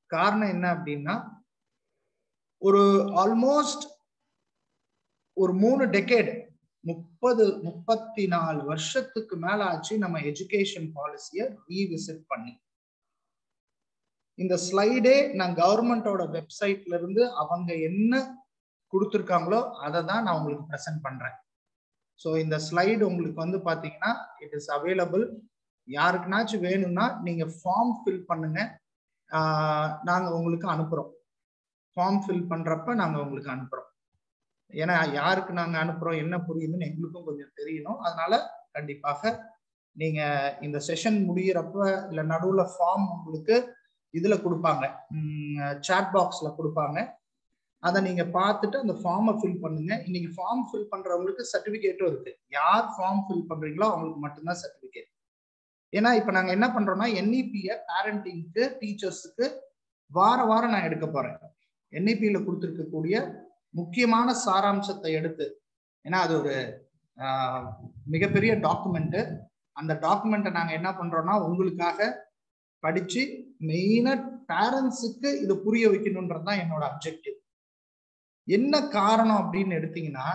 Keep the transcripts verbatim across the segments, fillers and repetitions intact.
காரணம் என்ன அப்படின்னா, ஒரு ஆல்மோஸ்ட் ஒரு மூணு டெக்கேட் முப்பது முப்பத்தி நாலு வருஷத்துக்கு மேல ஆச்சு நம்ம எஜுகேஷன் பாலிசியை ரீவிசிட் பண்ணி. இந்த ஸ்லைடே நான் கவர்மெண்டோட வெப்சைட்ல இருந்து அவங்க என்ன கொடுத்துருக்காங்களோ அதை தான் நான் உங்களுக்கு ப்ரெசென்ட் பண்றேன். ஸோ இந்த ஸ்லைடு உங்களுக்கு வந்து பாத்தீங்கன்னா இட் இஸ் அவைலபிள். யாருக்குனாச்சும் வேணும்னா நீங்க ஃபார்ம் ஃபில் பண்ணுங்க, நாங்க உங்களுக்கு அனுப்புறோம். ஃபார்ம் ஃபில் பண்றப்ப நாங்க உங்களுக்கு அனுப்புறோம். ஏன்னா யாருக்கு நாங்க அனுப்புறோம் என்ன புரியுதுன்னு எங்களுக்கும் கொஞ்சம் தெரியணும். அதனால கண்டிப்பாக நீங்க இந்த செஷன் முடிகிறப்ப இல்ல நடுவுல ஃபார்ம் உங்களுக்கு இதுல கொடுப்பாங்க, சாட் பாக்ஸ்ல கொடுப்பாங்க. அதை நீங்க பார்த்துட்டு அந்த ஃபார்மை ஃபில் பண்ணுங்க. இன்னைக்கு ஃபார்ம் ஃபில் பண்றவங்களுக்கு சர்டிபிகேட்டும் இருக்கு. யார் ஃபார்ம் ஃபில் பண்றீங்களோ அவங்களுக்கு மட்டும்தான் சர்டிபிகேட். ஏன்னா இப்ப நாங்க என்ன பண்றோம்னா என்இபியை பேரண்டிங்க்கு டீச்சர்ஸுக்கு வார வாரம் நான் எடுக்க போறேன். என்இபியில கொடுத்துருக்கக்கூடிய முக்கியமான சாராம்சத்தை எடுத்து, ஏன்னா அது ஒரு மிகப்பெரிய டாக்குமெண்ட். அந்த டாக்குமெண்ட்டை நாங்க என்ன பண்றோம்னா உங்களுக்காக படிச்சு மெயினா பேரண்ட்ஸுக்கு இது புரிய வைக்கணும்ன்றதுதான் என்னோட அப்ஜெக்டிவ். என்ன காரணம் அப்படின்னு எடுத்தீங்கன்னா,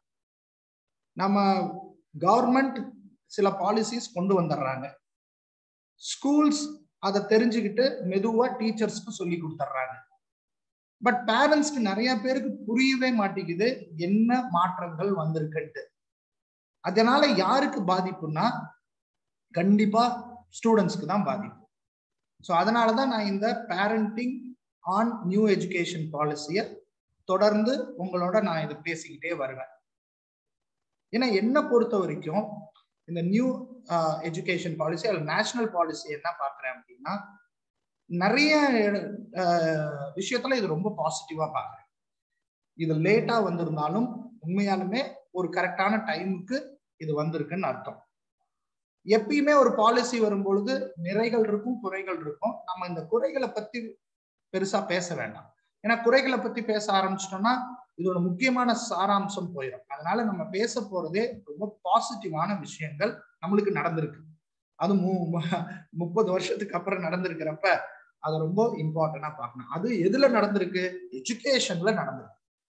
நம்ம கவர்மெண்ட் சில பாலிசிஸ் கொண்டு வந்துடுறாங்க, ஸ்கூல்ஸ் அதை தெரிஞ்சுக்கிட்டு மெதுவா டீச்சர்ஸ்க்கு சொல்லி கொடுத்துட்றாங்க. பட் பேரண்ட்ஸ்க்கு நிறைய பேருக்கு புரியவே மாட்டேங்குது என்ன மாற்றங்கள் வந்திருக்குன்ட்டு. அதனால யாருக்கு பாதிப்புன்னா கண்டிப்பா ஸ்டூடெண்ட்ஸ்க்கு தான் பாதிப்பு. ஸோ அதனாலதான் நான் இந்த பேரண்டிங் ஆன் நியூ எஜுகேஷன் பாலிசியை தொடர்ந்து உங்களோட நான் இது பேசிக்கிட்டே வருவேன். ஏன்னா என்ன பொறுத்த வரைக்கும் இந்த நியூ எஜுகேஷன் பாலிசி அல்ல நேஷனல் பாலிசி என்ன பாக்குறேன் அப்படின்னா, நிறைய விஷயத்துல இது ரொம்ப பாசிட்டிவா பாக்குறேன். இது லேட்டா வந்திருந்தாலும் உண்மையாலுமே ஒரு கரெக்டான டைமுக்கு இது வந்திருக்குன்னு அர்த்தம். எப்பயுமே ஒரு பாலிசி வரும்பொழுது நிறைகள் இருக்கும், குறைகள் இருக்கும். நம்ம இந்த குறைகளை பத்தி பெருசா பேச வேண்டாம். ஏன்னா குறைகளை பத்தி பேச ஆரம்பிச்சிட்டோம்னா இதோட முக்கியமான சாராம்சம் போயிடும். அதனால நம்ம பேச போறதே ரொம்ப பாசிட்டிவான விஷயங்கள் நம்மளுக்கு நடந்திருக்கு. அது முப்பது வருஷத்துக்கு அப்புறம் நடந்திருக்கிறப்ப அதை ரொம்ப இம்பார்ட்டன்டா பார்க்கணும். அது எதுல நடந்திருக்கு? எஜுகேஷன்ல நடந்திருக்கு.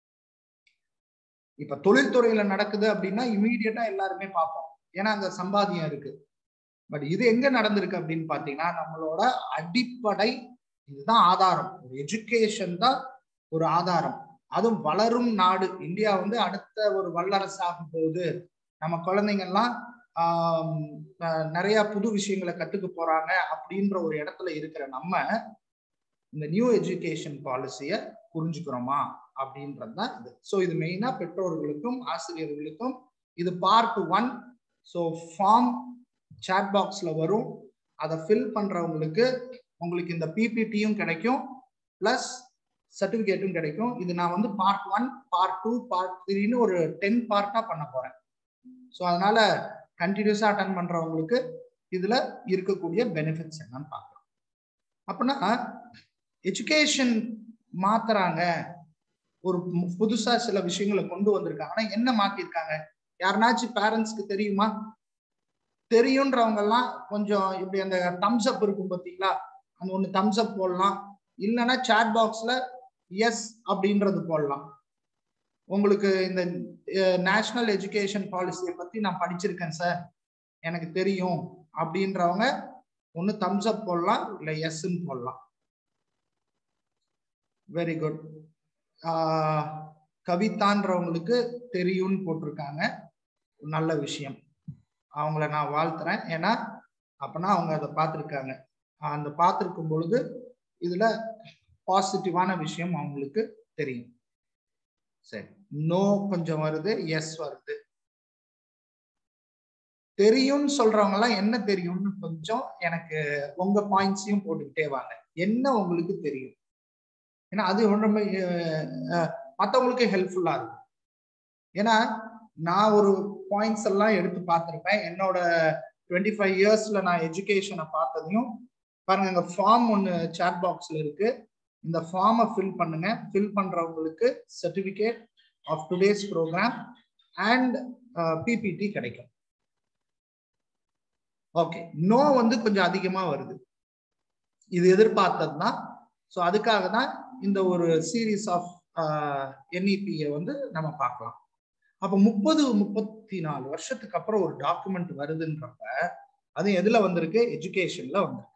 இப்ப தொழில்துறையில நடக்குது அப்படின்னா இமீடியட்டா எல்லாருமே பார்ப்போம், ஏன்னா அங்க சம்பாதியம் இருக்கு. பட் இது எங்க நடந்திருக்கு அப்படின்னு பாத்தீங்கன்னா, நம்மளோட அடிப்படை இதுதான் ஆதாரம். ஒரு எஜுகேஷன் தான் ஒரு ஆதாரம். அதுவும் வளரும் நாடு இந்தியா வந்து அடுத்த ஒரு வல்லரசு ஆகும் போது நம்ம குழந்தைங்க எல்லாம் ஆஹ் நிறைய புது விஷயங்களை கத்துக்க போறாங்க அப்படின்ற ஒரு இடத்துல இருக்கிற நம்ம இந்த நியூ எஜுகேஷன் பாலிசியை புரிஞ்சுக்கிறோமா அப்படின்றதுதான் இது. ஸோ இது மெயினா பெற்றோர்களுக்கும் ஆசிரியர்களுக்கும் இது part one. So form chat பாக்ஸ்ல வரும், அதை ஃபில் பண்றவங்களுக்கு உங்களுக்கு இந்த பிபிடியும் கிடைக்கும், பிளஸ் சர்டிபிகேட்டும் கிடைக்கும். இது நான் வந்து part one, part two, part த்ரீன்னு ஒரு டென் பார்ட்டா பண்ண போறேன். ஸோ அதனால கண்டினியூஸா அட்டன் பண்றவங்களுக்கு இதுல இருக்கக்கூடிய பெனிஃபிட்ஸ் என்னன்னு பார்க்கலாம். அப்படின்னா எஜுகேஷன் மாத்துறாங்க, ஒரு புதுசா சில விஷயங்களை கொண்டு வந்திருக்காங்க. ஆனா என்ன மாத்திருக்காங்க யாருனாச்சும் பேரண்ட்ஸ்க்கு தெரியுமா? தெரியுன்றவங்க எல்லாம் கொஞ்சம் இப்படி அந்த தம்ஸ் அப் இருக்கும் பார்த்தீங்களா, அந்த ஒன்று தம்ஸ் அப் போடலாம். இல்லைன்னா சாட் பாக்ஸ்ல எஸ் அப்படின்றது போடலாம். உங்களுக்கு இந்த நேஷனல் எஜுகேஷன் பாலிசியை பத்தி நான் படிச்சிருக்கேன் சார், எனக்கு தெரியும் அப்படின்றவங்க ஒன்று தம்ஸ் அப் போடலாம், இல்லை எஸ்ன்னு போடலாம். Very good. கவிதான்றவங்களுக்கு தெரியும்னு போட்டிருக்காங்க, நல்ல விஷயம். அவங்கள நான் வாழ்த்துறேன். ஏன்னா அப்பனா அவங்க அதை பார்த்துருக்காங்க. அந்த பார்த்துருக்கும் பொழுது இதுல பாசிட்டிவான விஷயம் அவங்களுக்கு தெரியும். சரி, நோ கொஞ்சம் வருது, எஸ் வருது. தெரியும்னு சொல்றவங்க எல்லாம் என்ன தெரியும்னு கொஞ்சம் எனக்கு உங்க பாயிண்ட்ஸையும் போட்டுக்கிட்டே வாங்க. என்ன உங்களுக்கு தெரியும்? ஏன்னா அது ரொம்ப மற்றவங்களுக்கு ஹெல்ப்ஃபுல்லா இருக்கும். ஏன்னா நான் ஒரு பாயிண்ட்ஸ் எல்லாம் எடுத்து பார்த்துருப்பேன். என்னோட டுவெண்ட்டி ஃபைவ் இயர்ஸ்ல நான் எஜுகேஷனை பார்த்ததையும் பாருங்க. இந்த ஃபார்ம் ஒன்று சாட் பாக்ஸ்ல இருக்கு, இந்த ஃபார்மை ஃபில் பண்ணுங்க. ஃபில் பண்றவங்களுக்கு certificate of today's program and PPT கிடைக்கும். ஓகே, நோ வந்து கொஞ்சம் அதிகமா வருது. இது எதிர்பார்த்தது தான். ஸோ அதுக்காக தான் இந்த ஒரு சீரீஸ் ஆஃப் என்இபியை வந்து நம்ம பார்க்கலாம். அப்ப முப்பது முப்பத்தி நாலு வருஷத்துக்கு அப்புறம் ஒரு டாக்குமெண்ட் வருதுன்றப்ப அது எதுல வந்திருக்கு? எஜுகேஷன்ல வந்திருக்கு.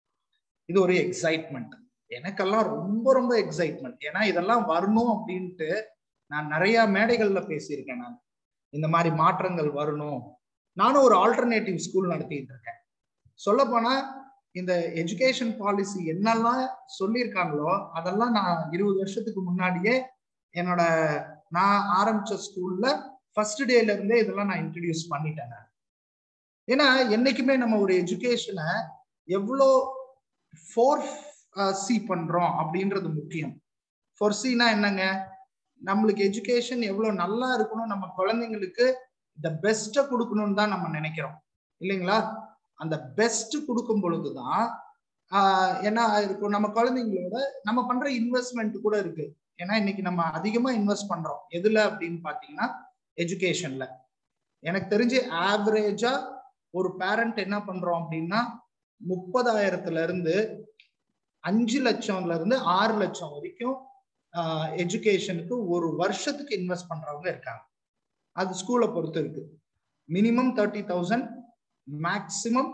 இது ஒரு எக்ஸைட்மெண்ட். எனக்கெல்லாம் ரொம்ப ரொம்ப எக்ஸைட்மெண்ட். ஏன்னா இதெல்லாம் வரணும் அப்படின்ட்டு நான் நிறைய மேடைகள்ல பேசியிருக்கேன். நான் இந்த மாதிரி மாற்றங்கள் வரணும். நானும் ஒரு ஆல்டர்னேட்டிவ் ஸ்கூல் நடத்திட்டு இருக்கேன். சொல்ல போனா இந்த எஜுகேஷன் பாலிசி என்னெல்லாம் சொல்லியிருக்காங்களோ அதெல்லாம் நான் இருபது வருஷத்துக்கு முன்னாடியே என்னோட நான் ஆரம்பிச்ச ஸ்கூல்ல ஃபர்ஸ்ட் டேல இருந்தே இதெல்லாம் நான் இன்ட்ரடியூஸ் பண்ணிட்டேன். ஏன்னா என்னைக்குமே நம்ம ஒரு எஜுகேஷனை எவ்வளோ ஃபோர் சி பண்றோம் அப்படின்றது முக்கியம். ஃபோர் சினா என்னங்க? நம்மளுக்கு எஜுகேஷன் எவ்வளவு நல்லா இருக்கணும், நம்ம குழந்தைங்களுக்கு த பெஸ்ட்டை கொடுக்கணும்னு தான் நம்ம நினைக்கிறோம் இல்லைங்களா? அந்த பெஸ்ட் கொடுக்கும் பொழுதுதான் ஆஹ் என்ன இருக்கும், நம்ம குழந்தைங்களோட நம்ம பண்ற இன்வெஸ்ட்மெண்ட் கூட இருக்கு. ஏன்னா இன்னைக்கு நம்ம அதிகமா இன்வெஸ்ட் பண்றோம் எதுல அப்படின்னு பாத்தீங்கன்னா எஜுகேஷன்ல. எனக்கு தெரிஞ்சு ஆவரேஜா ஒரு பேரண்ட் என்ன பண்றோம் அப்படின்னா முப்பதாயிரத்துல இருந்து அஞ்சு லட்சம்ல இருந்து ஆறு லட்சம் வரைக்கும் எஜுகேஷனுக்கு ஒரு வருஷத்துக்கு இன்வெஸ்ட் பண்றவங்க இருக்காங்க. அது ஸ்கூலை பொறுத்து இருக்கு. Minimum thirty thousand maximum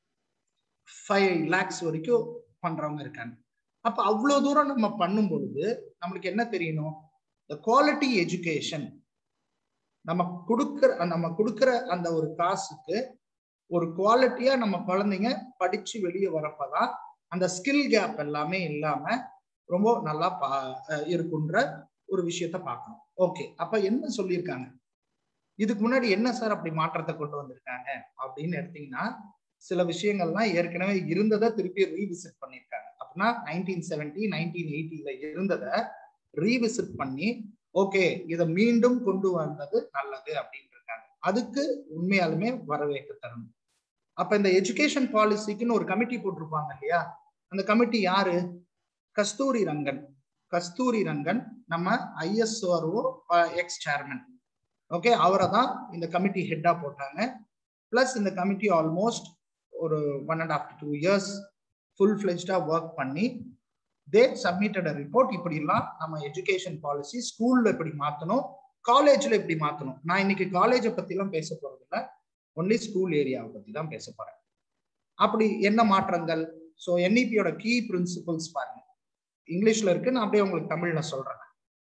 five lakhs வரைக்கும் பண்றவங்க இருக்காங்க. அப்ப அவ்வளவு தூரம் நம்ம பண்ணும் பொழுது நம்மளுக்கு என்ன தெரியணும்? இந்த குவாலிட்டி எஜுகேஷன் நம்ம கொடுக்கிற நம்ம கொடுக்கிற அந்த ஒரு காசுக்கு ஒரு குவாலிட்டியா நம்ம குழந்தைங்க படிச்சு வெளியே வரப்பதான் அந்த ஸ்கில் கேப் எல்லாமே இல்லாம ரொம்ப நல்லா பா இருக்குன்ற ஒரு விஷயத்த பார்க்கணும். ஓகே, அப்ப என்ன சொல்லியிருக்காங்க? இதுக்கு முன்னாடி என்ன சார் அப்படி மாற்றத்தை கொண்டு வந்திருக்காங்க அப்படின்னு எடுத்தீங்கன்னா சில விஷயங்கள்லாம் ஏற்கனவே இருந்ததை திருப்பி ரீவிசிட் பண்ணியிருக்காங்க. அப்படின்னா நைன்டீன் செவன்டி நைன்டீன் எயிட்டில இருந்ததை ரீவிசிட் பண்ணி ஓகே இதை மீண்டும் கொண்டு வந்தது நல்லது அப்படின்னு இருக்காங்க. அதுக்கு உண்மையாலுமே வரவேற்க தரணும். அப்ப இந்த எஜுகேஷன் பாலிசிக்குன்னு ஒரு கமிட்டி போட்டிருப்பாங்க இல்லையா? அந்த கமிட்டி யாரு? கஸ்தூரி ரங்கன். கஸ்தூரி ரங்கன் நம்ம ஐஎஸ்ஆர்ஓ எக்ஸ் சேர்மன். ஓகே, அவரை தான் இந்த கமிட்டி ஹெட்டா போட்டாங்க. பிளஸ் இந்த கமிட்டி ஆல்மோஸ்ட் ஒரு one and half two years full ஃபிளெஜ்டா ஒர்க் பண்ணி தே சப்மிட்டட் ரிப்போர்ட். இப்படி எல்லாம் நம்ம எஜுகேஷன் பாலிசி ஸ்கூல்ல இப்படி மாத்தணும், காலேஜ்ல இப்படி மாத்தணும். நான் இன்னைக்கு காலேஜை பத்தி எல்லாம் பேச போறது இல்லை, ஒன்லி ஸ்கூல் ஏரியாவை பத்தி தான் பேச போறேன். அப்படி என்ன மாற்றங்கள்? ஸோ என்இபியோட கீ பிரின்சிபல்ஸ் பாருங்க, இங்கிலீஷ்ல இருக்கு, நான் அப்படியே உங்களுக்கு தமிழ்ல சொல்றேன்.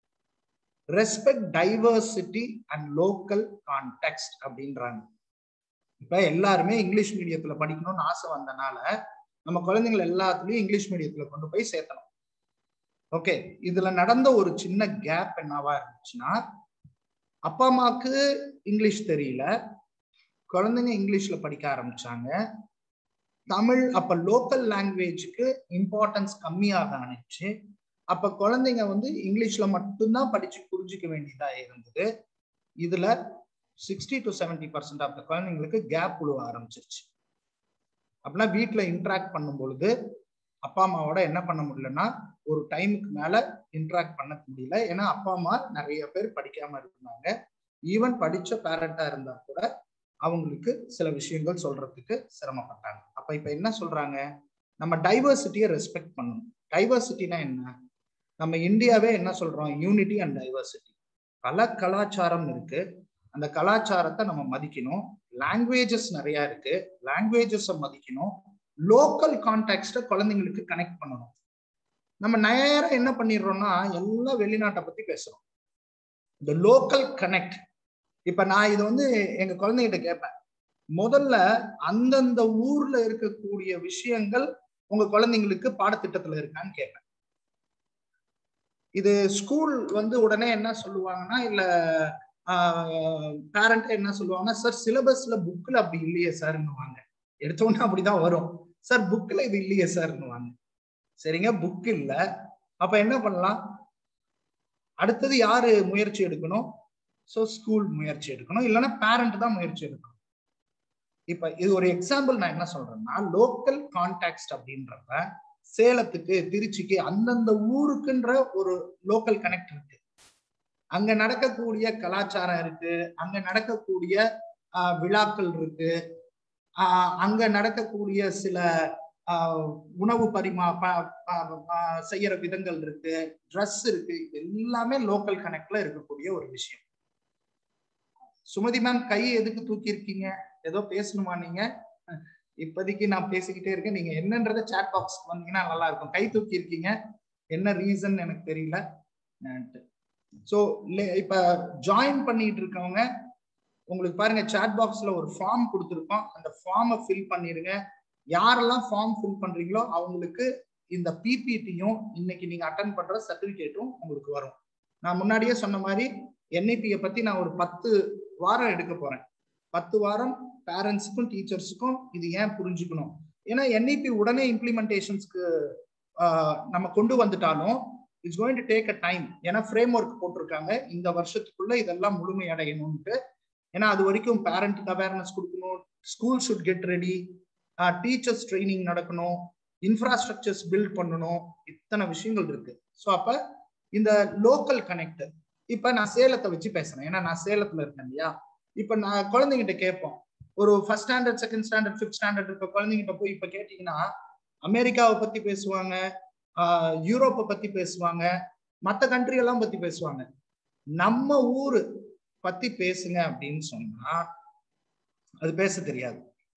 Respect diversity and local context அப்படின்றாங்க. இப்ப எல்லாருமே இங்கிலீஷ் மீடியத்துல படிக்கணும்னு ஆசை வந்தனால நம்ம குழந்தைங்களை எல்லாத்துலயும் இங்கிலீஷ் மீடியத்துல கொண்டு போய் சேர்த்தணும். ஓகே, இதுல நடந்த ஒரு சின்ன கேப் என்னவா இருந்துச்சுன்னா, அப்பா அம்மாவுக்கு இங்கிலீஷ் தெரியல, குழந்தைங்க இங்கிலீஷ்ல படிக்க ஆரம்பிச்சாங்க. தமிழ் அப்ப லோக்கல் லாங்குவேஜுக்கு இம்பார்ட்டன்ஸ் கம்மியாக ஆனிச்சு. அப்ப குழந்தைங்க வந்து இங்கிலீஷ்ல மட்டும்தான் படிச்சு புரிஞ்சுக்க வேண்டியதா இருந்தது. இதுல sixty to seventy percent of the குழந்தைங்களுக்கு கேப் விழுவ ஆரம்பிச்சிருச்சு. அப்படின்னா வீட்டுல இன்ட்ராக்ட் பண்ணும் பொழுது அப்பா அம்மாவோட என்ன பண்ண முடியலன்னா ஒரு டைமுக்கு மேல இன்ட்ராக்ட் பண்ண முடியல. ஏன்னா அப்பா அம்மா நிறைய பேர் படிக்காம இருந்தாங்க. ஈவன் படிச்ச பேரண்டா இருந்தா கூட அவங்களுக்கு சில விஷயங்கள் சொல்றதுக்கு சிரமப்பட்டாங்க. அப்ப இப்ப என்ன சொல்றாங்க? நம்ம டைவர்சிட்டியை ரெஸ்பெக்ட் பண்ணணும். டைவர்சிட்டினா என்ன? நம்ம இந்தியாவே என்ன சொல்றோம்? Unity and diversity. பல கலாச்சாரம் இருக்கு, அந்த கலாச்சாரத்தை நம்ம மதிக்கணும். லாங்குவேஜஸ் நிறைய இருக்கு, லாங்குவேஜஸை மதிக்கணும். லோக்கல் கான்டெக்ஸ்ட குழந்தைங்களுக்கு கனெக்ட் பண்ணணும். நம்ம நேரம் என்ன பண்ணிடுறோம்னா எல்லாம் வெளிநாட்டை பத்தி பேசுறோம். இந்த லோக்கல் கனெக்ட். இப்ப நான் இது வந்து எங்க குழந்தைகிட்ட கேட்பேன், முதல்ல அந்தந்த ஊர்ல இருக்கக்கூடிய விஷயங்கள் உங்க குழந்தைங்களுக்கு பாடத்திட்டத்துல இருக்கான்னு கேட்பேன். இது ஸ்கூல் வந்து உடனே என்ன சொல்லுவாங்கன்னா, இல்ல பேரண்ட் என்ன சொல்லுவாங்கன்னா, சார் சிலபஸ்ல புக்ல அப்படி இல்லையே சார்ன்னுவாங்க. எடுத்தோன்னா அப்படிதான் வரும், சார் புக்ல இது இல்லையே சார்ன்னுவாங்க. சரிங்க, புக் இல்ல, அப்ப என்ன பண்ணலாம்? அடுத்தது யாரு முயற்சி எடுக்கணும்? ஸோ ஸ்கூல் முயற்சி எடுக்கணும், இல்லைன்னா பேரண்ட் தான் முயற்சி எடுக்கணும். இப்ப இது ஒரு எக்ஸாம்பிள் நான் என்ன சொல்றேன்னா, லோக்கல் கான்டெக்ஸ்ட் அப்படின்றப்ப சேலத்துக்கு திருச்சிக்கு அந்தந்த ஊருக்குன்ற ஒரு லோக்கல் கனெக்ட் இருக்கு. அங்க நடக்கக்கூடிய கலாச்சாரம் இருக்கு, அங்க நடக்கக்கூடிய ஆஹ் விழாக்கள் இருக்கு, ஆஹ் அங்க நடக்கக்கூடிய சில ஆஹ் உணவு பரிமா செய்யற விதங்கள் இருக்கு, ட்ரெஸ் இருக்கு, எல்லாமே லோக்கல் கனெக்ட்ல இருக்கக்கூடிய ஒரு விஷயம். சுமதி மேம் கை எதுக்கு தூக்கி இருக்கீங்க? ஏதோ பேசணுமா நீங்க? இப்போதைக்கு நான் பேசிக்கிட்டே இருக்கேன், நீங்க என்னன்றத சாட் பாக்ஸ் வந்தீங்கன்னா நல்லா இருக்கும். கை தூக்கி இருக்கீங்க, என்ன ரீசன் எனக்கு தெரியல. ஸோ இப்ப ஜாயின் பண்ணிட்டு இருக்கவங்க உங்களுக்கு பாருங்க, சாட் பாக்ஸ்ல ஒரு ஃபார்ம் கொடுத்துருக்கோம், அந்த ஃபார்மை ஃபில் பண்ணிருங்க. யாரெல்லாம் ஃபார்ம் ஃபில் பண்றீங்களோ அவங்களுக்கு இந்த பிபிடியும் இன்னைக்கு நீங்க அட்டன் பண்ற சர்டிபிகேட்டும் உங்களுக்கு வரும். நான் முன்னாடியே சொன்ன மாதிரி என்ஐபியை பத்தி நான் ஒரு பத்து வாரம் எடுக்க போறேன். பத்து வாரம் பேரண்ட்ஸுக்கும் டீச்சர்ஸுக்கும் இது ஏன் புரிஞ்சுக்கணும். ஏன்னா என்ஐபி உடனே இம்ப்ளிமெண்டேஷன்ஸ்க்கு நம்ம கொண்டு வந்துட்டாலும் it's going to take a time. ஏன்னா ஃப்ரேம் ஒர்க் போட்டிருக்காங்க இந்த வருஷத்துக்குள்ள இதெல்லாம் முழுமையடையணும்ட்டு. ஏன்னா அது வரைக்கும் பேரண்ட்டுக்கு அவேர்னஸ் கொடுக்கணும், school should get ready, teachers training நடக்கணும், இன்ஃப்ராஸ்ட்ரக்சர்ஸ் பில்ட் பண்ணணும், இத்தனை விஷயங்கள் இருக்கு. ஸோ அப்ப இந்த லோக்கல் கனெக்ட், இப்ப நான் சேலத்தை வச்சு பேசுறேன், ஏன்னா நான் சேலத்துல இருக்கேன் இல்லையா. இப்ப நான் குழந்தைகிட்ட கேட்போம், ஒரு first standard second standard fifth standard இருக்க குழந்தைகிட்ட போய் இப்ப கேட்டீங்கன்னா அமெரிக்காவை பத்தி பேசுவாங்க, ஆஹ் யூரோப்பை பத்தி பேசுவாங்க, மற்ற கண்ட்ரி எல்லாம் பத்தி பேசுவாங்க. நம்ம ஊரு பத்தி பேசுங்க அப்படின்னு சொன்னா அது பேச தெரியாது.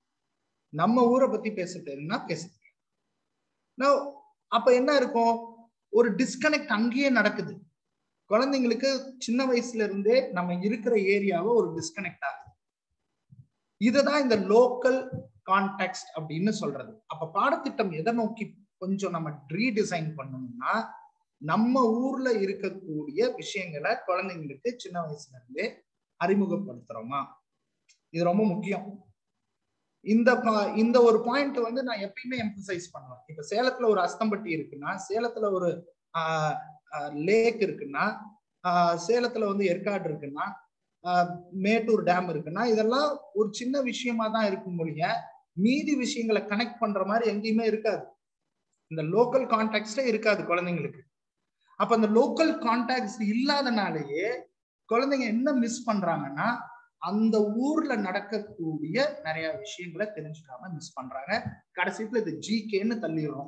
நம்ம ஊரை பத்தி பேச தெரியும்னா பேச தெரியும். அப்ப என்ன இருக்கும், ஒரு டிஸ்கனெக்ட் அங்கேயே நடக்குது. குழந்தைங்களுக்கு சின்ன வயசுல இருந்தே நம்ம இருக்கிற ஏரியாவை ஒரு டிஸ்கனெக்ட் ஆகுது. இதுதான் இந்த லோக்கல் கான்டெக்ஸ்ட் அப்படின்னு சொல்றது. அப்ப பாடத்திட்டம் எதை நோக்கி கொஞ்சம் நம்ம ரீடிசைன் பண்ணணும்னா, நம்ம ஊர்ல இருக்கக்கூடிய விஷயங்களை குழந்தைங்களுக்கு சின்ன வயசுல இருந்தே அறிமுகப்படுத்துறோமா, இது ரொம்ப முக்கியம். இந்த இந்த ஒரு பாயிண்ட் வந்து நான் எப்பயுமே எம்பசைஸ் பண்ணுவேன். இப்ப சேலத்துல ஒரு அஸ்தம்பட்டி இருக்குன்னா, சேலத்துல ஒரு ஆஹ் லேக் இருக்குன்னா, ஆஹ் சேலத்துல வந்து ஏற்காடு இருக்குன்னா, ஆஹ் மேட்டூர் டேம் இருக்குன்னா, இதெல்லாம் ஒரு சின்ன விஷயமா தான் இருக்கும் மொழிய மீதி விஷயங்களை கனெக்ட் பண்ற மாதிரி எங்கேயுமே இருக்காது. இந்த லோக்கல் கான்டாக்ட்ஸே இருக்காது குழந்தைங்களுக்கு. அப்ப அந்த லோக்கல் கான்டாக்ட்ஸ் இல்லாதனாலேயே குழந்தைங்க என்ன மிஸ் பண்றாங்கன்னா, அந்த ஊர்ல நடக்கக்கூடிய நிறைய விஷயங்களை தெரிஞ்சுக்காம மிஸ் பண்றாங்க. கடைசியில இது ஜிகேன்னு தள்ளிடுறோம்.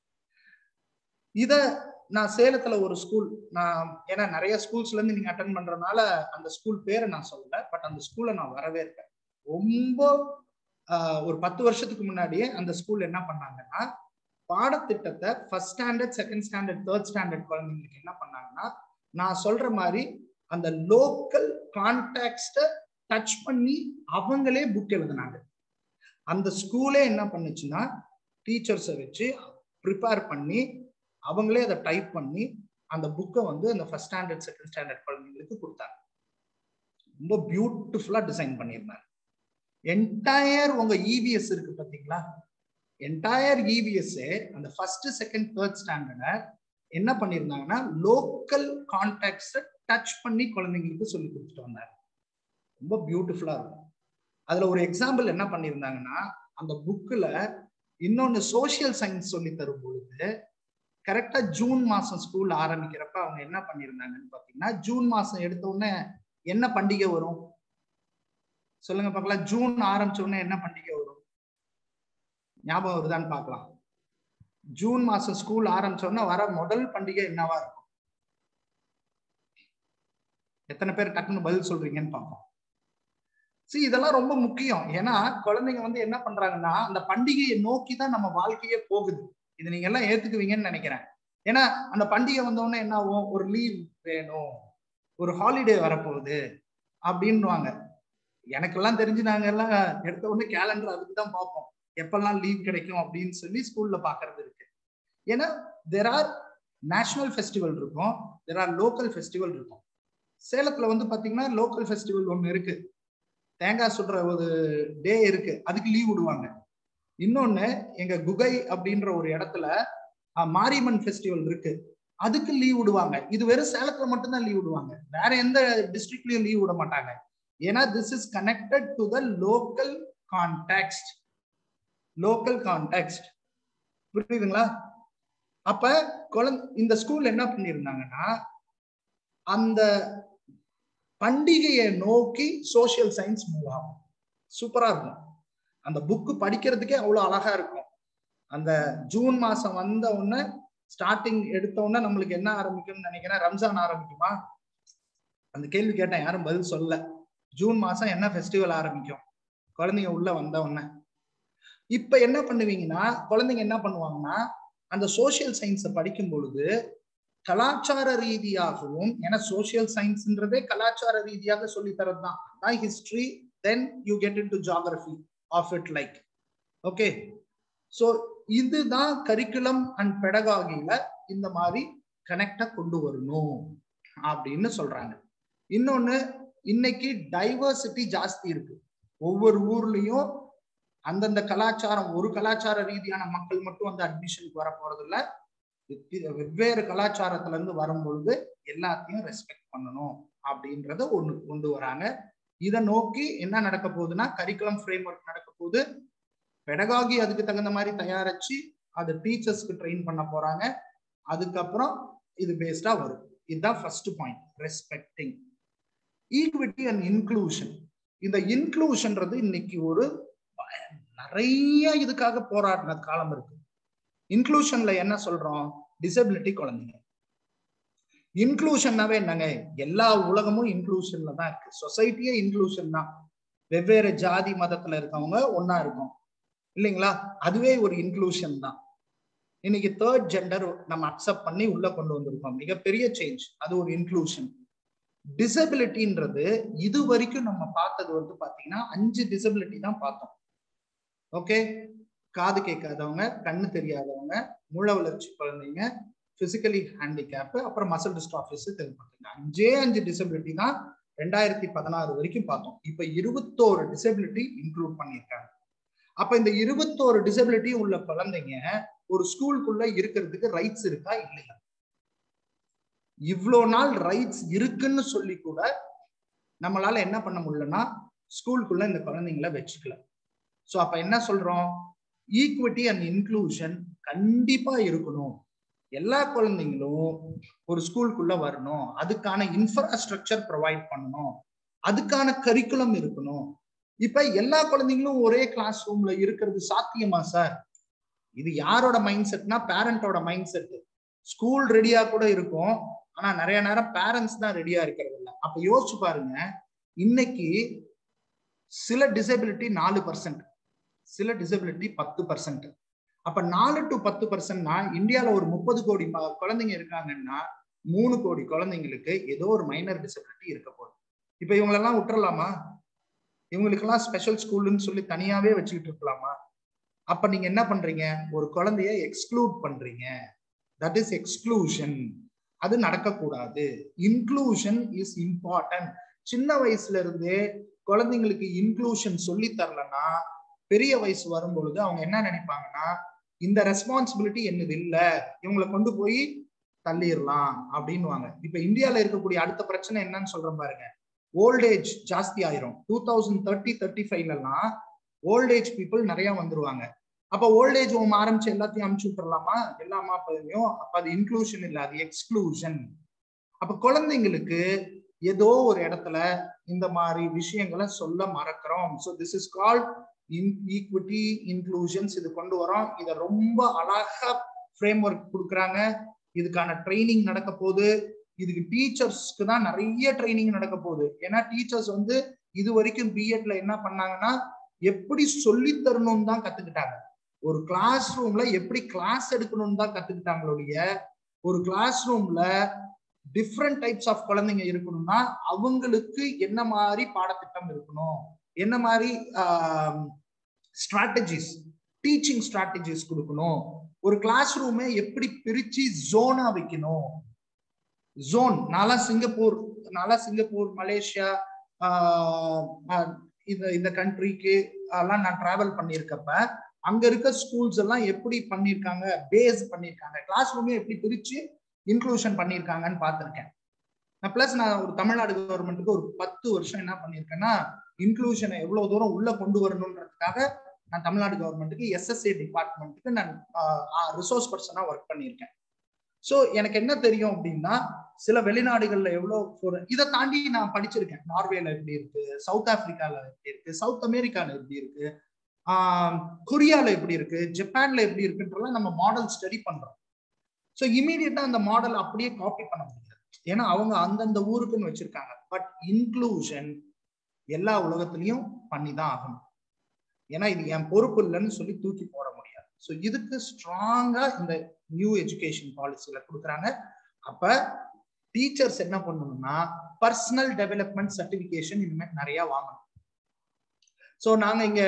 இத நான் சேலத்துல ஒரு ஸ்கூல், நான் ஏன்னா நிறைய ஸ்கூல்ஸ்ல இருந்து நீங்க அட்டன் பண்றதுனால அந்த ஸ்கூல் பேரை நான் சொல்லல, பட் அந்த ஸ்கூலை நான் வரவே இருக்கேன். ரொம்ப ஆஹ் ஒரு பத்து வருஷத்துக்கு முன்னாடியே அந்த ஸ்கூல் என்ன பண்ணாங்கன்னா, பாடத்திட்டத்தை first standard second standard third standard குழந்தைங்களுக்கு என்ன பண்ணாங்கன்னா, நான் சொல்ற மாதிரி அந்த லோக்கல் கான்டாக்ட்ஸை டச் பண்ணி அவங்களே புக் எழுதினாங்க. அந்த ஸ்கூலே என்ன பண்ணுச்சுன்னா, டீச்சர்ஸை வச்சு ப்ரிப்பேர் பண்ணி அவங்களே அதை டைப் பண்ணி அந்த புக்கை வந்து அந்த ஃபர்ஸ்ட் ஸ்டாண்டர்ட் செகண்ட் ஸ்டாண்டர்ட் குழந்தைங்களுக்கு கொடுத்தாங்க. ரொம்ப பியூட்டிஃபுல்லா டிசைன் பண்ணியிருந்தாங்க. என்டையர் உங்க இவிஎஸ் இருக்கு பாத்தீங்களா, என்டையர் இவிஎஸ் அந்த ஃபர்ஸ்ட் செகண்ட் தேர்ட் ஸ்டாண்டர்ட என்ன பண்ணிருந்தாங்கன்னா, லோக்கல் கான்டாக்ட்ஸை டச் பண்ணி குழந்தைங்களுக்கு சொல்லி கொடுத்துட்டு வந்தாங்க. ரொம்ப பியூட்டிஃபுல்லா இருக்கும். அதுல ஒரு எக்ஸாம்பிள் என்ன பண்ணியிருந்தாங்கன்னா, அந்த புக்ல இன்னொன்னு சோசியல் சயின்ஸ் சொல்லி தரும் பொழுது கரெக்டா ஜூன் மாசம் ஸ்கூல் ஆரம்பிக்கிறப்ப அவங்க என்ன பண்ணியிருந்தாங்கன்னு பாத்தீங்கன்னா, ஜூன் மாசம் எடுத்த உடனே என்ன பண்டிகை வரும் சொல்லுங்க பார்க்கலாம். ஜூன் ஆரம்பிச்ச உடனே என்ன பண்டிகை வரும், ஞாபகம் வருதான்னு பார்க்கலாம். ஜூன் மாசம் ஸ்கூல் ஆரம்பிச்ச உடனே வர முதல் பண்டிகை என்னவா இருக்கும்? எத்தனை பேர் டக்குன்னு பதில் சொல்றீங்கன்னு பார்ப்போம். சரி, இதெல்லாம் ரொம்ப முக்கியம். ஏன்னா குழந்தைங்க வந்து என்ன பண்றாங்கன்னா, அந்த பண்டிகையை நோக்கி தான் நம்ம வாழ்க்கையே போகுது. இது நீங்க எல்லாம் ஏத்துக்குவீங்கன்னு நினைக்கிறேன். ஏன்னா அந்த பண்டிகை வந்தோடனே என்ன ஆகும், ஒரு லீவ் வேணும், ஒரு ஹாலிடே வரப்போகுது அப்படின்வாங்க. எனக்கெல்லாம் தெரிஞ்சு நாங்க எல்லாம் எடுத்த உடனே கேலண்டர் அதுக்கு தான் பார்ப்போம், எப்பெல்லாம் லீவ் கிடைக்கும் அப்படின்னு சொல்லி ஸ்கூல்ல பாக்குறது இருக்கு. ஏன்னா தெர் ஆர் நேஷனல் ஃபெஸ்டிவல் இருக்கும், தெர் ஆர் லோக்கல் ஃபெஸ்டிவல் இருக்கும். சேலத்துல வந்து பாத்தீங்கன்னா லோக்கல் ஃபெஸ்டிவல் ஒண்ணு இருக்கு, தேங்காய் சுடுற ஒரு டே இருக்கு, அதுக்கு லீவ் விடுவாங்க. இன்னொன்னு எங்க குகை அப்படின்ற ஒரு இடத்துல மாரியம்மன் ஃபெஸ்டிவல் இருக்கு, அதுக்கு லீவ் விடுவாங்க. இது வெறும் சேலத்துல மட்டும்தான் லீவ் விடுவாங்க, வேற எந்த டிஸ்ட்ரிக்ட்லயும் லீவ் விட மாட்டாங்க. ஏன்னா this is connected to the local context. Local context புரியுதுங்களா? அப்ப குழந்தை இந்த ஸ்கூல் என்ன பண்ணிருந்தாங்கன்னா, அந்த பண்டிகையை நோக்கி சோசியல் சயின்ஸ் மூவ் ஆகும். சூப்பரா இருக்கும். அந்த புக்கு படிக்கிறதுக்கே அவ்வளவு அழகா இருக்கும். அந்த ஜூன் மாசம் வந்த உடனே ஸ்டார்டிங் எடுத்த உடனே நம்மளுக்கு என்ன ஆரம்பிக்கும்னு நினைக்கிறேன், ரம்ஜான் ஆரம்பிக்குமா? அந்த கேள்வி கேட்டேன், யாரும் பதில் சொல்லல. ஜூன் மாசம் என்ன ஃபெஸ்டிவல் ஆரம்பிக்கும்? குழந்தைங்க உள்ள வந்த உடனே. இப்ப என்ன பண்ணுவீங்கன்னா, குழந்தைங்க என்ன பண்ணுவாங்கன்னா, அந்த சோசியல் சயின்ஸை படிக்கும் பொழுது கலாச்சார ரீதியாகவும், ஏன்னா சோசியல் சயின்ஸ்ன்றதே கலாச்சார ரீதியாக சொல்லி தரது தான். History, then you get into geography of it like. Okay, so இதுதான் கரிக்குலம் அண்ட் பெடகாகில இந்த மாதிரி கனெக்டா கொண்டு வரணும் அப்படின்னு சொல்றாங்க. இன்னொன்னு, இன்னைக்கு டைவர்சிட்டி ஜாஸ்தி இருக்கு. ஒவ்வொரு ஊர்லயும் அந்தந்த கலாச்சாரம், ஒரு கலாச்சார ரீதியான மக்கள் மட்டும் வந்து அட்மிஷனுக்கு வர போறது இல்ல, வெவ்வேறு கலாச்சாரத்துல இருந்து வரும் பொழுது எல்லாத்தையும் ரெஸ்பெக்ட் பண்ணணும் அப்படின்றத ஒண்ணு கொண்டு வராங்க. இதை நோக்கி என்ன நடக்க போகுதுன்னா, கரிக்குலம் ஃப்ரேம் ஒர்க் நடக்க போகுது. பெடகாகி அதுக்கு தகுந்த மாதிரி தயாரிச்சு அது டீச்சர்ஸ்க்கு ட்ரெயின் பண்ண போறாங்க. அதுக்கப்புறம் இது பேஸ்டா வரும். இதுதான் first point, respecting. Equity and inclusion. இந்த இன்க்ளூஷன்றது இன்னைக்கு ஒரு நிறைய இதுக்காக போராடின காலம் இருக்கு. இன்க்ளூஷன்ல என்ன சொல்றோம்? டிசபிலிட்டி குழந்தைங்க. இன்க்ளூஷன்னாவே என்னங்க, எல்லா உலகமும் இன்க்ளூஷன்ல தான் இருக்கு. சொசைட்டியே இன்க்ளூஷன் தான். வெவ்வேறு ஜாதி மதத்துல இருக்கவங்க ஒன்னா இருக்கும் இல்லைங்களா? அதுவே ஒரு இன்க்ளூஷன் தான். இன்னைக்கு தேர்ட் ஜெண்டர் நம்ம அக்செப்ட் பண்ணி உள்ள கொண்டு வந்திருக்கோம், மிகப்பெரிய சேஞ்ச். அது ஒரு இன்க்ளூஷன். டிசபிலிட்டின்றது இது வரைக்கும் நம்ம பார்த்தது வந்து பாத்தீங்கன்னா அஞ்சு டிசபிலிட்டி தான் பார்த்தோம். ஓகே, காது கேட்காதவங்க, கண்ணு தெரியாதவங்க, மூல வளர்ச்சி குழந்தைங்க, பிசிக்கலி ஹேண்டிகேப், அப்புறம் மசில் டிஸ்ட்ராஃபிஸ் தெரிஞ்சுங்க. அஞ்சே அஞ்சு டிசபிலிட்டி தான் ரெண்டாயிரத்தி பதினாறு வரைக்கும் பார்த்தோம். இப்ப இருபத்தோரு டிசபிலிட்டி இன்க்ளூட் பண்ணியிருக்காங்க. அப்ப இந்த இருபத்தோரு டிசபிலிட்டி உள்ள குழந்தைங்க ஒரு ஸ்கூலுக்குள்ள இருக்கிறதுக்கு ரைட்ஸ் இருக்கா இல்லையா? இவ்வளவு நாள் ரைட்ஸ் இருக்குன்னு சொல்லி கூட நம்மளால என்ன பண்ண முடியலன்னா ஸ்கூலுக்குள்ள இந்த குழந்தைங்களை வச்சுக்கல. சோ அப்ப என்ன சொல்றோம்? ஈக்விட்டி அண்ட் இன்க்ளூஷன் கண்டிப்பா இருக்கணும். எல்லா குழந்தைங்களும் ஒரு ஸ்கூலுக்குள்ள வரணும், அதுக்கான இன்ஃப்ராஸ்ட்ரக்சர் ப்ரொவைட் பண்ணணும், அதுக்கான கரிக்குலம் இருக்கணும். இப்ப எல்லா குழந்தைங்களும் ஒரே கிளாஸ் ரூம்ல இருக்கிறது சாத்தியமா சார்? இது யாரோட மைண்ட் செட்னா பேரண்டோட மைண்ட் செட். ஸ்கூல் ரெடியா கூட இருக்கும், ஆனா நிறைய நேரம் பேரண்ட்ஸ் தான் ரெடியா இருக்கிறது இல்லை. அப்ப யோசிச்சு பாருங்க, இன்னைக்கு சில டிசபிலிட்டி நாலு பர்சன்ட், சில டிசபிலிட்டி பத்து பர்சன்ட். அப்ப நாலு டு பத்து பர்சன்ட்னா இந்தியாவில ஒரு முப்பது கோடி குழந்தைங்க இருக்காங்கன்னா மூணு கோடி குழந்தைங்களுக்கு ஏதோ ஒரு மைனர் டிசபிலிட்டி இருக்க போகுது. இப்ப இவங்களெல்லாம் விட்டுறலாமா? இவங்களுக்கெல்லாம் ஸ்பெஷல் ஸ்கூல்னு சொல்லி தனியாவே வச்சுக்கிட்டு இருக்கலாமா? அப்ப நீங்க என்ன பண்றீங்க? ஒரு குழந்தைய எக்ஸ்க்ளூட் பண்றீங்க. That is exclusion. அது நடக்கக்கூடாது. Inclusion is important. சின்ன வயசுல இருந்தே குழந்தைங்களுக்கு இன்க்ளூஷன் சொல்லி தரலன்னா பெரிய வயசு வரும் பொழுது அவங்க என்ன நினைப்பாங்கன்னா, இந்த ரெஸ்பான்சிபிலிட்டி என்னது இல்ல, இவங்களை கொண்டு போய் தள்ளிடலாம் அப்படின்னுவாங்க. இப்ப இந்தியால இருக்கக்கூடிய அடுத்த பிரச்சனை என்னன்னு சொல்றேன் பாருங்க, ஓல்டேஜ் ஜாஸ்தி ஆயிரும். டூ தௌசண்ட் தேர்ட்டி தேர்ட்டி ஃபைவ்ல எல்லாம் ஓல்டேஜ் பீப்புள் நிறைய வந்துருவாங்க. அப்ப ஓல்டேஜ் ஹோம் ஆரம்பிச்சு எல்லாத்தையும் அனுப்பிச்சு விட்டுறலாமா? எல்லா அம்மா அப்பாவையும்? அப்ப அது இன்க்ளூஷன் இல்ல, அது எக்ஸ்க்ளூஷன். அப்ப குழந்தைங்களுக்கு ஏதோ ஒரு இடத்துல இந்த மாதிரி விஷயங்களை சொல்ல மறக்கிறோம். So this is called equity inclusions. இது கொண்டு வரோம். இதை ரொம்ப அழகா ஃப்ரேம் ஒர்க் கொடுக்குறாங்க. இதுக்கான ட்ரைனிங் நடக்க போகுது. இதுக்கு டீச்சர்ஸ்க்கு தான் நிறைய ட்ரைனிங் நடக்க போகுது. ஏன்னா டீச்சர்ஸ் வந்து இது வரைக்கும் பிஎட்ல என்ன பண்ணாங்கன்னா எப்படி சொல்லி தரணும்னு தான் கத்துக்கிட்டாங்க. ஒரு கிளாஸ் ரூம்ல எப்படி கிளாஸ் எடுக்கணும்னு தான் கத்துக்கிட்டாங்களுடைய, ஒரு கிளாஸ் ரூம்ல டிஃப்ரெண்ட் டைப்ஸ் ஆஃப் குழந்தைங்க இருக்கணும்னா அவங்களுக்கு என்ன மாதிரி பாடத்திட்டம் இருக்கணும், என்ன மாதிரி ஸ்ட்ராட்டஜிஸ், டீச்சிங் ஸ்ட்ராட்டஜிஸ் கொடுக்கணும், ஒரு கிளாஸ் ரூமை எப்படி பிரிச்சு ஜோனா வைக்கணும். ஜோன் நாளா சிங்கப்பூர் நாளா சிங்கப்பூர் மலேசியா இந்த இந்த கண்ட்ரிக்கு எல்லாம் நான் டிராவல் பண்ணியிருக்கப்ப அங்க இருக்க ஸ்கூல்ஸ் எல்லாம் எப்படி பண்ணியிருக்காங்க, பேஸ் பண்ணியிருக்காங்க, கிளாஸ் ரூமே எப்படி பிரிச்சு இன்க்ளூஷன் பண்ணியிருக்காங்கன்னு பார்த்திருக்கேன். நான் பிளஸ் நான் ஒரு தமிழ்நாடு கவர்மெண்ட்டுக்கு ஒரு பத்து வருஷம் என்ன பண்ணியிருக்கேன்னா இன்க்ளூஷனை எவ்வளவு தூரம் உள்ள கொண்டு வரணுன்றதுக்காக நான் தமிழ்நாடு கவர்மெண்ட்டுக்கு எஸ்எஸ்ஏ டிபார்ட்மெண்ட்டுக்கு நான் ரிசோர்ஸ் பர்சனா ஒர்க் பண்ணியிருக்கேன். ஸோ எனக்கு என்ன தெரியும் அப்படின்னா, சில வெளிநாடுகள்ல எவ்வளவு இதை தாண்டி நான் படிச்சிருக்கேன். நார்வேல எப்படி இருக்கு, சவுத் ஆப்பிரிக்கால எப்படி இருக்கு, சவுத் அமெரிக்கால எப்படி இருக்கு, ஆஹ் கொரியால எப்படி இருக்கு, ஜப்பான்ல எப்படி இருக்குன்றலாம் நம்ம மாடல் ஸ்டடி பண்றோம். ஸோ இமீடியட்டா அந்த மாடல் அப்படியே காப்பி பண்ண முடியாது, ஏன்னா அவங்க அந்தந்த ஊருக்குன்னு வச்சிருக்காங்க. பட் இன்க்ளூஷன் எல்லா உலகத்திலையும் பண்ணிதான் ஆகணும், ஏன்னா இது என் பொறுப்பு இல்லைன்னு சொல்லி தூக்கி போட முடியாது. ஸோ இதுக்கு ஸ்ட்ராங்கா இந்த நியூ எஜுகேஷன் பாலிசியில கொடுக்குறாங்க. அப்ப டீச்சர்ஸ் என்ன பண்ணணும்னா பர்சனல் டெவலப்மெண்ட் சர்டிபிகேஷன் இனிமேல் நிறைய வாங்கணும். ஸோ நாங்க இங்க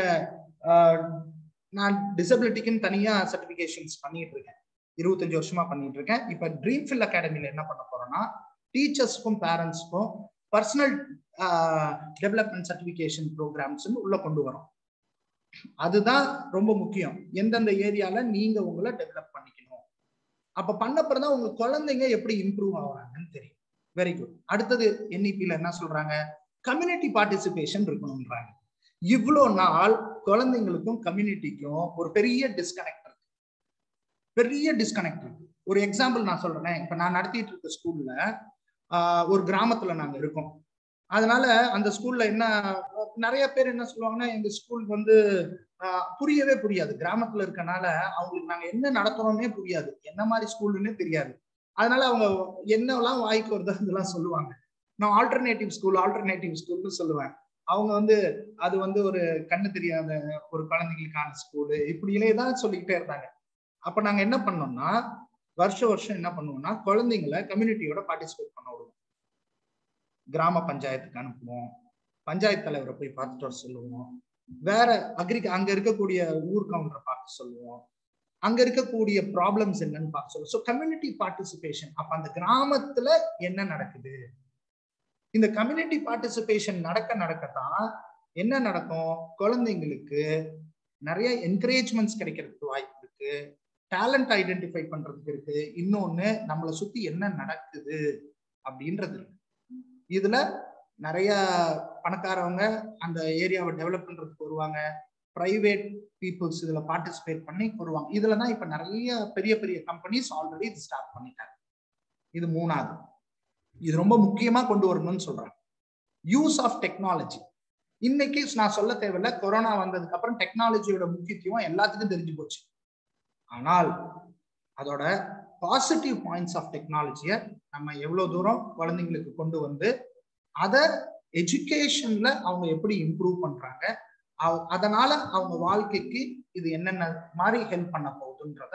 நான் டிசபிலிட்டிக்குன்னு தனியா சர்டிபிகேஷன்ஸ் பண்ணிட்டு இருக்கேன், இருபத்தஞ்சு வருஷமா பண்ணிட்டு இருக்கேன். இப்ப ட்ரீம்ஃபில் அகாடமில என்ன பண்ண போறோம்னா டீச்சர்ஸ்க்கும் பேரண்ட்ஸ்க்கும் பர்சனல் டெவலப்மெண்ட் சர்டிபிகேஷன் ப்ரோக்ராம்ஸ் உள்ள கொண்டு வரோம். அதுதான் ரொம்ப முக்கியம், எந்தெந்த ஏரியால நீங்க உங்களை டெவலப் பண்ணிக்கணும். அப்ப பண்ணப்பறம் தான் உங்க குழந்தைங்க எப்படி இம்ப்ரூவ் ஆகுறாங்கன்னு தெரியும். Very good. அடுத்தது என்இபில என்ன சொல்றாங்க, கம்யூனிட்டி பார்ட்டிசிபேஷன் இருக்கணும்ன்றாங்க. இவ்வளோ நாள் குழந்தைங்களுக்கும் கம்யூனிட்டிக்கும் ஒரு பெரிய டிஸ்கனெக்ட் இருக்கு, பெரிய டிஸ்கனெக்ட் இருக்கு. ஒரு எக்ஸாம்பிள் நான் சொல்றேன். இப்ப நான் நடத்திட்டு இருக்க ஸ்கூல்ல ஆஹ் ஒரு கிராமத்துல நாங்க இருக்கோம். அதனால அந்த ஸ்கூல்ல என்ன நிறைய பேர் என்ன சொல்லுவாங்கன்னா, எங்க ஸ்கூல் வந்து ஆஹ் புரியவே புரியாது, கிராமத்துல இருக்கனால அவங்களுக்கு நாங்க என்ன நடத்துறோம்னே புரியாது, என்ன மாதிரி ஸ்கூல்னே தெரியாது. அதனால அவங்க என்னெல்லாம் வாய்க்கு வருதோ இதெல்லாம் சொல்லுவாங்க. நான் ஆல்டர்னேட்டிவ் ஸ்கூல் ஆல்டர்னேட்டிவ் ஸ்கூல்னு சொல்லுவேன். அவங்க வந்து அது வந்து ஒரு கண்ணு தெரியாத ஒரு குழந்தைங்களுக்கான ஸ்கூலு இப்படியிலே தான் சொல்லிக்கிட்டே இருந்தாங்க. அப்ப நாங்க என்ன பண்ணோம்னா வருஷம் வருஷம் என்ன பண்ணுவோம்னா குழந்தைங்களை கம்யூனிட்டியோட பார்ட்டிசிபேட் பண்ண விடுவோம். கிராம பஞ்சாயத்துக்கு அனுப்புவோம், பஞ்சாயத்து தலைவரை போய் பார்த்துட்டு வர சொல்லுவோம், வேற அக்ரி அங்க இருக்கக்கூடிய ஊர் கவுண்டரை பார்க்க சொல்லுவோம், அங்க இருக்கக்கூடிய ப்ராப்ளம்ஸ் என்னன்னு பார்க்க சொல்லுவோம். So community participation. அப்ப அந்த கிராமத்துல என்ன நடக்குது, இந்த கம்யூனிட்டி பார்ட்டிசிபேஷன் நடக்க நடக்கத்தான் என்ன நடக்கும், குழந்தைங்களுக்கு நிறைய என்கரேஜ்மெண்ட்ஸ் கிடைக்கிறதுக்கு வாய்ப்பு இருக்கு, டேலண்ட் ஐடென்டிஃபை பண்றதுக்கு இருக்கு, இன்னொன்னு நம்மளை சுத்தி என்ன நடக்குது அப்படின்றது இருக்கு. இதுல நிறைய பணக்காரவங்க அந்த ஏரியாவை டெவலப் பண்றதுக்கு வருவாங்க, பிரைவேட் பீப்புள்ஸ் இதுல பார்ட்டிசிபேட் பண்ணி வருவாங்க. இதுலதான் இப்ப நிறைய பெரிய பெரிய கம்பெனிஸ் ஆல்ரெடி இது ஸ்டார்ட் பண்ணிட்டாங்க. இது மூணாவது, இது ரொம்ப முக்கியமா கொண்டு வரணும்னு சொல்றாங்க. Use of technology. இன்னைக்கு நான் சொல்ல தேவையில்ல, கொரோனா வந்ததுக்கு அப்புறம் டெக்னாலஜியோட முக்கியத்துவம் எல்லாத்துக்கும் தெரிஞ்சு போச்சு. ஆனால் அதோட பாசிட்டிவ் பாயிண்ட்ஸ் ஆஃப் டெக்னாலஜியை நம்ம எவ்வளவு தூரம் குழந்தைங்களுக்கு கொண்டு வந்து அதை எஜுகேஷன்ல அவங்க எப்படி இம்ப்ரூவ் பண்றாங்க, அதனால அவங்க வாழ்க்கைக்கு இது என்னென்ன மாதிரி ஹெல்ப் பண்ண போகுதுன்றத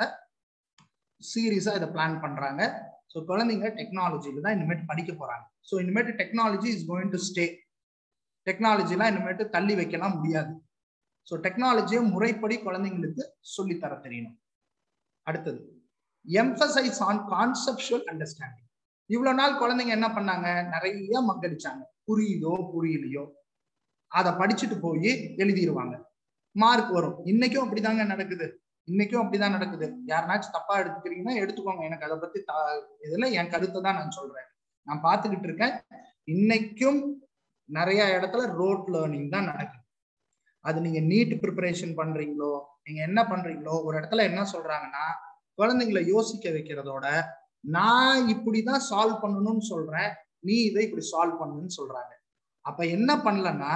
சீரியஸா இதை பிளான் பண்றாங்க. ஸோ குழந்தைங்க டெக்னாலஜியில தான் இனிமேட்டு படிக்க போறாங்க. ஸோ இனிமேட்டு technology is going to stay. டெக்னாலஜிலாம் இனிமேட்டு தள்ளி வைக்கலாம் முடியாது. ஸோ டெக்னாலஜியை முறைப்படி குழந்தைங்களுக்கு சொல்லித்தர தெரியணும். அடுத்தது எம்பசைஸ் ஆன் கான்செப்சுவல் அண்டர்ஸ்டாண்டிங். இவ்வளவு நாள் குழந்தைங்க என்ன பண்ணாங்க, நிறைய மக்கடிச்சாங்க, புரியுதோ புரியலையோ அதை படிச்சுட்டு போய் எழுதிடுவாங்க, மார்க் வரும். இன்னைக்கும் அப்படிதாங்க நடக்குது, இன்னைக்கும் அப்படிதான் நடக்குது. யாருனாச்சும் தப்பா எடுத்துக்கிறீங்கன்னா எடுத்துக்கோங்க, எனக்கு அதை பத்தி இதுல என் கருத்தை தான் நான் சொல்றேன். நான் பார்த்துக்கிட்டு இருக்கேன், இன்னைக்கும் நிறைய இடத்துல ரோட் லேர்னிங் தான் நடக்குது. அது நீங்க நீட் ப்ரிப்பரேஷன் பண்றீங்களோ, நீங்க என்ன பண்றீங்களோ, ஒரு இடத்துல என்ன சொல்றாங்கன்னா குழந்தைங்களை யோசிக்க வைக்கிறதோட நான் இப்படிதான் சால்வ் பண்ணணும்னு சொல்றேன், நீ இதை இப்படி சால்வ் பண்ணணும்னு சொல்றாங்க. அப்ப என்ன பண்ணலன்னா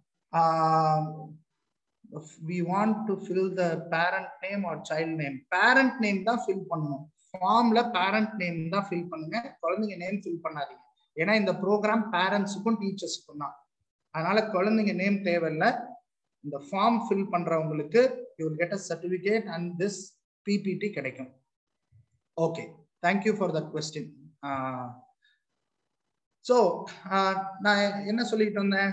ஆஹ் we want to fill the parent name or child name. parent name தான் fill பண்ணணும். ஃபார்ம்ல parent name தான் fill பண்ணுங்க, குழந்தைங்க நேம் fill பண்ணாதீங்க. ஏன்னா இந்த ப்ரோக்ராம் பேரண்ட்ஸுக்கும் டீச்சர்ஸுக்கும் தான். அதனால குழந்தைங்க நேம் தேவையில்லை. இந்த ஃபார்ம் ஃபில் பண்றவங்களுக்கு you will get a certificate and this P P T கிடைக்கும். Okay, thank you for that question. So நான் என்ன சொல்லிட்டு வந்தேன்,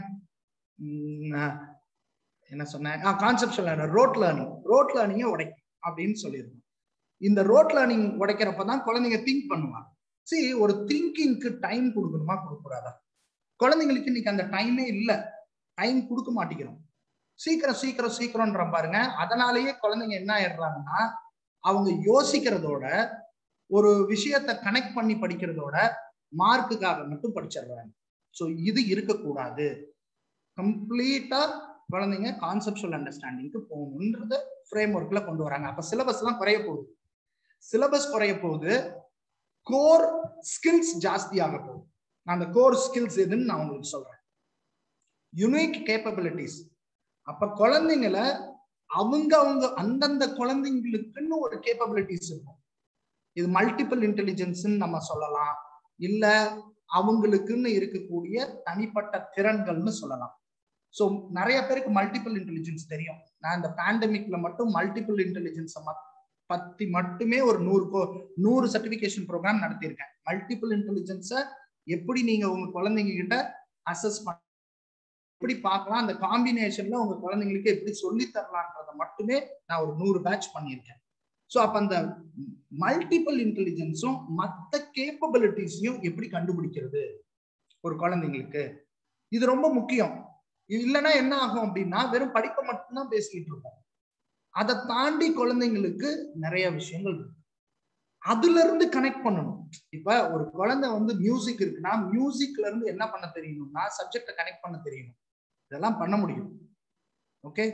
என்ன சொன்னேன், conceptual learning, rote learning. Rote லேர்னிங்கை உடைக்கும் அப்படின்னு சொல்லியிருந்தோம். இந்த ரோட் லேர்னிங் உடைக்கிறப்பதான் குழந்தைங்க திங்க் பண்ணுவாங்க. சரி, ஒரு திங்கிங்க்கு டைம் கொடுக்கணுமா கொடுக்கூடாதா? குழந்தைங்களுக்கு இன்னைக்கு அந்த டைமே இல்லை, டைம் கொடுக்க மாட்டேங்கிறோம். சீக்கிரம் சீக்கிரம் சீக்கிரம்ன்ற பாருங்க. அதனாலேயே குழந்தைங்க என்ன ஆயிடுறாங்கன்னா அவங்க யோசிக்கிறதோட ஒரு விஷயத்தை கனெக்ட் பண்ணி படிக்கிறதோட மார்க்குக்காக மட்டும் படிச்சிடுறாங்க. ஸோ இது இருக்கக்கூடாது. கம்ப்ளீட்டா குழந்தைங்க கான்செப்சுவல் அண்டர்ஸ்டாண்டிங்க்கு போகணுன்றத ஃப்ரேம் ஒர்க்ல கொண்டு வராங்க. அப்ப சிலபஸ் எல்லாம் குறைய போகுது, சிலபஸ் குறைய போகுது, கோர் ஸ்கில்ஸ் ஜாஸ்தி ஆக போகுது. நான் அந்த கோர் ஸ்கில்ஸ் எதுன்னு நான் உங்களுக்கு சொல்றேன். Unique capabilities. அப்ப குழந்தைங்களை அவங்க அவங்க அந்தந்த குழந்தைங்களுக்குன்னு ஒரு கேப்பபிலிட்டிஸ் இருக்கும். இது மல்டிபிள் இன்டெலிஜென்ஸ் நம்ம சொல்லலாம், இல்ல அவங்களுக்குன்னு இருக்கக்கூடிய தனிப்பட்ட திறன்கள்னு சொல்லலாம். ஸோ நிறைய பேருக்கு மல்டிபிள் இன்டெலிஜென்ஸ் தெரியும். நான் இந்த பேண்டமிக்ல மட்டும் மல்டிபிள் இன்டெலிஜென்ஸ் பத்தி மட்டுமே ஒரு நூறு நூறு சர்டிபிகேஷன் ப்ரோக்ராம் நடத்தியிருக்கேன். மல்டிபிள் இன்டெலிஜென்ஸை எப்படி நீங்க உங்க குழந்தைங்க கிட்ட அசஸ் பண்ண, எப்படி பார்க்கலாம், அந்த காம்பினேஷன்ல உங்க குழந்தைங்களுக்கு எப்படி சொல்லி தரலான்றத மட்டுமே நான் ஒரு நூறு பேட்ச் பண்ணியிருக்கேன். ஸோ அப்ப அந்த மல்டிபிள் இன்டெலிஜென்ஸும் மற்ற கேப்பபிலிட்டிஸையும் எப்படி கண்டுபிடிக்கிறது ஒரு குழந்தைங்களுக்கு, இது ரொம்ப முக்கியம். இல்லைன்னா என்ன ஆகும் அப்படின்னா வெறும் படிப்பை மட்டும்தான் பேசிக்கிட்டு இருக்கோம். அதை தாண்டி குழந்தைங்களுக்கு நிறைய விஷயங்கள் இருக்கு, அதுல இருந்து கனெக்ட் பண்ணணும். இப்ப ஒரு குழந்தை வந்து மியூசிக் இருக்குன்னா மியூசிக்ல இருந்து என்ன பண்ண தெரியணும்னா சப்ஜெக்டை கனெக்ட் பண்ண தெரியணும். இதெல்லாம் பண்ண முடியும். ஓகே,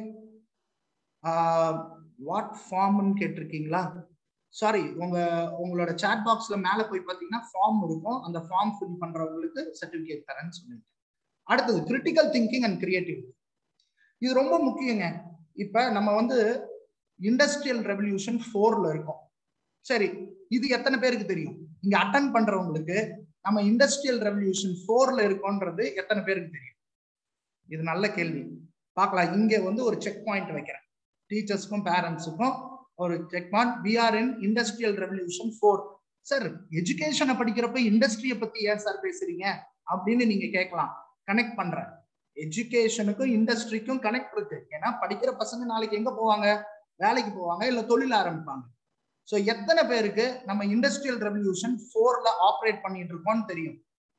வாட் ஃபார்ம்னு கேட்டிருக்கீங்களா? சாரி, உங்க உங்களோட சாட் பாக்ஸ்ல மேல போய் பார்த்தீங்கன்னா ஃபார்ம் இருக்கும், அந்த ஃபார்ம் ஃபில் பண்றவங்களுக்கு சர்டிபிகேட் தரேன்னு சொல்லியிருக்கேன். அடுத்தது கிரிட்டிக்கல் திங்கிங் அண்ட் கிரியேட்டிவிட்டி. இது ரொம்ப முக்கியங்க. இப்ப நம்ம வந்து இண்டஸ்ட்ரியல் ரெவல்யூஷன் ஃபோர்ல இருக்கோம். சரி, இது எத்தனை பேருக்கு தெரியும்? இங்க அட்டன் பண்றவங்களுக்கு நம்ம இண்டஸ்ட்ரியல் ரெவல்யூஷன் ஃபோர்ல இருக்கோன்றது எத்தனை பேருக்கு தெரியும்? இது நல்ல கேள்வி. பார்க்கலாம். இங்க வந்து ஒரு செக் பாயிண்ட் வைக்கிறேன், டீச்சர்ஸ்க்கும் பேரண்ட்ஸுக்கும் ஒரு check point. We are in industrial revolution four. Sir, எஜுகேஷனை படிக்கிறப்ப இண்டஸ்ட்ரியை பத்தி ஏன் சார் பேசுறீங்க அப்படின்னு நீங்க கேட்கலாம். கனெக்ட் பண்றேன். எஜுகேஷனுக்கும் இண்டஸ்ட்ரிக்கும் கனெக்ட் இருக்கு. ஏன்னா படிக்கிற பசங்க நாளைக்கு எங்க போவாங்க? வேலைக்கு போவாங்க, இல்ல தொழில் ஆரம்பிப்பாங்க. ஸோ எத்தனை பேருக்கு நம்ம இண்டஸ்ட்ரியல் ரெவல்யூஷன் ஃபோர்ல ஆப்ரேட் பண்ணிட்டு இருக்கோம்னு தெரியும்?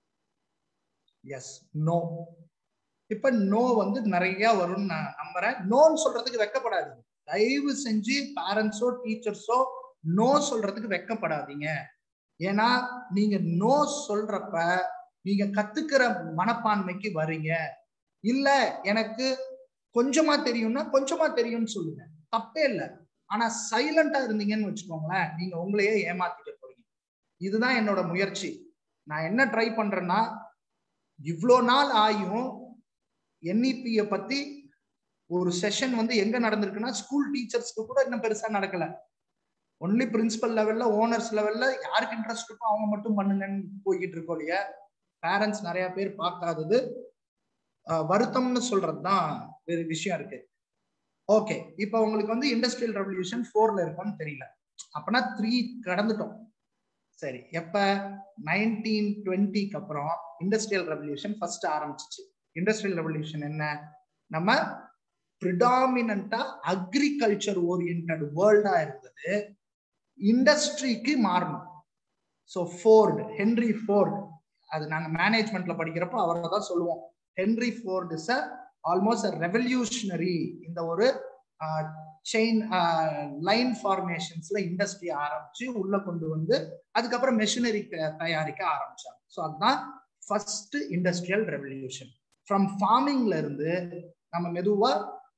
S, no. இப்ப நோ வந்து நிறைய வரும்னு நான் நம்புறேன். நோன்னு சொல்றதுக்கு வெக்கப்படாதீங்க. தயவு செஞ்சு பேரண்ட்ஸோ டீச்சர்ஸோ நோ சொல்றதுக்கு வெக்கப்படாதீங்க. ஏன்னா நீங்க நோ சொல்றப்ப நீங்க கத்துக்கிற மனப்பான்மைக்கு வரீங்க. இல்ல எனக்கு கொஞ்சமா தெரியும்னா கொஞ்சமா தெரியும்னு சொல்லுங்க, தப்பே இல்லை. ஆனா சைலண்டா இருந்தீங்கன்னு வச்சுக்கோங்களேன், நீங்க உங்களையே ஏமாத்திட்டு போறீங்க. இதுதான் என்னோட முயற்சி. நான் என்ன ட்ரை பண்றேன்னா, இவ்வளோ நாள் ஆயும் என்இபியை பத்தி ஒரு செஷன் வந்து எங்க நடந்திருக்குன்னா ஸ்கூல் டீச்சர்ஸ்க்கு கூட இன்னும் பெருசா நடக்கல. ஒன்லி பிரின்சிபல் லெவல்ல, ஓனர்ஸ் லெவல்ல யாருக்கு இன்ட்ரெஸ்ட் இருக்கோ அவங்க மட்டும் பண்ணுங்கன்னு போய்கிட்டு இருக்கோம் இல்லையா? பேரண்ட்ஸ் நிறைய பேர் பார்க்காதது வருத்தம்னு சொல்றதுதான் வேறு விஷயம் இருக்கு. ஓகே, இப்போ உங்களுக்கு வந்து இண்டஸ்ட்ரியல் ரெவல்யூஷன் ஃபோர்ல இருக்கும்னு தெரியல, அப்பனா த்ரீ கடந்துட்டோம். சரி, எப்ப நைன்டீன் டுவெண்ட்டிக்கு அப்புறம் இண்டஸ்ட்ரியல் ரெவல்யூஷன் ஃபர்ஸ்ட் ஆரம்பிச்சிச்சு. இண்டஸ்ட்ரியல் ரெவல்யூஷன் என்ன? நம்ம பிரிடாமினண்டா அக்ரிகல்ச்சர் ஓரியன்டட் வேர்ல்டா இருந்தது, இண்டஸ்ட்ரிக்கு மாறணும். ஸோ ஃபோர்டு, ஹென்ரி ஃபோர்டு, அது நாங்க மேனேஜ்மெண்ட்ல படிக்கிறப்போ அவரை தான் சொல்லுவோம். Henry Ford is a almost a revolutionary. இந்த ஒரு செயின் லைன் ஃபார்மேஷன்ஸ்ல இண்டஸ்ட்ரி ஆரம்பிச்சு உள்ள கொண்டு வந்து அதுக்கப்புறம் மெஷினரி தயாரிக்க ஆரம்பிச்சாங்க. ஸோ அதுதான் ஃபர்ஸ்ட் இண்டஸ்ட்ரியல் ரெவல்யூஷன். ஃப்ரம் ஃபார்மிங்ல இருந்து நம்ம மெதுவா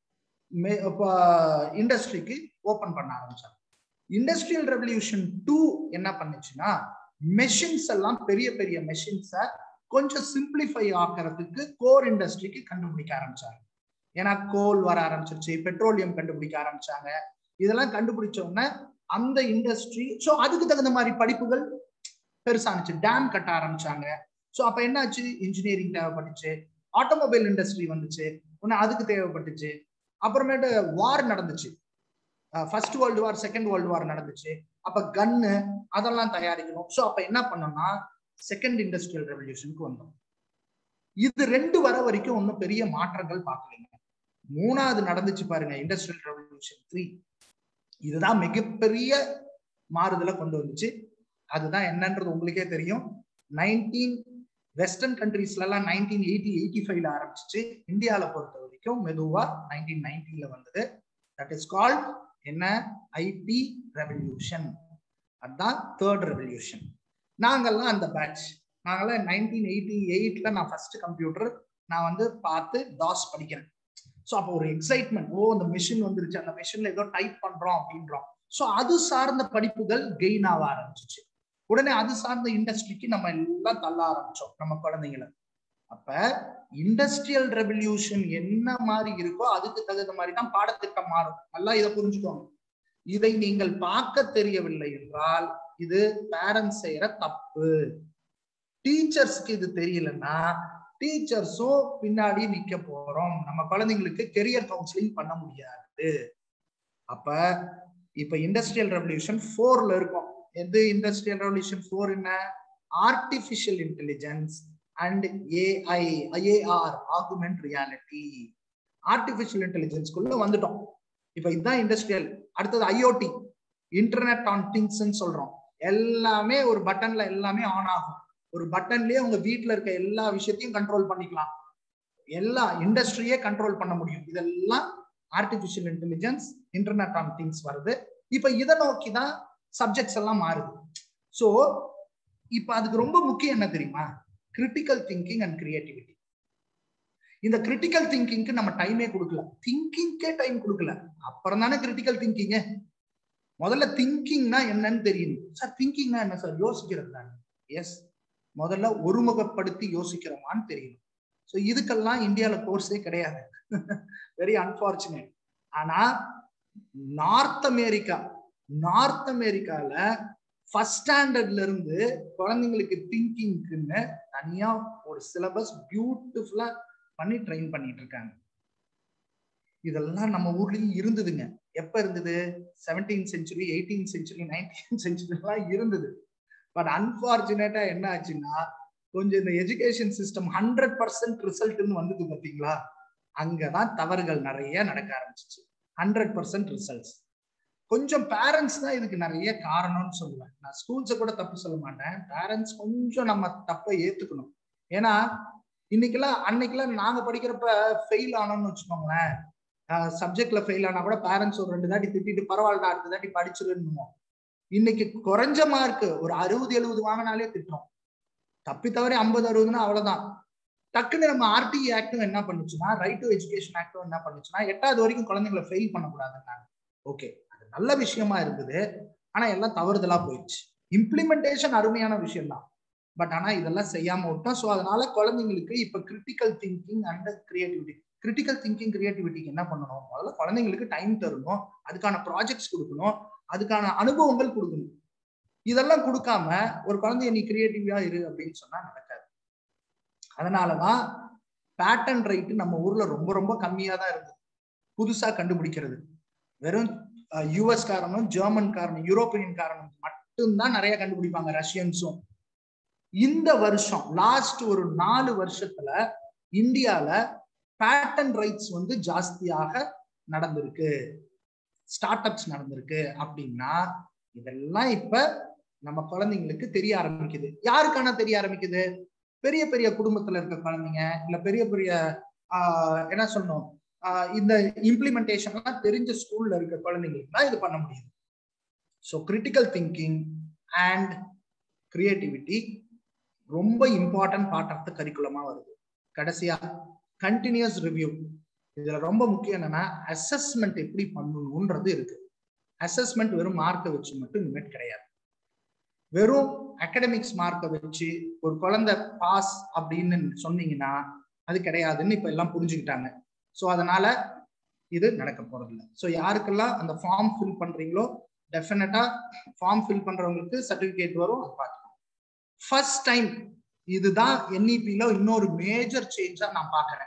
இண்டஸ்ட்ரிக்கு ஓபன் பண்ண ஆரம்பிச்சாங்க. இண்டஸ்ட்ரியல் ரெவல்யூஷன் டூ என்ன பண்ணுச்சுன்னா, மெஷின்ஸ் எல்லாம் பெரிய பெரிய மெஷின்ஸை கொஞ்சம் சிம்பிளிஃபை ஆகிறதுக்கு கோர் இண்டஸ்ட்ரிக்கு கண்டுபிடிக்க ஆரம்பிச்சாங்க. ஏன்னா கோல் வர ஆரம்பிச்சிருச்சு, பெட்ரோலியம் கண்டுபிடிக்க ஆரம்பிச்சாங்க. இதெல்லாம் கண்டுபிடிச்ச உடனே அந்த இண்டஸ்ட்ரி, ஸோ அதுக்கு தகுந்த மாதிரி படிப்புகள் பெருசானுச்சு, டேம் கட்ட ஆரம்பிச்சாங்க. ஸோ அப்ப என்னாச்சு, இன்ஜினியரிங் தேவைப்பட்டுச்சு, ஆட்டோமொபைல் இண்டஸ்ட்ரி வந்துச்சு, ஒன்னு அதுக்கு தேவைப்பட்டுச்சு. அப்புறமேட்டு வார் நடந்துச்சு, first world war, second world war நடந்துச்சு. அப்ப கன்னு அதெல்லாம் தயாரிக்கணும். ஸோ அப்ப என்ன பண்ணோம்னா செகண்ட் இண்டஸ்ட்ரியல் ரெவல்யூஷனுக்கு வந்தோம். இது ரெண்டு வர வரைக்கும் ஒன்றும் பெரிய மாற்றங்கள் பார்க்கலைங்க. மூணாவது நடந்துச்சு பாருங்க, இண்டஸ்ட்ரியல் ரெவல்யூஷன் த்ரீ. இதுதான் மிகப்பெரிய மாறுதலை கொண்டு வந்துச்சு. அதுதான் என்னன்றது உங்களுக்கே தெரியும். நைன்டீன் வெஸ்டர்ன் கண்ட்ரீஸ்ல எல்லாம் நைன்டீன் எயிட்டி எயிட்டி ஃபைவ்ல ஆரம்பிச்சிச்சு. இந்தியாவில பொறுத்த வரைக்கும் மெதுவா நைன்டீன் நைன்டீன்ல வந்தது. தட் இஸ் கால்ட் என்ன, ஐடி ரெவல்யூஷன். அதுதான் தேர்ட் ரெவல்யூஷன். நாங்கெல்லாம் அந்த பேட்ச். நாங்கெல்லாம் நைன்டீன் எயிட்டி எயிட்ல நான் ஃபர்ஸ்ட் கம்ப்யூட்டர் நான் வந்து பார்த்து டாஸ் படிக்கிறேன். ஸோ அப்போ ஒரு எக்ஸைட்மெண்ட், ஓ அந்த மிஷின் வந்துருச்சு, அந்த மிஷின்ல ஏதோ டைப் பண்றோம் அப்படின்றோம். ஸோ அது சார்ந்த படிப்புகள் கெயின் ஆக ஆரம்பிச்சிச்சு. உடனே அது சார்ந்த இண்டஸ்ட்ரிக்கு நம்ம எல்லாம் தள்ள ஆரம்பிச்சோம் நம்ம குழந்தைங்களை. அப்ப இண்டஸ்ட்ரியல் ரெவல்யூஷன் என்ன மாதிரி இருக்கோ அதுக்கு தகுந்த மாதிரி தான் பாடத்திட்டம் மாறும். நல்லா இதை புரிஞ்சுக்கோங்க. இதை நீங்கள் பார்க்க தெரியவில்லை என்றால் இது பேரண்ட்ஸ் செய்யற தப்பு. டீச்சர்ஸ்க்கு இது தெரியலன்னா டீச்சர்ஸும் பின்னாடி நிக்க போறோம். நம்ம குழந்தைங்களுக்கு கெரியர் கவுன்சிலிங் பண்ண முடியாது. அப்ப இப்ப இண்டஸ்ட்ரியல் ரெவல்யூஷன் போர்ல இருக்கும். எது இண்டஸ்ட்ரியல் ரெவல்யூஷன் போர் என்ன? Artificial intelligence and AI, IAR, augment reality. Artificial இன்டெலிஜென்ஸ்குள்ள வந்துட்டோம். இப்ப இதுதான் இண்டஸ்ட்ரியல். அடுத்தது ஐஓடி, இன்டர்நெட் ஆன் திங்ஸ் சொல்றோம். எல்லாமே ஒரு பட்டன்ல எல்லாமே ஆன் ஆகும். ஒரு பட்டன்லயே உங்க வீட்டுல இருக்க எல்லா விஷயத்தையும் கண்ட்ரோல் பண்ணிக்கலாம். எல்லா இண்டஸ்ட்ரியே கண்ட்ரோல் பண்ண முடியும். இதெல்லாம் artificial intelligence, internet on things வருது. இப்ப இதை நோக்கிதான் சப்ஜெக்ட்ஸ் எல்லாம் மாறுது. சோ இப்ப அதுக்கு ரொம்ப முக்கியம் என்ன தெரியுமா? Critical thinking and creativity. இந்த கிரிட்டிக்கல் திங்கிங்க்கு நம்ம டைமே கொடுக்கல. திங்கிங்கே டைம் கொடுக்கல. அப்புறம் தானே கிரிட்டிக்கல் திங்கிங். முதல்ல திங்கிங்னா என்னன்னு தெரியும். சார் திங்கிங்னா என்ன சார்? யோசிக்கிறது தானே. எஸ், முதல்ல ஒருமுகப்படுத்தி யோசிக்கிறோமான்னு தெரியும். ஸோ இதுக்கெல்லாம் இந்தியாவில கோர்ஸே கிடையாது. Very unfortunate. ஆனா நார்த் அமெரிக்கா நார்த் அமெரிக்கால ஃபர்ஸ்ட் ஸ்டாண்டர்ட்ல இருந்து குழந்தைங்களுக்கு திங்கிங்க்குன்னு தனியா ஒரு சிலபஸ் பியூட்டிஃபுல்லா பண்ணி ட்ரெயின் பண்ணிட்டு இருக்காங்க. இதெல்லாம் நம்ம ஊர்லயும் இருந்ததுங்க. எப்ப இருந்தது? Seventeen century, eighteen century, nineteen century எல்லாம் இருந்தது. பட் அன்பார்ச்சுனேட்டா என்ன ஆச்சுன்னா, கொஞ்சம் இந்த எஜுகேஷன் சிஸ்டம் ஹண்ட்ரட் பர்சன்ட் ரிசல்ட்னு வந்தது பாத்தீங்களா? அங்கதான் தவறுகள் நிறைய நடக்க ஆரம்பிச்சிச்சு. Hundred percent results. கொஞ்சம் பேரண்ட்ஸ் தான் இதுக்கு நிறைய காரணம்னு சொல்லுவேன். நான் ஸ்கூல்ஸை கூட தப்பு சொல்ல மாட்டேன். பேரண்ட்ஸ் கொஞ்சம் நம்ம தப்பை ஏத்துக்கணும். ஏன்னா இன்னைக்கெல்லாம் அன்னைக்கெல்லாம் நாங்க படிக்கிறப்ப ஃபெயில் ஆனோம்னு வச்சுக்கோங்களேன், சப்ஜெக்ட்ல ஃபெயில் ஆனா கூட பேரண்ட்ஸ் ஒரு ரெண்டு தாட்டி திட்டிட்டு பரவாயில்ல அடுத்த தாட்டி படிச்சிருன்னு. இன்னைக்கு குறைஞ்ச மார்க் ஒரு அறுபது எழுபது வாங்கினாலே திட்டுறோம். தப்பி தவறி ஐம்பது அறுபதுன்னா அவ்வளவுதான். டக்குன்னு நம்ம ஆர்டிஇ ஆக்டும் என்ன பண்ணுச்சுன்னா, ரைட் டு எஜுகேஷன் ஆக்டும் என்ன பண்ணுச்சுன்னா, எட்டாவது வரைக்கும் குழந்தைங்களை ஃபெயில் பண்ணக்கூடாதுன்னாங்க. ஓகே, அது நல்ல விஷயமா இருந்தது. ஆனா எல்லாம் தவறுதலா போயிடுச்சு. இம்ப்ளிமெண்டேஷன் அருமையான விஷயம் தான். பட் ஆனா இதெல்லாம் செய்யாம விட்டோம். ஸோ அதனால குழந்தைங்களுக்கு இப்ப critical thinking and creativity. Critical thinking கிரியேட்டிவிட்டிக்கு என்ன பண்ணணும்? முதல்ல குழந்தைங்களுக்கு டைம் தரணும், அதுக்கான ப்ராஜெக்ட்ஸ் கொடுக்கணும், அதுக்கான அனுபவங்கள் கொடுக்கணும். இதெல்லாம் கொடுக்காம ஒரு குழந்தைய நீ கிரியேட்டிவா இரு அப்படின்னு சொன்னா நடக்காது. அதனாலதான் பேட்டன் ரைட் நம்ம ஊர்ல ரொம்ப ரொம்ப கம்மியா தான் இருக்கு. புதுசா கண்டுபிடிக்கிறது வெறும் யூஎஸ் காரணம், ஜெர்மன் காரணம், யூரோப்பியன் காரணம் மட்டும்தான் நிறைய கண்டுபிடிப்பாங்க, ரஷ்யன்ஸும். இந்த வருஷம் லாஸ்ட் ஒரு நாலு வருஷத்துல இந்தியால பேட்டன் ரைட்ஸ் வந்து ஜாஸ்தியாக நடந்திருக்கு, ஸ்டார்ட் அப்ஸ் நடந்திருக்கு. அப்படின்னா இதெல்லாம் இப்ப நம்ம குழந்தைங்களுக்கு தெரிய ஆரம்பிக்குது. யாருக்கான தெரிய ஆரம்பிக்குது? பெரிய பெரிய குடும்பத்துல இருக்க குழந்தைங்க, இல்ல பெரிய பெரிய ஆஹ் என்ன சொல்லணும், ஆஹ் இந்த இம்ப்ளிமெண்டேஷன் எல்லாம் தெரிஞ்ச ஸ்கூல்ல இருக்க குழந்தைங்களுக்கு தான் இது பண்ண முடியுது. So critical thinking and creativity ரொம்ப இம்பார்ட்டன்ட் பார்ட் ஆஃப் த கரிக்குலமா வருது. கடைசியா கண்டினியூஸ் ரிவ்யூ. இதுல ரொம்ப முக்கியம் என்னன்னா, அசஸ்மெண்ட் எப்படி பண்ணணும்ன்றது இருக்கு. அசஸ்மெண்ட் வெறும் மார்க்கை வச்சு மட்டும் இனிமேட் கிடையாது. வெறும் அகாடமிக்ஸ் மார்க்கை வச்சு ஒரு குழந்தை பாஸ் அப்படின்னு சொன்னீங்கன்னா அது கிடையாதுன்னு இப்ப எல்லாம் புரிஞ்சுக்கிட்டாங்க. ஸோ அதனால இது நடக்க போறது இல்லை. ஸோ யாருக்கெல்லாம் அந்த ஃபார்ம் ஃபில் பண்றீங்களோ டெஃபினட்டா ஃபார்ம் ஃபில் பண்றவங்களுக்கு சர்டிபிகேட் வரும். அது பார்த்துக்கோங்க. ஃபர்ஸ்ட் டைம் இதுதான் என்இபில இன்னொரு மேஜர் சேஞ்சா நான் பார்க்கிறேன்.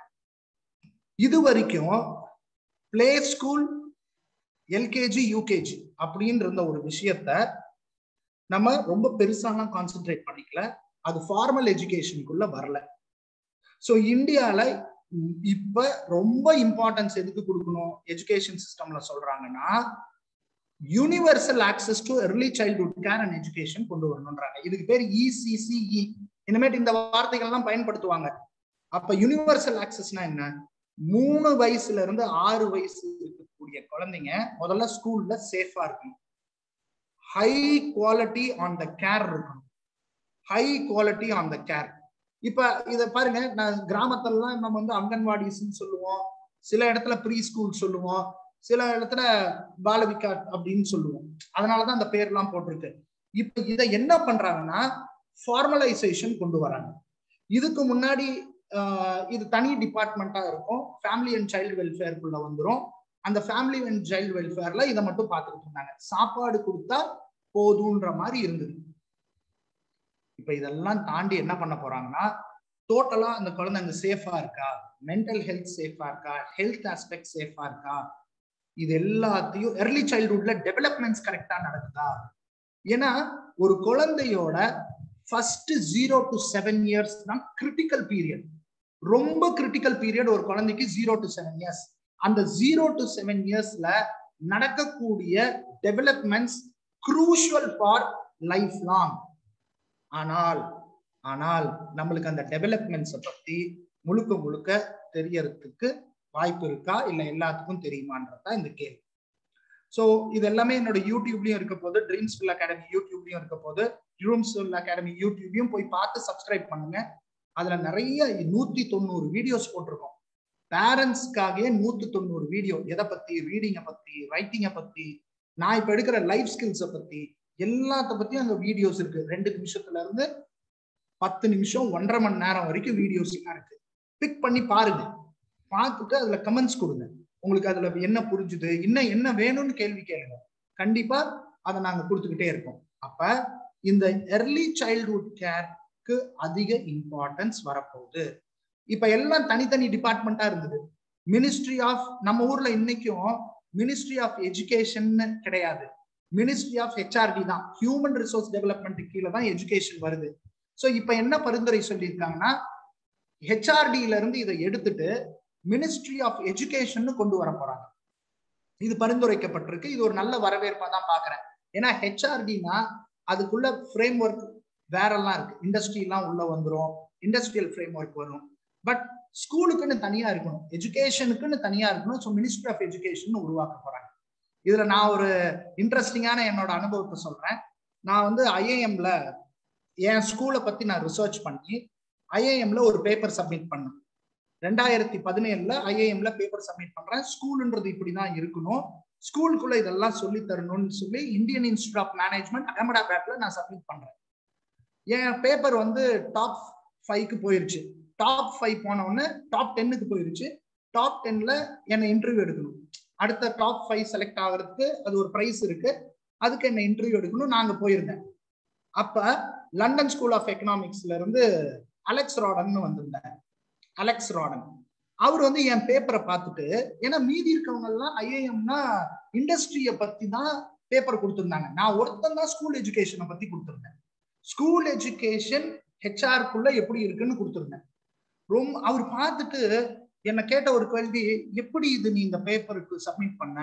இது வரைக்கும் பிளே ஸ்கூல், எல்கேஜி, யூகேஜி அப்படின்னு இருந்த ஒரு விஷயத்த நம்ம ரொம்ப பெருசாலாம் கான்சென்ட்ரேட் பண்ணிக்கல. அது ஃபார்மல் எஜுகேஷனுக்குள்ள வரல. ஸோ இந்தியால இப்ப ரொம்ப இம்பார்ட்டன்ஸ் எதுக்கு கொடுக்கணும் எஜுகேஷன் சிஸ்டம்ல சொல்றாங்கன்னா, universal access to early childhood care and education கொண்டு வரணும்ன்றாங்க. இதுக்கு பேர் இசிசிஇ. இனிமேட்டு இந்த வார்த்தைகள் எல்லாம் பயன்படுத்துவாங்க. அப்ப யூனிவர்சல் ஆக்சஸ்னா என்ன? மூணு வயசுல இருந்து ஆறு வயசு இருக்கக்கூடிய குழந்தைங்க முதல்ல ஸ்கூல்ல சேஃபா இருக்கணும். High quality on the care இருக்கணும். High quality on the care. இப்ப இத பாருங்க, நான் கிராமத்திலாம் நம்ம வந்து அங்கன்வாடிஸ்ன்னு சொல்லுவோம், சில இடத்துல ப்ரீ ஸ்கூல் சொல்லுவோம், சில இடத்துல பாலவிகாட் அப்படின்னு சொல்லுவோம். அதனாலதான் அந்த பேர் எல்லாம் போட்டிருக்கு. இப்ப இதை என்ன பண்றாங்கன்னா ஃபார்மலைசேஷன் கொண்டு வராங்க. இதுக்கு முன்னாடி இது தனி டிபார்ட்மெண்டா இருக்கும். ஃபேமிலி அண்ட் சைல்டு வெல்ஃபேருக்குள்ள வந்துடும். அந்த ஃபேமிலி அண்ட் சைல்டு வெல்ஃபேர்ல இதை மட்டும் பார்த்துக்கிட்டு இருந்தாங்க. சாப்பாடு கொடுத்தா போதுன்ற மாதிரி இருந்தது. இப்ப இதெல்லாம் தாண்டி என்ன பண்ண போறாங்கன்னா, டோட்டலா அந்த குழந்தை அங்க சேஃபா இருக்கா, மென்டல் ஹெல்த் சேஃபா இருக்கா, ஹெல்த் ஆஸ்பெக்ட் சேஃபா இருக்கா, இது எல்லாத்தையும் எர்லி சைல்ட்ஹுட்ல டெவலப்மெண்ட்ஸ் கரெக்டா நடக்குதா. ஏன்னா ஒரு குழந்தையோட first zero to seven years தான் கிரிட்டிக்கல் பீரியட். ரொம்ப கிரிட்டிக்கல் பீரியட் ஒரு குழந்தைக்கு ஜீரோ டு செவன் இயர்ஸ். அந்த ஜீரோ டு செவன் இயர்ஸ்ல நடக்கக்கூடிய developments crucial for lifelong. ஆனால் ஆனால் நம்மளுக்கு அந்த டெவலப்மெண்ட்ஸை பத்தி முழுக்க முழுக்க தெரியறதுக்கு வாய்ப்பு இருக்கா, இல்ல எல்லாத்துக்கும் தெரியுமான்றதா இந்த கேள்வி. ஸோ இது எல்லாமே என்னோட யூடியூப்லயும் இருக்க போது, ட்ரீம்ஸ்ஃபுல் அகாடமி யூடியூப்லயும் இருக்க போது. ட்ரீம்ஸ்ஃபுல் அகாடமி யூடியூப்லயும் போய் பார்த்து சப்ஸ்கிரைப் பண்ணுங்க. அதுல நிறைய நூத்தி தொண்ணூறு வீடியோஸ் போட்டிருக்கோம். பேரண்ட்ஸ்க்காகவே நூத்தி தொண்ணூறு வீடியோ, எதை பத்தி, ரீடிங்கை பத்தி, ரைட்டிங்கை பத்தி, நான் இப்ப எடுக்கிற லைஃப் ஸ்கில்ஸை பத்தி, எல்லாத்த பத்தியும் அந்த வீடியோஸ் இருக்கு. ரெண்டு நிமிஷத்துல இருந்து பத்து நிமிஷம் ஒன்றரை மணி நேரம் வரைக்கும் வீடியோஸ் எல்லாம் இருக்கு. பிக் பண்ணி பாருங்க, பார்த்துட்டு அதுல கமெண்ட்ஸ் கொடுங்க. உங்களுக்கு அதுல என்ன புரிஞ்சுது, இன்னும் என்ன வேணும்னு கேள்வி கேளுங்க. கண்டிப்பா அதை நாங்க கொடுத்துக்கிட்டே இருக்கோம். அப்ப இந்த எர்லி சைல்ட்ஹுட் கேருக்கு அதிக இம்பார்ட்டன்ஸ் வரப்போகுது. இப்ப எல்லாம் தனித்தனி டிபார்ட்மெண்டா இருந்தது. மினிஸ்ட்ரி ஆஃப், நம்ம ஊர்ல இன்னைக்கும் மினிஸ்ட்ரி ஆஃப் எஜுகேஷன் கிடையாது, மினிஸ்ட்ரி ஆஃப் ஹெச்ஆர்டி தான். ஹியூமன் ரிசோர்ஸ் டெவலப்மெண்ட் கீழே தான் எஜுகேஷன் வருது. ஸோ இப்ப என்ன பரிந்துரை சொல்லியிருக்காங்கன்னா, ஹெச்ஆர்டியில இருந்து இதை எடுத்துட்டு மினிஸ்ட்ரி ஆஃப் எஜுகேஷன் கொண்டு வர போறாங்க. இது பரிந்துரைக்கப்பட்டிருக்கு. இது ஒரு நல்ல வரவேற்பா தான் பாக்குறேன். ஏன்னா ஹெச்ஆர்டினா அதுக்குள்ள ஃப்ரேம் ஒர்க் வேறெல்லாம் இருக்கு. இண்டஸ்ட்ரி எல்லாம் உள்ள வந்துடும், இண்டஸ்ட்ரியல் ஃப்ரேம் ஒர்க் வரும். பட் ஸ்கூலுக்குன்னு தனியா இருக்கணும், எஜுகேஷனுக்குன்னு தனியா இருக்கணும். ஸோ மினிஸ்ட்ரி ஆஃப் எஜுகேஷன் உருவாக்க போறாங்க. இதுல நான் ஒரு இன்ட்ரெஸ்டிங்கான என்னோட அனுபவத்தை சொல்றேன். நான் வந்து ஐஏஎம்ல என் ஸ்கூலை பத்தி நான் ரிசர்ச் பண்ணி ஐஏஎம்ல ஒரு பேப்பர் சப்மிட் பண்ணேன். ரெண்டாயிரத்தி பதினேழுல ஐஏஎம்ல பேப்பர் சப்மிட் பண்றேன். ஸ்கூல்ன்றது இப்படிதான் இருக்கணும், ஸ்கூலுக்குள்ள இதெல்லாம் சொல்லி தரணும்னு சொல்லி இந்தியன் இன்ஸ்டியூட் ஆஃப் மேனேஜ்மெண்ட் அகமதாபாத்ல நான் சப்மிட் பண்றேன். என் பேப்பர் வந்து டாப் ஃபைவ்க்கு போயிருச்சு. டாப் ஃபைவ் போன உடனே டாப் டென்னுக்கு போயிருச்சு. டாப் டென்ல என்னை இன்டர்வியூ எடுக்கணும். அடுத்த டாப் ஃபைவ் செலக்ட் ஆகிறதுக்கு அது ஒரு பிரைஸ் இருக்கு, அதுக்கு என்ன இன்டர்வியூ எடுக்கணும். நாங்க போயிருந்தேன். அப்ப லண்டன் ஸ்கூல் ஆஃப் எக்கனாமிக்ஸ்ல இருந்து அலெக்ஸ் ராடன் வந்திருந்தாங்க. அலெக்ஸ் ராடன் அவர் வந்து என் பேப்பரை பார்த்துட்டு, ஏன்னா மீதி இருக்கவங்க எல்லாம் ஐஏஎம்னா இண்டஸ்ட்ரிய பத்தி தான் பேப்பர் கொடுத்திருந்தாங்க, நான் ஒருத்தன் தான் ஸ்கூல் எஜுகேஷனை பத்தி கொடுத்திருந்தேன். ஸ்கூல் எஜுகேஷன் ஹெச்ஆர்க்குள்ள எப்படி இருக்குன்னு கொடுத்திருந்தேன். ரொம்ப அவர் பார்த்துட்டு என்ன கேட்ட ஒரு கேள்வி, எப்படி இது நீ இந்த பேப்பருக்கு சப்மிட் பண்ண,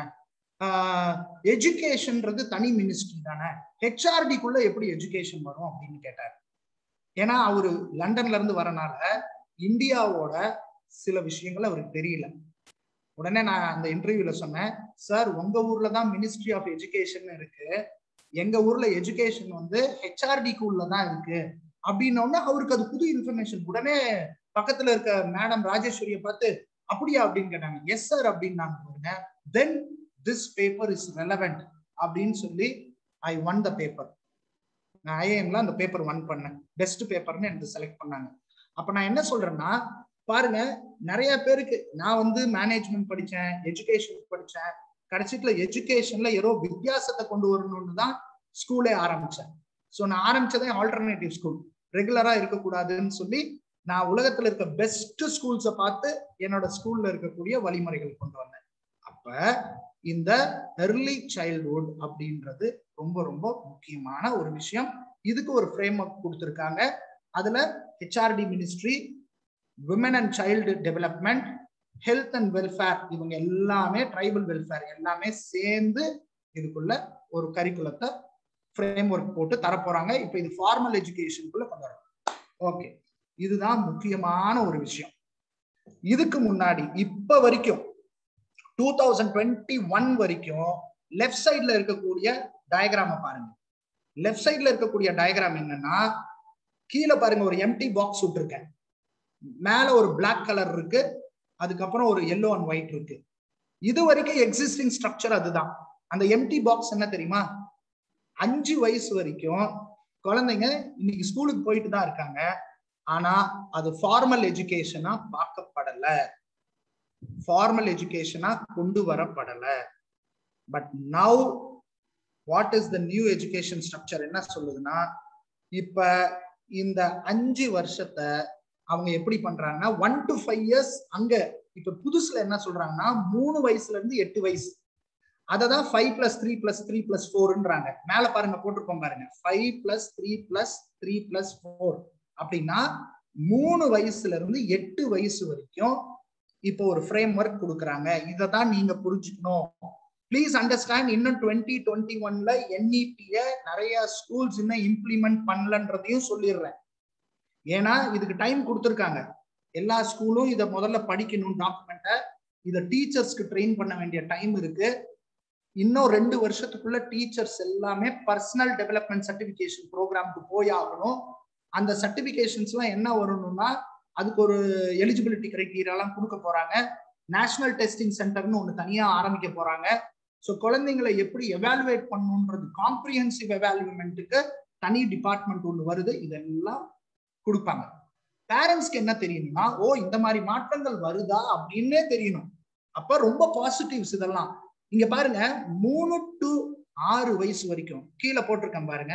எஜுகேஷன்றது தனி மினிஸ்ட்ரி தானே, ஹெச்ஆர்டிக்குள்ள எப்படி எஜுகேஷன் வரும் அப்படின்னு கேட்டார். ஏன்னா அவரு லண்டன்ல இருந்து வரனால இந்தியாவோட சில விஷயங்கள் அவருக்கு தெரியல. உடனே நான் அந்த இன்டர்வியூல சொன்னேன், சார் உங்க ஊர்ல தான் மினிஸ்ட்ரி ஆஃப் எஜுகேஷன் இருக்கு, எங்க ஊர்ல எஜுகேஷன் வந்து ஹெச்ஆர்டிக்கு உள்ளதான் இருக்கு அப்படின்னோடனே அவருக்கு அது புது இன்ஃபர்மேஷன். உடனே பக்கத்துல இருக்க மேடம் ராஜேஸ்வரிய பார்த்து அப்படியா அப்படின்னு கேட்டாங்க. எஸ் சார் அப்படின்னு. Then this paper is relevant அப்படின்னு சொல்லி ஐ ஒன் த பேப்பர். நான் ஐஏஎம்ல அந்த பேப்பர் ஒன் பண்ணேன், பெஸ்ட் பேப்பர்னு எனக்கு செலக்ட் பண்ணாங்க. அப்ப நான் என்ன சொல்றேன்னா, பாருங்க நிறைய பேருக்கு, நான் வந்து மேனேஜ்மெண்ட் படிச்சேன், எஜுகேஷன் படிச்சேன், கடைசியில எஜுகேஷன்ல ஏதோ வித்தியாசத்தை கொண்டு வரணும்னு தான் ஸ்கூலே ஆரம்பிச்சேன். ஸோ நான் ஆரம்பிச்சதே ஆல்டர்னேட்டிவ் ஸ்கூல், ரெகுலரா இருக்கக்கூடாதுன்னு சொல்லி நான் உலகத்துல இருக்க பெஸ்ட் ஸ்கூல்ஸை பார்த்து என்னோட ஸ்கூல்ல இருக்கக்கூடிய வழிமுறைகள் கொண்டு வந்தேன். அப்ப இந்த எர்லி சைல்ட்ஹுட் அப்படின்றது ரொம்ப ரொம்ப முக்கியமான ஒரு விஷயம். இதுக்கு ஒரு ஃப்ரேம் ஒர்க் கொடுத்துருக்காங்க. அதுல HRD ministry, women and child development, health and welfare, இவங்க எல்லாமே ட்ரைபல் வெல்ஃபேர் எல்லாமே சேர்ந்து இதுக்குள்ள ஒரு கரிக்குலத்தை ஃப்ரேம் ஒர்க் போட்டு தரப்போறாங்க. இப்ப இது ஃபார்மல் எஜுகேஷனுக்குள்ள கொண்டு வரும். ஓகே, இதுதான் முக்கியமான ஒரு விஷயம். இதுக்கு முன்னாடி இப்ப வரைக்கும் டூ தௌசண்ட் டுவெண்ட்டி ஒன் வரைக்கும் லெஃப்ட் சைட்ல இருக்கக்கூடிய டயக்ராம பாருங்க. லெஃப்ட் சைட்ல இருக்கக்கூடிய டயக்ராம் என்னன்னா, கீழே பாருங்க ஒரு எம்டி பாக்ஸ் விட்டுருக்கேன், மேல ஒரு பிளாக் கலர் இருக்கு, அதுக்கப்புறம் ஒரு எல்லோ அண்ட் ஒயிட் இருக்கு. இது வரைக்கும் எக்ஸிஸ்டிங் ஸ்ட்ரக்சர் அதுதான். அந்த எம்டி பாக்ஸ் என்ன தெரியுமா, அஞ்சு வயசு வரைக்கும் குழந்தைங்க இன்னைக்கு ஸ்கூலுக்கு போயிட்டு தான் இருக்காங்க. ஆனா அது ஃபார்மல் எஜுகேஷனா பார்க்கப்படல, ஃபார்மல் எஜுகேஷனா கொண்டு வரப்படல. But now what is the new education structure என்ன சொல்லுதுன்னா, இப்ப இந்த அஞ்சு வருஷத்தை அவங்க எப்படி பண்றாங்கன்னா ஒன் டு ஃபைவ் இயர்ஸ் அங்க இப்ப புதுசுல என்ன சொல்றாங்கன்னா மூணு வயசுல இருந்து எட்டு வயசு அததான் five plus three plus three plus ஃபோர்ன்றாங்க. மேல பாருங்க போட்டிருக்கோம் பாருங்க, five plus three plus three plus four அப்படின்னா மூணு வயசுல இருந்து எட்டு வயசு வரைக்கும் இப்போ ஒரு ஃப்ரேம் ஒர்க் கொடுக்குறாங்க. இதை தான் நீங்க புரிஞ்சுக்கணும். பிளீஸ் அண்டர்ஸ்டாண்ட், இன்னும் டுவெண்ட்டி டுவெண்ட்டி ஒன்ல என்இபிய நிறைய ஸ்கூல்ஸ் இன்னும் இம்ப்ளிமெண்ட் பண்ணலன்றதையும் சொல்லிடுறேன். ஏன்னா இதுக்கு டைம் கொடுத்துருக்காங்க. எல்லா ஸ்கூலும் இதை முதல்ல படிக்கணும் டாக்குமெண்ட்டை, இதை டீச்சர்ஸ்க்கு ட்ரெயின் பண்ண வேண்டிய டைம் இருக்கு. இன்னும் ரெண்டு வருஷத்துக்குள்ள டீச்சர்ஸ் எல்லாமே பர்சனல் டெவலப்மெண்ட் சர்டிபிகேஷன் ப்ரோக்ராம்க்கு போய் ஆகணும். அந்த சர்டிபிகேஷன்ஸ் எல்லாம் என்ன வரணும்னா அதுக்கு ஒரு எலிஜிபிலிட்டி கிரைட்டீரியாலாம் கொடுக்க போறாங்க. நேஷனல் டெஸ்டிங் சென்டர்னு ஒன்று தனியா ஆரம்பிக்க போறாங்க. ஸோ குழந்தைங்களை எப்படி எவாலுவேட் பண்ணணுன்றது காம்ப்ரிஹென்சிவ் எவாலுமெண்ட்டுக்கு தனி டிபார்ட்மெண்ட் ஒன்று வருது. இதெல்லாம் கொடுப்பாங்க. பேரண்ட்ஸ்க்கு என்ன தெரியணும்னா, ஓ இந்த மாதிரி மாற்றங்கள் வருதா அப்படின்னே தெரியணும். அப்ப ரொம்ப பாசிட்டிவ்ஸ் இதெல்லாம். இங்க பாருங்க, மூணு டு ஆறு வயசு வரைக்கும் கீழே போட்டிருக்கேன் பாருங்க.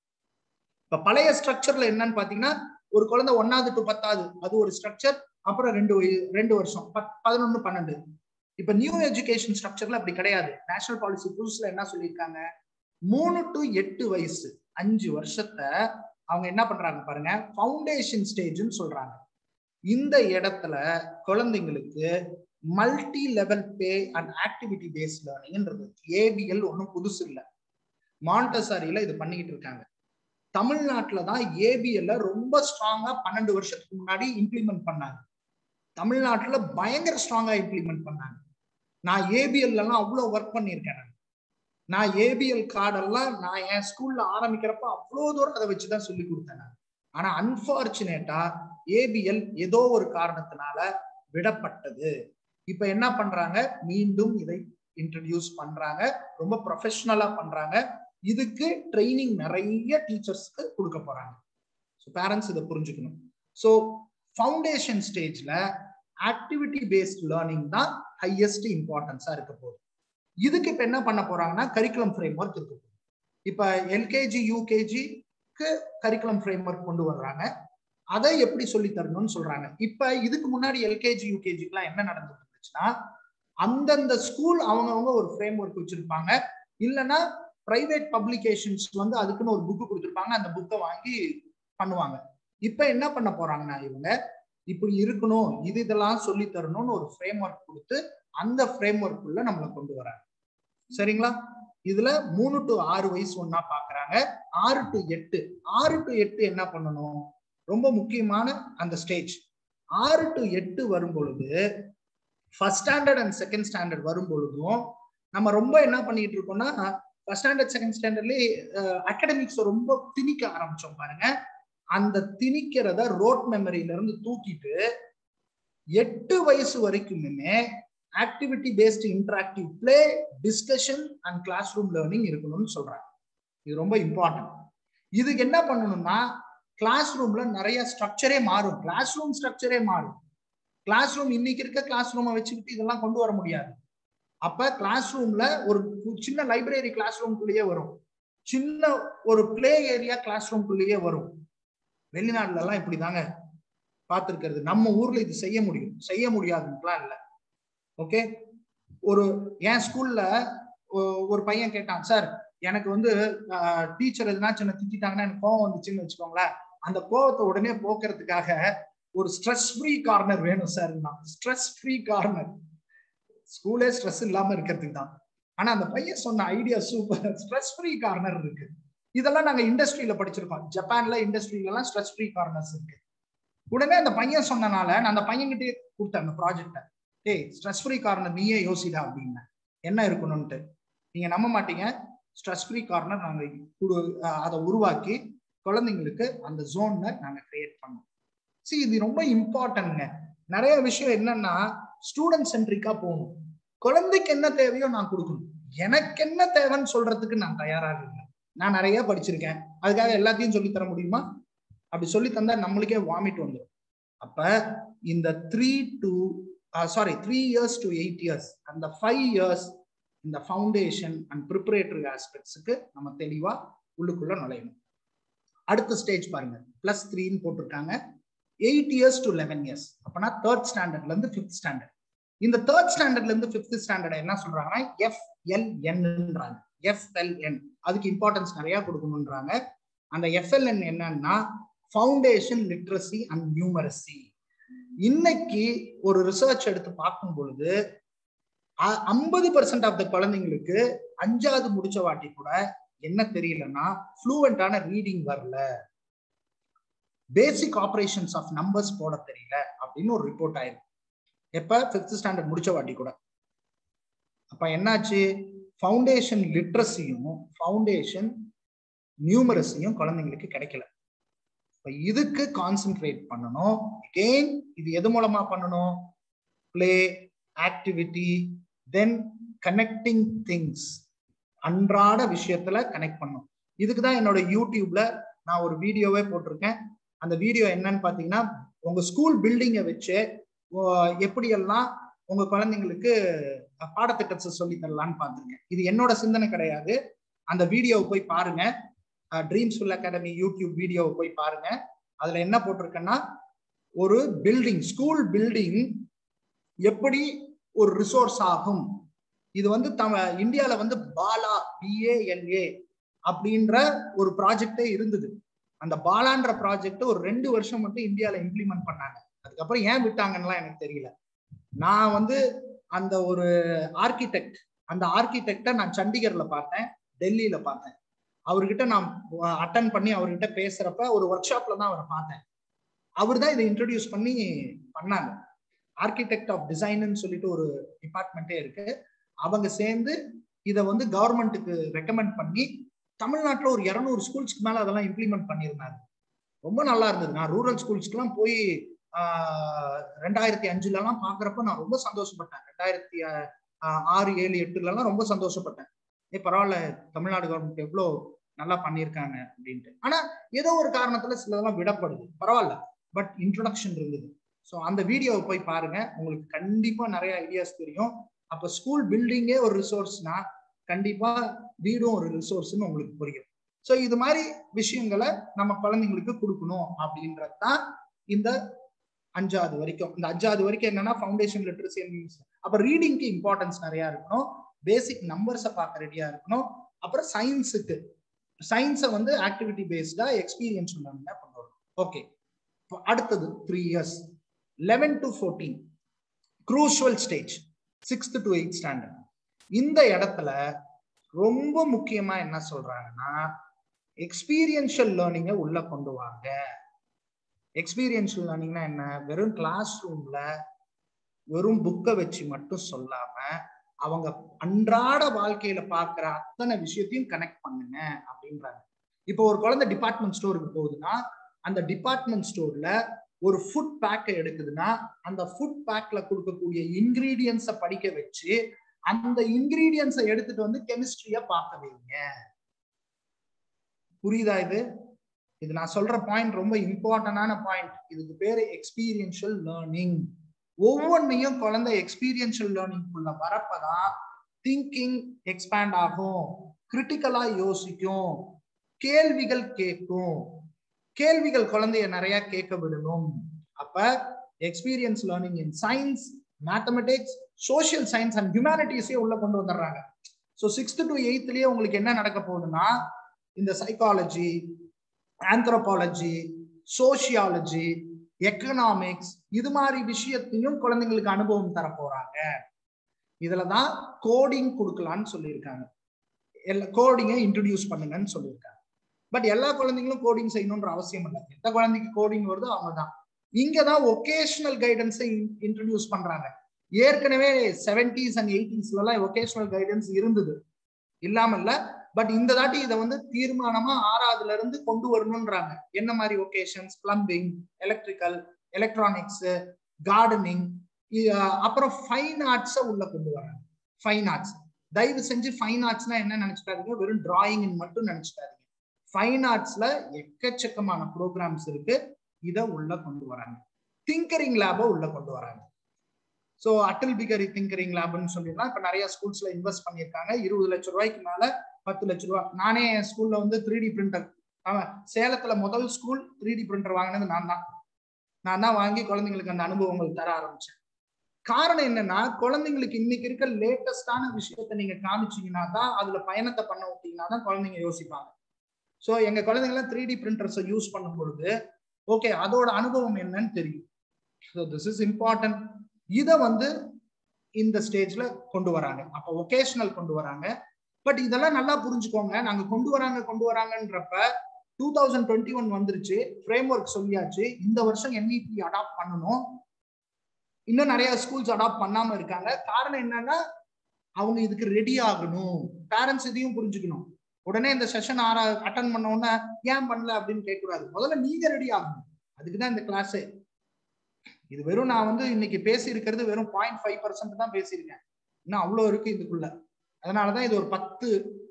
இப்ப பழைய ஸ்ட்ரக்சர்ல என்னன்னு பாத்தீங்கன்னா, ஒரு குழந்தை ஒன்னாவது டு பத்தாவது அது ஒரு ஸ்ட்ரக்சர், அப்புறம் ரெண்டு ரெண்டு வருஷம் பதினொன்னு பன்னெண்டு. இப்ப நியூ எஜுகேஷன் ஸ்ட்ரக்சர்ல அப்படி கிடையாது. நேஷனல் பாலிசி புதுசுல என்ன சொல்லியிருக்காங்க, மூணு டு எட்டு வயசு அஞ்சு வருஷத்தை அவங்க என்ன பண்றாங்க பாருங்க, ஃபவுண்டேஷன் ஸ்டேஜ்னு சொல்றாங்க. இந்த இடத்துல குழந்தைங்களுக்கு multi level play and activity based லேர்னிங்ன்றது ஏபிஎல் ஒன்றும் புதுசு இல்லை. மாண்டசாரியில இது பண்ணிக்கிட்டு இருக்காங்க. தமிழ்நாட்டில தான் ஏபிஎல் ரொம்ப ஸ்ட்ராங்கா பன்னெண்டு வருஷத்துக்கு முன்னாடி இம்ப்ளிமெண்ட் பண்ணாங்க. தமிழ்நாட்டுல பயங்கர ஸ்ட்ராங்கா இம்ப்ளிமெண்ட் பண்ணாங்க. நான் ஏபிஎல் எல்லாம் அவ்வளவு ஒர்க் பண்ணியிருக்கேன். நான் ஏபிஎல் கார்டெல்லாம் நான் என் ஸ்கூல்ல ஆரம்பிக்கிறப்ப அவ்வளோ தூரம் அதை வச்சுதான் சொல்லி கொடுத்தேன். ஆனா அன்பார்ச்சுனேட்டா ஏபிஎல் ஏதோ ஒரு காரணத்தினால விடப்பட்டது. இப்ப என்ன பண்றாங்க, மீண்டும் இதை இன்ட்ரடியூஸ் பண்றாங்க. ரொம்ப ப்ரொஃபஷனலா பண்றாங்க. இதுக்கு ட்ரைனிங் நிறைய டீச்சர்ஸ்க்கு கொடுக்க போறாங்க. ஸோ பேரண்ட்ஸ் இதை புரிஞ்சுக்கணும். ஸோ ஃபவுண்டேஷன் ஸ்டேஜ்ல ஆக்டிவிட்டி பேஸ்ட் லேர்னிங் தான் ஹையஸ்ட் இம்பார்ட்டன்ஸா இருக்க போகுது. இதுக்கு இப்ப என்ன பண்ண போறாங்கன்னா கரிக்குலம் ஃப்ரேம் ஒர்க் இருக்கு. இப்ப எல்கேஜி யூகேஜிக்கு கரிக்குலம் ஃப்ரேம் ஒர்க் கொண்டு வர்றாங்க. அதை எப்படி சொல்லி தரணும்னு சொல்றாங்க. இப்ப இதுக்கு முன்னாடி எல்கேஜி யூகேஜிக்குலாம் என்ன நடந்துட்டு இருந்துச்சுன்னா, அந்தந்த ஸ்கூல் அவங்கவுங்க ஒரு ஃப்ரேம் ஒர்க் வச்சிருப்பாங்க. இல்லைன்னா பிரைவேட் பப்ளிகேஷன்ஸ் வந்து அதுக்குன்னு ஒரு புக்கு கொடுத்துருப்பாங்க. அந்த புக்கை வாங்கி பண்ணுவாங்க. இப்ப என்ன பண்ண போறாங்கன்னா இவங்க இப்படி இருக்கணும், இது இதெல்லாம் சொல்லி தரணும்னு ஒரு ஃப்ரேம் ஒர்க் கொடுத்து அந்த ஃப்ரேம் ஒர்க் உள்ள நம்மளை கொண்டு வராங்க. சரிங்களா? இதுல மூணு டு ஆறு வயசு ஒன்னா பாக்குறாங்க. ஆறு டு எட்டு ஆறு டு எட்டு என்ன பண்ணணும், ரொம்ப முக்கியமான அந்த ஸ்டேஜ். ஆறு டு எட்டு வரும் பொழுது first standard and second standard வரும் பொழுதும் நம்ம ரொம்ப என்ன பண்ணிட்டு இருக்கோம்னா, ஃபர்ஸ்ட் ஸ்டாண்டர்ட் செகண்ட் ஸ்டாண்டர்ட்லயே அகாடமிக்ஸ் ரொம்ப திணிக்க ஆரம்பிச்சோம் பாருங்க. அந்த திணிக்கிறத ரோட் மெமரியில இருந்து தூக்கிட்டு எட்டு வயசு வரைக்குமே activity based interactive play, discussion and class room learning இருக்கணும்னு சொல்றாங்க. இது ரொம்ப இம்பார்ட்டன்ட். இதுக்கு என்ன பண்ணணும்னா, கிளாஸ் ரூம்ல நிறைய ஸ்ட்ரக்சரே மாறும். கிளாஸ் ரூம் ஸ்ட்ரக்சரே மாறும். கிளாஸ் ரூம் இன்னைக்கு இருக்க கிளாஸ் ரூமை வச்சுக்கிட்டு இதெல்லாம் கொண்டு வர முடியாது. அப்ப கிளாஸ் ரூம்ல ஒரு சின்ன லைப்ரரி கிளாஸ் ரூம்குள்ளேயே வரும், சின்ன ஒரு பிளே ஏரியா கிளாஸ் ரூம்குள்ளேயே வரும். வெளிநாடுல எல்லாம் இப்படிதாங்க பார்த்திருக்கிறது. நம்ம ஊர்ல இது செய்ய முடியும், செய்ய முடியாதுன்னுலாம் இல்லை. ஓகே, ஒரு என் ஸ்கூல்ல ஒரு பையன் கேட்டான், சார் எனக்கு வந்து டீச்சர் எதுனா சின்ன திட்டாங்கன்னா எனக்கு கோவம் வந்துச்சுன்னு வச்சுக்கோங்களேன், அந்த கோவத்தை உடனே போக்குறதுக்காக ஒரு ஸ்ட்ரெஸ் ஃப்ரீ கார்னர் வேணும் சார். ஸ்ட்ரெஸ் ஃப்ரீ கார்னர், ஸ்கூலே ஸ்ட்ரெஸ் இல்லாம இருக்கிறதுக்கு தான். ஆனா அந்த பையன் சொன்ன idea super. Stress free corner இருக்கு. இதெல்லாம் நாங்க இண்டஸ்ட்ரியில படிச்சிருக்கோம். ஜப்பான்ல இண்டஸ்ட்ரியில எல்லாம் ஸ்ட்ரெஸ் ஃப்ரீ கார்னர்ஸ் இருக்கு. உடனே அந்த பையன் சொன்னனால நான் அந்த பையன்கிட்டே கொடுத்தேன் அந்த ப்ராஜெக்ட. ஏய் ஸ்ட்ரெஸ் ஃப்ரீ கார்னர் நீயே யோசிடா அப்படின்னு. என்ன இருக்கணும்ட்டு நீங்க நம்ப மாட்டீங்க. ஸ்ட்ரெஸ் ஃப்ரீ கார்னர் நாங்க அதை உருவாக்கி குழந்தைங்களுக்கு அந்த ஜோன்ல நாங்க கிரியேட் பண்ணோம். சரி, இது ரொம்ப இம்பார்ட்டன்ட்ங்க. நிறைய விஷயம் என்னன்னா ஸ்டூடெண்ட் சென்ட்ரிக்கா போகணும். குழந்தைக்கு என்ன தேவையோ நான் கொடுக்கணும். எனக்கு என்ன தேவைன்னு சொல்றதுக்கு நான் தயாராக இல்லை. நான் நிறைய படிச்சிருக்கேன், அதுக்காக எல்லாத்தையும் சொல்லி தர முடியுமா? அப்படி சொல்லி தந்தா நம்மளுக்கே வாமிட் வந்துடும். அப்ப இந்த three to sorry three years to eight years அந்த ஃபைவ் இயர்ஸ் இந்த ஃபவுண்டேஷன் அண்ட் ப்ரிப்பரேட்டரி ஆஸ்பெக்ட்ஸுக்கு நம்ம தெளிவா உள்ளுக்குள்ள நுழையணும். அடுத்த ஸ்டேஜ் பாருங்க, பிளஸ் த்ரீன்னு போட்டிருக்காங்க. Eight years to eleven years அப்பனா தேர்ட் ஸ்டாண்டர்ட்ல இருந்து ஃபிஃப்த் ஸ்டாண்டர்ட். இந்த தேர்ட் ஸ்டாண்டர்ட்ல இருந்து ஃபிஃப்த் ஸ்டாண்டர்ட் என்ன சொல்றாங்கன்னா எஃப்எல்என்ன்றாங்க. எஃப்எல்என் அதுக்கு இம்பார்ட்டன்ஸ் நிறைய கொடுக்கணும்ன்றாங்க. அந்த எஃப்எல்என் என்னன்னா ஃபவுண்டேஷன் லிட்ரஸி அண்ட் நியூமரசி. இன்னைக்கு ஒரு ரிசர்ச் எடுத்து பார்க்கும் பொழுது ஐம்பது பர்சன்ட் ஆஃப் த குழந்தைங்களுக்கு அஞ்சாவது முடிச்ச வாட்டி கூட என்ன தெரியலன்னா ஃப்ளூவெண்டான ரீடிங் வரல, பேசிக் ஆபரேஷன்ஸ் ஆஃப் நம்பர்ஸ் போட தெரியல அப்படின்னு ஒரு ரிப்போர்ட் ஆயிருக்கு. எப்ப ஃபிஃப்த் ஸ்டாண்டர்ட் முடிச்ச வாட்டி கூட. அப்ப என்னாச்சு, ஃபவுண்டேஷன் லிட்ரஸியும் ஃபவுண்டேஷன் நியூமரஸியும் குழந்தைங்களுக்கு கிடைக்கல. இதுக்கு கான்சென்ட்ரேட் பண்ணணும். அகெயின் இது எது மூலமா பண்ணணும், play, activity, then connecting things, அன்றாட விஷயத்துல கனெக்ட் பண்ணணும். இதுக்குதான் என்னோட யூடியூப்ல நான் ஒரு வீடியோவே போட்டிருக்கேன். அந்த வீடியோ என்னன்னு பாத்தீங்கன்னா, உங்க ஸ்கூல் பில்டிங்கை வச்சு எப்படியெல்லாம் உங்க குழந்தைங்களுக்கு பாடத்திட்டத்தை சொல்லி தரலான்னு பார்த்துருக்கேன். இது என்னோட சிந்தனை கிடையாது. அந்த வீடியோவை போய் பாருங்க, ட்ரீம்ஸ்ஃபுல் அகாடமி யூடியூப் வீடியோவை போய் பாருங்க. அதுல என்ன போட்டிருக்கேன்னா, ஒரு பில்டிங், ஸ்கூல் பில்டிங் எப்படி ஒரு ரிசோர்ஸ் ஆகும். இது வந்து தம இந்தியால வந்து பாலா பிஏஎல்ஏ அப்படின்ற ஒரு ப்ராஜெக்டே இருந்தது. அந்த பாலான்ற ப்ராஜெக்ட் ஒரு ரெண்டு வருஷம் மட்டும் இந்தியால இம்ப்ளிமெண்ட் பண்ணாங்க. அதுக்கப்புறம் ஏன் விட்டாங்கன்னு எனக்கு தெரியல. நான் வந்து அந்த ஒரு ஆர்கிடெக்ட் அந்த ஆர்கிடெக்டை நான் சண்டிகர்ல பார்த்தேன், டெல்லியில பார்த்தேன். அவர்கிட்ட நான் அட்டன் பண்ணி அவர்கிட்ட பேசுறப்ப ஒரு ஒர்க் ஷாப்ல தான் அவரை பார்த்தேன். அவர் தான் இதை இன்ட்ரடியூஸ் பண்ணி பண்ணாங்க. ஆர்கிடெக்ட் ஆஃப் டிசைன்னு சொல்லிட்டு ஒரு டிபார்ட்மெண்ட்டே இருக்கு. அவங்க சேர்ந்து இதை வந்து கவர்மெண்ட்டுக்கு ரெக்கமெண்ட் பண்ணி தமிழ்நாட்டில் ஒரு இருநூறு ஸ்கூல்ஸ்க்கு மேல அதெல்லாம் இம்ப்ளிமெண்ட் பண்ணியிருந்தாங்க. ரொம்ப நல்லா இருந்தது. நான் ரூரல் ஸ்கூல்ஸ்க்குலாம் போய் ஆஹ் ரெண்டாயிரத்தி அஞ்சுல எல்லாம் பாக்குறப்ப நான் ரொம்ப சந்தோஷப்பட்டேன். ரெண்டாயிரத்தி ஆறு ஏழு எட்டுல எல்லாம் ரொம்ப சந்தோஷப்பட்டேன். ஏ பரவாயில்ல, தமிழ்நாடு கவர்மெண்ட் எவ்வளோ நல்லா பண்ணியிருக்காங்க அப்படின்ட்டு. ஆனா ஏதோ ஒரு காரணத்துல சிலதெல்லாம் விடப்படுது, பரவாயில்ல. பட் இன்ட்ரோடக்ஷன் இருந்தது. ஸோ அந்த வீடியோவை போய் பாருங்க, உங்களுக்கு கண்டிப்பா நிறைய ஐடியாஸ் தெரியும். அப்ப ஸ்கூல் பில்டிங்கே ஒரு ரிசோர்ஸ்னா கண்டிப்பா வீடும் ஒரு ரிசோர்ஸ்ன்னு உங்களுக்கு புரியும். ஸோ இது மாதிரி விஷயங்களை நம்ம குழந்தைங்களுக்கு கொடுக்கணும் அப்படின்றது தான் இந்த அஞ்சாவது வரைக்கும். இந்த அஞ்சாவது வரைக்கும் என்னன்னா ஃபவுண்டேஷன் லிட்ரஸி. அப்ப ரீடிங்க்கு இம்பார்ட்டன்ஸ் நிறைய இருக்கணும், பேசிக் நம்பர்ஸை பார்க்க ரெடியா இருக்கணும். அப்புறம் சயின்ஸுக்கு சயின்ஸை வந்து ஆக்டிவிட்டி பேஸ்டா எக்ஸ்பீரியன்ஸ் கொண்டு வரணும். ஓகே, அடுத்தது three years eleven to fourteen crucial stage, sixth to eight standard. இந்த இடத்துல ரொம்ப முக்கியமா என்ன சொல்றாங்கன்னா, எக்ஸ்பீரியன்ஷியல் லேர்னிங்கை உள்ள கொண்டு வாங்க. எக்ஸ்பீரியன்ஷியல் லேர்னிங்னா என்ன, வெறும் கிளாஸ் ரூம்ல வெறும் புக்கை வச்சு மட்டும் சொல்லாம அவங்க அன்றாட வாழ்க்கையில பாக்குற அத்தனை விஷயத்தையும் கனெக்ட் பண்ணுங்க அப்படின்றாங்க. இப்போ ஒரு குழந்தை டிபார்ட்மெண்ட் ஸ்டோருக்கு போகுதுன்னா, அந்த டிபார்ட்மெண்ட் ஸ்டோர்ல ஒரு ஃபுட் பேக்கை எடுக்குதுன்னா, அந்த ஃபுட் பேக்ல கொடுக்கக்கூடிய இன்கிரீடியன்ஸை படிக்க வச்சு அந்த இன்கிரீடியன்ஸை எடுத்துட்டு வந்து கெமிஸ்ட்ரியா பார்க்க வைங்க. புரியுதா? இது இது நான் சொல்ற பாயிண்ட் ரொம்ப இம்பார்ட்டன்டான பாயிண்ட். இதுக்கு பேரு எக்ஸ்பீரியன்ஷியல் லேர்னிங். ஒவ்வொன்றையும் குழந்தை எக்ஸ்பீரியன்ஷியல் லேர்னிங்குள்ள வரப்பதான் திங்கிங் எக்ஸ்பேண்ட் ஆகும், கிரிட்டிக்கலா யோசிக்கும், கேள்விகள் கேட்கும். கேள்விகள் குழந்தைய நிறைய கேட்க விடணும். அப்ப experience learning in science, mathematics, social science and ஹியூமனிட்டிஸே உள்ள கொண்டு வந்துடுறாங்க. ஸோ சிக்ஸ்த் டு எயித்லயே உங்களுக்கு என்ன நடக்க போகுதுன்னா, இந்த சைக்காலஜி, ஆந்த்ரோபாலஜி, சோசியாலஜி, எக்கனாமிக்ஸ், இது மாதிரி விஷயத்தையும் குழந்தைங்களுக்கு அனுபவம் தர போறாங்க. இதுலதான் கோடிங் கொடுக்கலான்னு சொல்லியிருக்காங்க. எல்லா கோடிங்கை இன்ட்ரடியூஸ் பண்ணுங்கன்னு சொல்லியிருக்காங்க. பட் எல்லா குழந்தைங்களும் கோடிங் செய்யணும்ன்ற அவசியம் இல்லை. எந்த குழந்தைக்கு கோடிங் வருதோ அவங்க தான். இங்கதான் ஒகேஷனல் கைடன்ஸை இன்ட்ரடியூஸ் பண்றாங்க. ஏற்கனவே செவன்டிஸ் அண்ட் எயிட்டிஸ்ல எல்லாம் ஒகேஷனல் கைடன்ஸ் இருந்தது, இல்லாம இல்ல. பட் இந்த தாட்டி இதை வந்து தீர்மானமா ஆறாவதுல இருந்து கொண்டு வரணும்ன்றாங்க. என்ன மாதிரி vocations, plumbing, electrical, electronics, gardening, அப்புறம் ஃபைன் ஆர்ட்ஸை உள்ள கொண்டு வராங்க. ஃபைன் ஆர்ட்ஸ், தயவு செஞ்சு ஃபைன் ஆர்ட்ஸ்னா என்ன நினைச்சுக்காதீங்க, வெறும் டிராயிங் மட்டும் நினைச்சுக்காதீங்க. ஃபைன் ஆர்ட்ஸ்ல எக்கச்சக்கமான ப்ரோக்ராம்ஸ் இருக்கு. இதை உள்ள கொண்டு வராங்க. திங்கரிங் லேபை உள்ள கொண்டு வராங்க. ஸோ அட்டல் பிகாரி திங்கரிங் லேப்னு சொல்லிடலாம். இப்போ நிறைய ஸ்கூல்ஸ்ல இன்வெஸ்ட் பண்ணியிருக்காங்க. இருபது லட்சம் ரூபாய்க்கு மேல பத்து லட்சம் ரூபாய். நானே என் ஸ்கூல்ல வந்து த்ரீ டி பிரிண்டர், அவன் சேலத்துல முதல் ஸ்கூல் த்ரீ டி பிரிண்டர் வாங்கினது நான் தான். நான் தான் வாங்கி குழந்தைங்களுக்கு அந்த அனுபவங்கள் தர ஆரம்பிச்சேன். காரணம் என்னன்னா, குழந்தைங்களுக்கு இன்னைக்கு இருக்க லேட்டஸ்டான விஷயத்த நீங்க காமிச்சீங்கன்னா தான், அதுல பயணத்தை பண்ண விட்டீங்கன்னா தான் குழந்தைங்க யோசிப்பாங்க. ஸோ எங்க குழந்தைங்கலாம் த்ரீ டி பிரிண்டர்ஸை யூஸ் பண்ணும் பொழுது ஓகே அதோட அனுபவம் என்னன்னு தெரியும். So this is important. இதை வந்து இந்த ஸ்டேஜ்ல கொண்டு வராங்க. அப்போ ஒகேஷனல் கொண்டு வராங்க. பட் இதெல்லாம் நல்லா புரிஞ்சுக்கோங்க. நாங்க கொண்டு வராங்க கொண்டு வராங்கன்றப்ப டூ தௌசண்ட் டுவெண்ட்டி ஒன் வந்துருச்சு, ஃப்ரேம் ஒர்க் சொல்லியாச்சு. இந்த வருஷம் என்இபி அடாப்ட் பண்ணணும். இன்னும் நிறைய ஸ்கூல்ஸ் அடாப்ட் பண்ணாம இருக்காங்க. காரணம் என்னன்னா, அவங்க இதுக்கு ரெடி ஆகணும். பேரண்ட்ஸ் இதையும் புரிஞ்சுக்கணும். உடனே இந்த செஷன் ஆற அட்டன் பண்ண உடனே ஏன் பண்ணல அப்படின்னு கேட்கக்கூடாது. முதல்ல நீங்க ரெடி ஆகணும். அதுக்குதான் இந்த கிளாஸ். இது வெறும் நான் வந்து இன்னைக்கு பேசி இருக்கிறது வெறும் பாயிண்ட் ஃபைவ் பர்சன்ட் தான் பேசியிருக்கேன். இன்னும் அவ்வளோ இருக்கு இதுக்குள்ள. அதனாலதான் இது ஒரு பத்து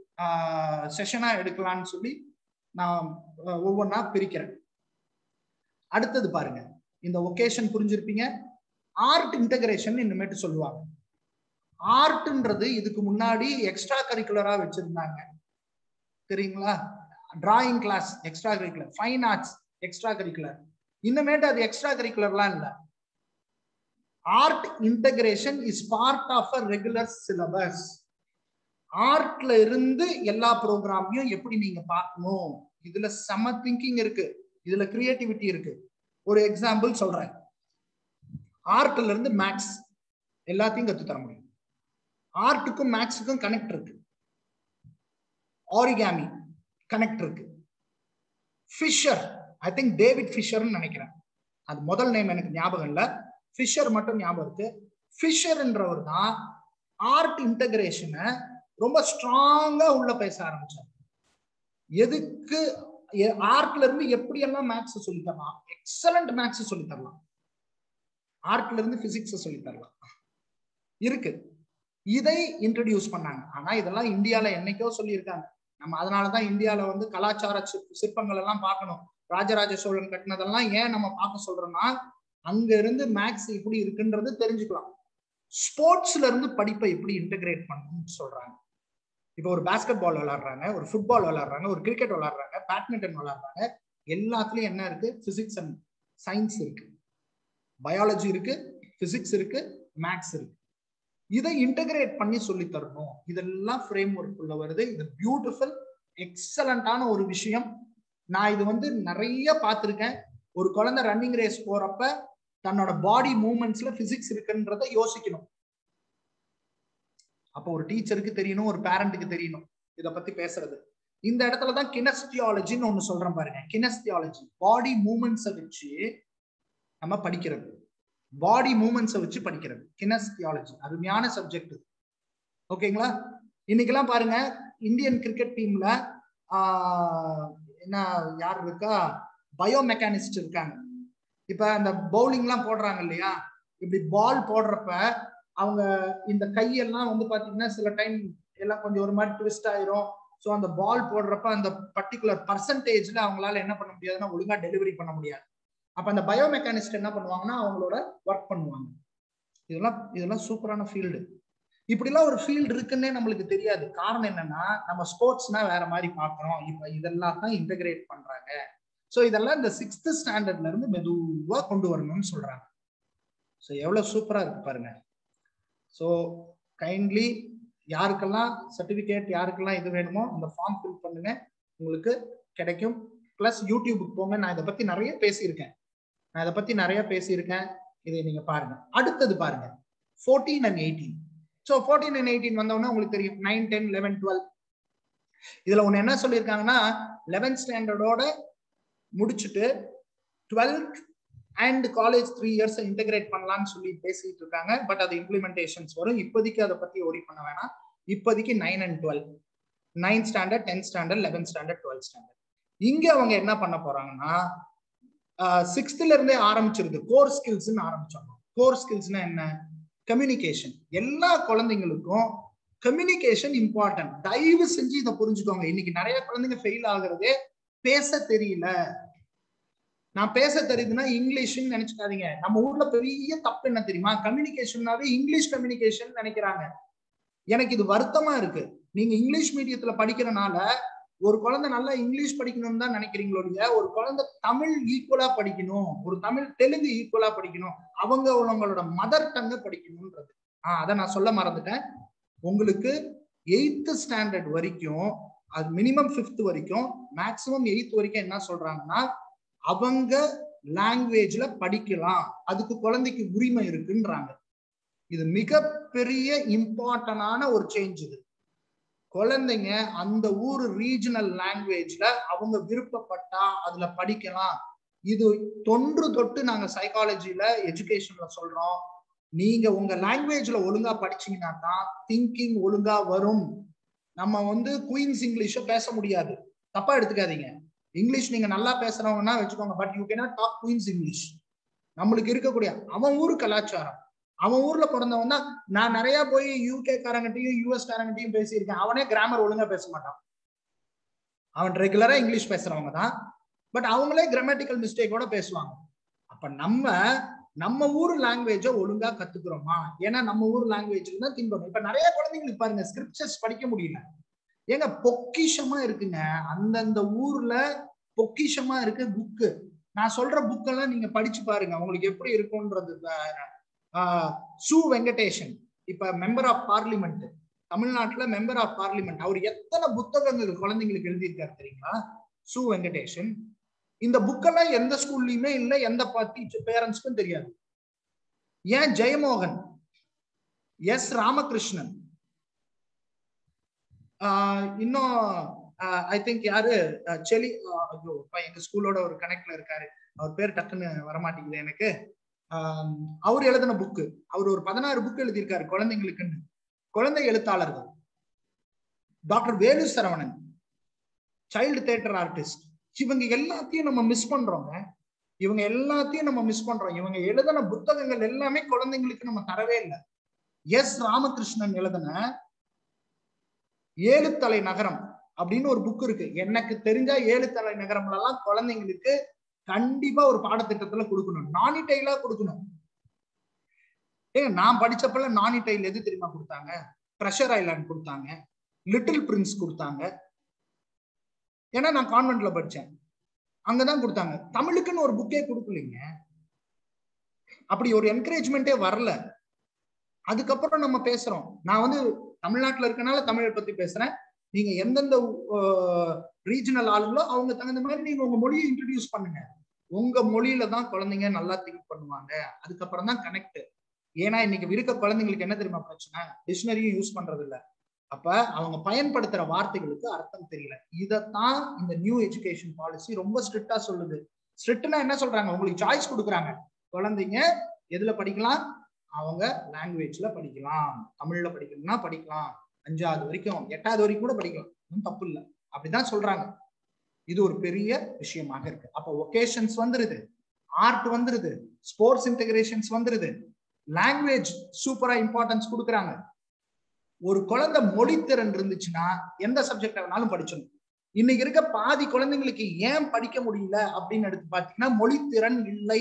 செஷனா எடுக்கலாம்னு சொல்லி நான் ஒவ்வொன்றா பிரிக்கிறேன். அடுத்தது பாருங்க, இந்த ஒகேஷன் புரிஞ்சிருப்பீங்க. ஆர்ட் இன்டகிரேஷன் இனிமேட்டு சொல்லுவாங்க. ஆர்ட்ன்றது இதுக்கு முன்னாடி எக்ஸ்ட்ரா கரிக்குலரா வச்சிருந்தாங்க தெரியுங்களா? Drawing class extra curricular, fine arts extra curricular. இனிமேட்டு அது எக்ஸ்ட்ரா கரிக்குலர்லாம் இல்லை. Art integration is part of a regular syllabus. ஆர்ட்ல இருந்து எல்லா ப்ரோக்ராமையும் எப்படி நீங்க பார்க்கணும், இதுல செம திங்கிங் இருக்கு, இதுல கிரியேட்டிவிட்டி இருக்கு. ஒரு எக்ஸாம்பிள் சொல்றேன். ஆர்ட்ல இருந்து மேக்ஸ் எல்லாத்தையும் கத்து தர முடியும். ஆர்ட்டுக்கும் மேக்ஸுக்கும் கனெக்ட் இருக்கு. ஆரிகாமி கனெக்ட் இருக்கு. ஃபிஷர், ஐ திங்க் டேவிட் ஃபிஷர்னு நினைக்கிறேன், அது முதல் நேம் எனக்கு ஞாபகம் இல்லை, ஃபிஷர் மட்டும் ஞாபகம் இருக்கு. ஃபிஷர்ன்றவர் தான் ஆர்ட் இன்டகிரேஷனை ரொம்ப ஸ்ட்ராங்கா உள்ள பேச ஆரம்பிச்சார். எதுக்கு ஆர்ட்ல இருந்து எப்படி எல்லாம் மேக்ஸ் சொல்லி தரலாம், எக்ஸலண்ட் மேக்ஸ் சொல்லி தரலாம். ஆர்ட்ல இருந்து பிசிக்ஸ் சொல்லி தரலாம் இருக்கு. இதை இன்ட்ரடியூஸ் பண்ணாங்க. ஆனா இதெல்லாம் இந்தியால என்னைக்கோ சொல்லியிருக்காங்க. நம்ம அதனாலதான் இந்தியால வந்து கலாச்சார சிற்பங்கள் எல்லாம் பார்க்கணும். ராஜராஜ சோழன் கட்டினதெல்லாம் ஏன் நம்ம பார்க்க சொல்றோம்னா, அங்க இருந்து மேக்ஸ் எப்படி இருக்குன்றது தெரிஞ்சுக்கலாம். ஸ்போர்ட்ஸ்ல இருந்து படிப்பை எப்படி இன்டகிரேட் பண்ணணும்னு சொல்றாங்க. இப்போ ஒரு பாஸ்கெட் பால் விளையாடுறாங்க, ஒரு ஃபுட்பால் விளையாடுறாங்க, ஒரு கிரிக்கெட் விளையாடுறாங்க, பேட்மிண்டன் விளையாடுறாங்க. எல்லாத்துலயும் என்ன இருக்கு? பிசிக்ஸ் அண்ட் சயின்ஸ் இருக்கு, பயாலஜி இருக்கு, பிசிக்ஸ் இருக்கு, மேக்ஸ் இருக்கு. இதை இன்டகிரேட் பண்ணி சொல்லி தரணும். இதெல்லாம் ஃப்ரேம் ஒர்க் உள்ள வருது. இது பியூட்டிஃபுல் எக்ஸலண்டான ஒரு விஷயம். நான் இது வந்து நிறைய பார்த்திருக்கேன். ஒரு குழந்தை ரன்னிங் ரேஸ் போறப்ப தன்னோட பாடி மூவ்மெண்ட்ஸ்ல பிசிக்ஸ் இருக்குன்றத யோசிக்கணும். அப்போ ஒரு டீச்சருக்கு தெரியணும், ஒரு பேரண்ட்டுக்கு தெரியணும் இதை பத்தி பேசுறது. இந்த இடத்துலதான் கினஸ்தியாலஜின்னு ஒண்ணு சொல்றேன் பாருங்க. கினஸ்தியாலஜி பாடி மூவ்மெண்ட்ஸை வச்சு நம்ம படிக்கிறது. பாடி மூவ்மெண்ட்ஸை வச்சு படிக்கிறது கினஸ்தியாலஜி. அருமையான சப்ஜெக்ட். ஓகேங்களா? இன்னைக்கெல்லாம் பாருங்க, இந்தியன் கிரிக்கெட் டீம்ல ஆஹ் என்ன யார் இருக்கா, பயோ மெக்கானிஸ்ட் இருக்காங்க. இப்ப அந்த பவுலிங் எல்லாம் போடுறாங்க இல்லையா, இப்படி பால் போடுறப்ப அவங்க இந்த கையெல்லாம் வந்து பாத்தீங்கன்னா சில டைம் எல்லாம் கொஞ்சம் ஒரு மாதிரி ட்விஸ்ட் ஆயிரும். ஸோ அந்த பால் போடுறப்ப அந்த பர்டிகுலர் பர்சன்டேஜ்ல அவங்களால என்ன பண்ண முடியாதுன்னா ஒழுங்கா டெலிவரி பண்ண முடியாது. அப்ப அந்த பயோ மெக்கானிஸ்ட் என்ன பண்ணுவாங்கன்னா அவங்களோட ஒர்க் பண்ணுவாங்க. இதெல்லாம் இதெல்லாம் சூப்பரான ஃபீல்டு. இப்படிலாம் ஒரு ஃபீல்டு இருக்குன்னே நம்மளுக்கு தெரியாது. காரணம் என்னன்னா, நம்ம ஸ்போர்ட்ஸ்னா வேற மாதிரி பாக்குறோம். இப்ப இதெல்லாம் தான் இன்டகிரேட் பண்றாங்க. ஸோ இதெல்லாம் இந்த சிக்ஸ்த் ஸ்டாண்டர்ட்ல இருந்து மெதுவா கொண்டு வரணும்னு சொல்றாங்க. ஸோ எவ்வளவு சூப்பரா இருக்கு பாருங்க. ஸோ கைண்ட்லி யாருக்கெல்லாம் சர்டிபிகேட், யாருக்கெல்லாம் இது வேணுமோ அந்த ஃபார்ம் ஃபில் பண்ணுங்க, உங்களுக்கு கிடைக்கும். பிளஸ் யூடியூபுக்கு போங்க. நான் இதை பத்தி நிறைய பேசியிருக்கேன். நான் இதை பத்தி நிறைய பேசியிருக்கேன். இதை நீங்க பாருங்க. அடுத்தது பாருங்க, fourteen and eighteen. So fourteen and eighteen வந்தோம்னா உங்களுக்கு தெரியும் நைன் டென் லெவன் டுவெல். இதுல ஒண்ணு என்ன சொல்லியிருக்காங்கன்னா, லெவன்த் ஸ்டாண்டர்டோட முடிச்சுட்டு twelfth and college three years integrate பண்ணலாம்னு சொல்லி பேசிட்டு இருக்காங்க. பட் அது இம்ப்ளிமெண்டேஷன்ஸ் வரும். இப்போதைக்கு அதை பத்தி ஓடி பண்ண வேணாம். இப்போதைக்கு nine and twelve, ninth standard, tenth standard, eleventh standard, twelfth standard. இங்க அவங்க என்ன பண்ண போறாங்கன்னா, சிக்ஸ்த்ல இருந்தே ஆரம்பிச்சிருது கோர் ஸ்கில்ஸ் ஆரம்பிச்சாங்க. கோர் ஸ்கில்ஸ்னா என்ன? கம்யூனிகேஷன். எல்லா குழந்தைங்களுக்கும் கம்யூனிகேஷன் இம்பார்ட்டன்ட். தயவு செஞ்சு இதை புரிஞ்சுக்கோங்க. இன்னைக்கு நிறைய குழந்தைங்க ஃபெயில் ஆகுறதே பேச தெரியல. நான் பேச தெரியுதுன்னா இங்கிலீஷ்னு நினைச்சுக்காதீங்க. நம்ம ஊர்ல பெரிய தப்பு என்ன தெரியுமா? கம்யூனிகேஷன்னாவே இங்கிலீஷ் கம்யூனிகேஷன் நினைக்கிறாங்க. எனக்கு இது வருத்தமா இருக்கு. நீங்க இங்கிலீஷ் மீடியத்துல படிக்கிறனால ஒரு குழந்தை நல்லா இங்கிலீஷ் படிக்கணும்னு தான் நினைக்கிறீங்களோ இல்லையா? ஒரு குழந்தை தமிழ் ஈக்குவலா படிக்கணும், ஒரு தமிழ் தெலுங்கு ஈக்குவலா படிக்கணும், அவங்க அவங்களோட மதர் டங்க படிக்கணும்ன்றது. ஆஹ் அதை நான் சொல்ல மறந்துட்டேன். உங்களுக்கு எயித்து ஸ்டாண்டர்ட் வரைக்கும், அது மினிமம் பிப்த் வரைக்கும், மேக்சிமம் எயித் வரைக்கும் என்ன சொல்றாங்கன்னா அவங்க லாங்குவேஜ்ல படிக்கலாம், அதுக்கு குழந்தைக்கு உரிமை இருக்குன்றாங்க. இது மிகப்பெரிய இம்பார்ட்டன்டான ஒரு சேஞ்ச். இது குழந்தைங்க அந்த ஊர் ரீஜனல் லாங்குவேஜ்ல அவங்க விருப்பப்பட்டா அதுல படிக்கலாம். இது தொன்று தொட்டு நாங்க சைக்காலஜில எஜுகேஷன்ல சொல்றோம். நீங்க உங்க லாங்குவேஜ்ல ஒழுங்கா படிச்சீங்கன்னா தான் திங்கிங் ஒழுங்கா வரும். நம்ம வந்து குயின்ஸ் இங்கிலீஷ பேச முடியாது, தப்பா எடுத்துக்காதீங்க. இங்கிலீஷ் நீங்க நல்லா பேசுறவங்கன்னா வச்சுக்கோங்க, but you cannot talk Queen's English. நம்மளுக்கு இருக்கக்கூடிய அவன் ஊரு கலாச்சாரம், அவன் ஊர்ல பிறந்தவன் தான். நான் நிறைய போய் யூகே காரங்கிட்டையும் யூஎஸ் காரங்கிட்டையும் பேசியிருக்கேன். அவனே கிராமர் ஒழுங்கா பேச மாட்டான். அவன் ரெகுலரா இங்கிலீஷ் பேசுறவங்க தான், பட் அவங்களே கிராமட்டிக்கல் மிஸ்டேக்கோட பேசுவாங்க. அப்ப நம்ம நம்ம ஊர் லாங்குவேஜ ஒழுங்கா கத்துக்கிறோமா? ஏன்னா நம்ம ஊர் லாங்குவேஜ்ல தான் திங்க் பண்ணணும். இப்ப நிறைய குழந்தைங்களுக்கு பாருங்க ஸ்கிரிப்சர்ஸ் படிக்க முடியல. ஏங்க பொக்கிஷமா இருக்குங்க, அந்தந்த ஊர்ல பொக்கிஷமா இருக்கு புக்கு. நான் சொல்ற புக்கெல்லாம் நீங்க படிச்சு பாருங்க, உங்களுக்கு எப்படி இருக்கும்ன்றது. சு வெங்கடேஷன் இப்ப மெம்பர் ஆஃப் பார்லிமெண்ட், தமிழ்நாட்டுல மெம்பர் ஆஃப் பார்லிமெண்ட். அவர் எத்தனை புத்தகங்கள் குழந்தைங்களுக்கு எழுதியிருக்காரு தெரியுங்களா? சு வெங்கடேஷன். இந்த புக்கெல்லாம் எந்த ஸ்கூல்லயுமே இல்லை, எந்த டீச்சர் பேரண்ட்ஸ்க்கும் தெரியாது. ஏன் ஜெயமோகன், எஸ் ராமகிருஷ்ணன், இன்னும் ஐ திங்க் யாரு செலி, எங்க ஸ்கூலோட ஒரு கனெக்ட்ல இருக்காரு, அவர் பேர் டக்குன்னு வரமாட்டேங்குது எனக்கு. அவர் எழுதின புக்கு, அவர் ஒரு பதினாறு புக் எழுதியிருக்காரு குழந்தைங்களுக்குன்னு. குழந்தை எழுத்தாளர்கள் doctor Velu Saravanan, child theatre artist. இவங்க எல்லாத்தையும் நம்ம மிஸ் பண்றோங்க. இவங்க எல்லாத்தையும் நம்ம மிஸ் பண்றோம். இவங்க எழுதின புத்தகங்கள் எல்லாமே குழந்தைங்களுக்கு நம்ம தரவே இல்லை. எஸ் ராமகிருஷ்ணன் எழுதின ஏழு தலை நகரம் அப்படின்னு ஒரு புக் இருக்கு. எனக்கு தெரிஞ்சா ஏழு தலை நகரம்ல எல்லாம் குழந்தைங்களுக்கு கண்டிப்பா ஒரு பாடத்திட்டத்துல கொடுக்கணும், நானிடைலா கொடுக்கணும். ஏங்க நான் படிச்சப்பல நானிடைல் எது தெரியுமா கொடுத்தாங்க? ட்ரெஷர் ஐலாண்ட் கொடுத்தாங்க, லிட்டில் பிரின்ஸ் கொடுத்தாங்க. ஏன்னா நான் கான்வென்ட்ல படிச்சேன், அங்கதான் கொடுத்தாங்க. தமிழுக்குன்னு ஒரு புக்கே கொடுக்கலீங்க. அப்படி ஒரு என்கரேஜ்மெண்டே வரல. அதுக்கப்புறம் நம்ம பேசுறோம். நான் வந்து தமிழ்நாட்டுல இருக்கனால தமிழை பத்தி பேசுறேன். நீங்க எந்தெந்த ரீஜனல் ஆளுங்களோ அவங்க தகுந்த மாதிரி நீங்க உங்க மொழியை இன்ட்ரடியூஸ் பண்ணுங்க. உங்க மொழியில தான் குழந்தைங்க நல்லா திங்க் பண்ணுவாங்க. அதுக்கப்புறம் தான் கனெக்ட். ஏன்னா இன்னைக்கு இருக்க குழந்தைங்களுக்கு என்ன தெரியுமா பிரச்சனை? டிக்ஷனரியும் யூஸ் பண்றது இல்லை. அப்ப அவங்க பயன்படுத்துற வார்த்தைகளுக்கு அர்த்தம் தெரியல. இதத்தான் இந்த நியூ எஜுகேஷன் பாலிசி ரொம்ப ஸ்ட்ரிக்டா சொல்லுது. ஸ்ட்ரிக்ட்னா என்ன சொல்றாங்க? உங்களுக்கு சாய்ஸ் கொடுக்குறாங்க. குழந்தைங்க எதுல படிக்கலாம்? அவங்க லாங்குவேஜ்ல படிக்கலாம். தமிழ்ல படிக்கணும்னா படிக்கலாம், அஞ்சாவது வரைக்கும் எட்டாவது வரைக்கும் கூட படிக்கலாம், ஒன்றும் தப்பு இல்லை. அப்படிதான் சொல்றாங்க. இது ஒரு பெரிய விஷயமாக இருக்கு. அப்ப ஒகேஷன்ஸ் வந்துருது, ஆர்ட் வந்துருது, ஸ்போர்ட்ஸ் இன்டகிரேஷன்ஸ் வந்துருது, லாங்குவேஜ் சூப்பரா இம்பார்ட்டன்ஸ் கொடுக்குறாங்க. ஒரு குழந்தை மொழித்திறன் இருந்துச்சுன்னா எந்த சப்ஜெக்ட் வேணாலும் படிச்சிடும். இன்னைக்கு இருக்க பாதி குழந்தைங்களுக்கு ஏன் படிக்க முடியல அப்படின்னு எடுத்து பார்த்தீங்கன்னா மொழித்திறன் இல்லை.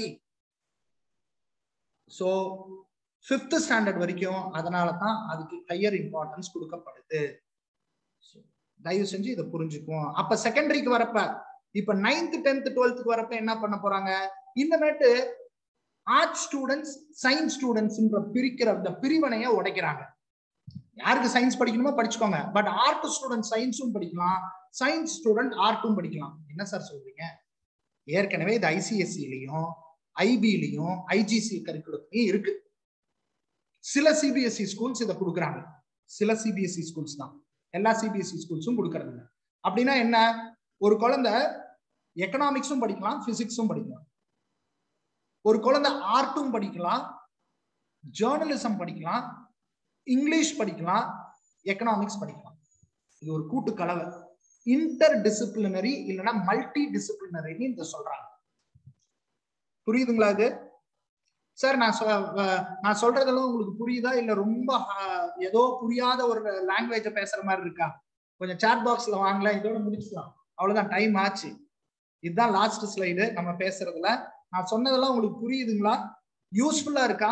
சோ பிப்த் ஸ்டாண்டர்ட் வரைக்கும் அதனாலதான் அதுக்கு ஹையர் இம்பார்ட்டன்ஸ் கொடுக்கப்படுது. தயவு செஞ்சு இதை புரிஞ்சுக்குவோம். அப்ப செகண்டரிக்கு வரப்ப, இப்ப நைன்த் டென்த் டுவெல்த்துக்கு வரப்ப என்ன பண்ண போறாங்க? இந்தமேட்டு ஆர்ட் ஸ்டூடெண்ட்ஸ் சயின்ஸ் ஸ்டூடெண்ட்ஸ் பிரிக்கிற அந்த பிரிவினையை உடைக்கிறாங்க. யாருக்கு சயின்ஸ் படிக்கணுமோ படிச்சுக்கோங்க, பட் ஆர்ட் ஸ்டூடெண்ட் சயின்ஸும் படிக்கலாம், சயின்ஸ் ஸ்டூடெண்ட் ஆர்ட்டும் படிக்கலாம். என்ன சார் சொல்றீங்க? ஏற்கனவே இது ஐசிஎஸ்சிலையும் ஐபிலையும் ஐஜிசி கரிக்குலத்தையும் இருக்கு. சில சிபிஎஸ்இ ஸ்கூல்ஸ் இதை கொடுக்குறாங்க, சில சிபிஎஸ்இ ஸ்கூல்ஸ் தான், எல்லா சிபிஎஸ்இ ஸ்கூல்ஸும் கொடுக்கறது இல்லை. அப்படின்னா என்ன? ஒரு குழந்தை எக்கனாமிக்ஸும் படிக்கலாம், பிசிக்ஸும் படிக்கலாம். ஒரு குழந்தை ஆர்ட்டும் படிக்கலாம், ஜேர்னலிசம் படிக்கலாம், இங்கிலீஷ் படிக்கலாம், எக்கனாமிக்ஸ் படிக்கலாம். இது ஒரு கூட்டு கலவை, இன்டர் டிசிப்ளினரி இல்லைன்னா மல்டி டிசிப்ளினரின்னு இதை சொல்றாங்க. புரியுதுங்களா? இது சார் நான் நான் சொல்றதெல்லாம் உங்களுக்கு புரியுதா? இல்ல ரொம்ப ஏதோ புரியாத ஒரு லாங்குவேஜ பேசுற மாதிரி இருக்கா? கொஞ்சம் சாட் பாக்ஸ்ல வாங்கலாம், இதோட முடிச்சுக்கலாம். அவ்வளவுதான், டைம் ஆச்சு. இதுதான் லாஸ்ட் ஸ்லைடு நம்ம பேசுறதுல. நான் சொன்னதெல்லாம் உங்களுக்கு புரியுதுங்களா? யூஸ்ஃபுல்லா இருக்கா?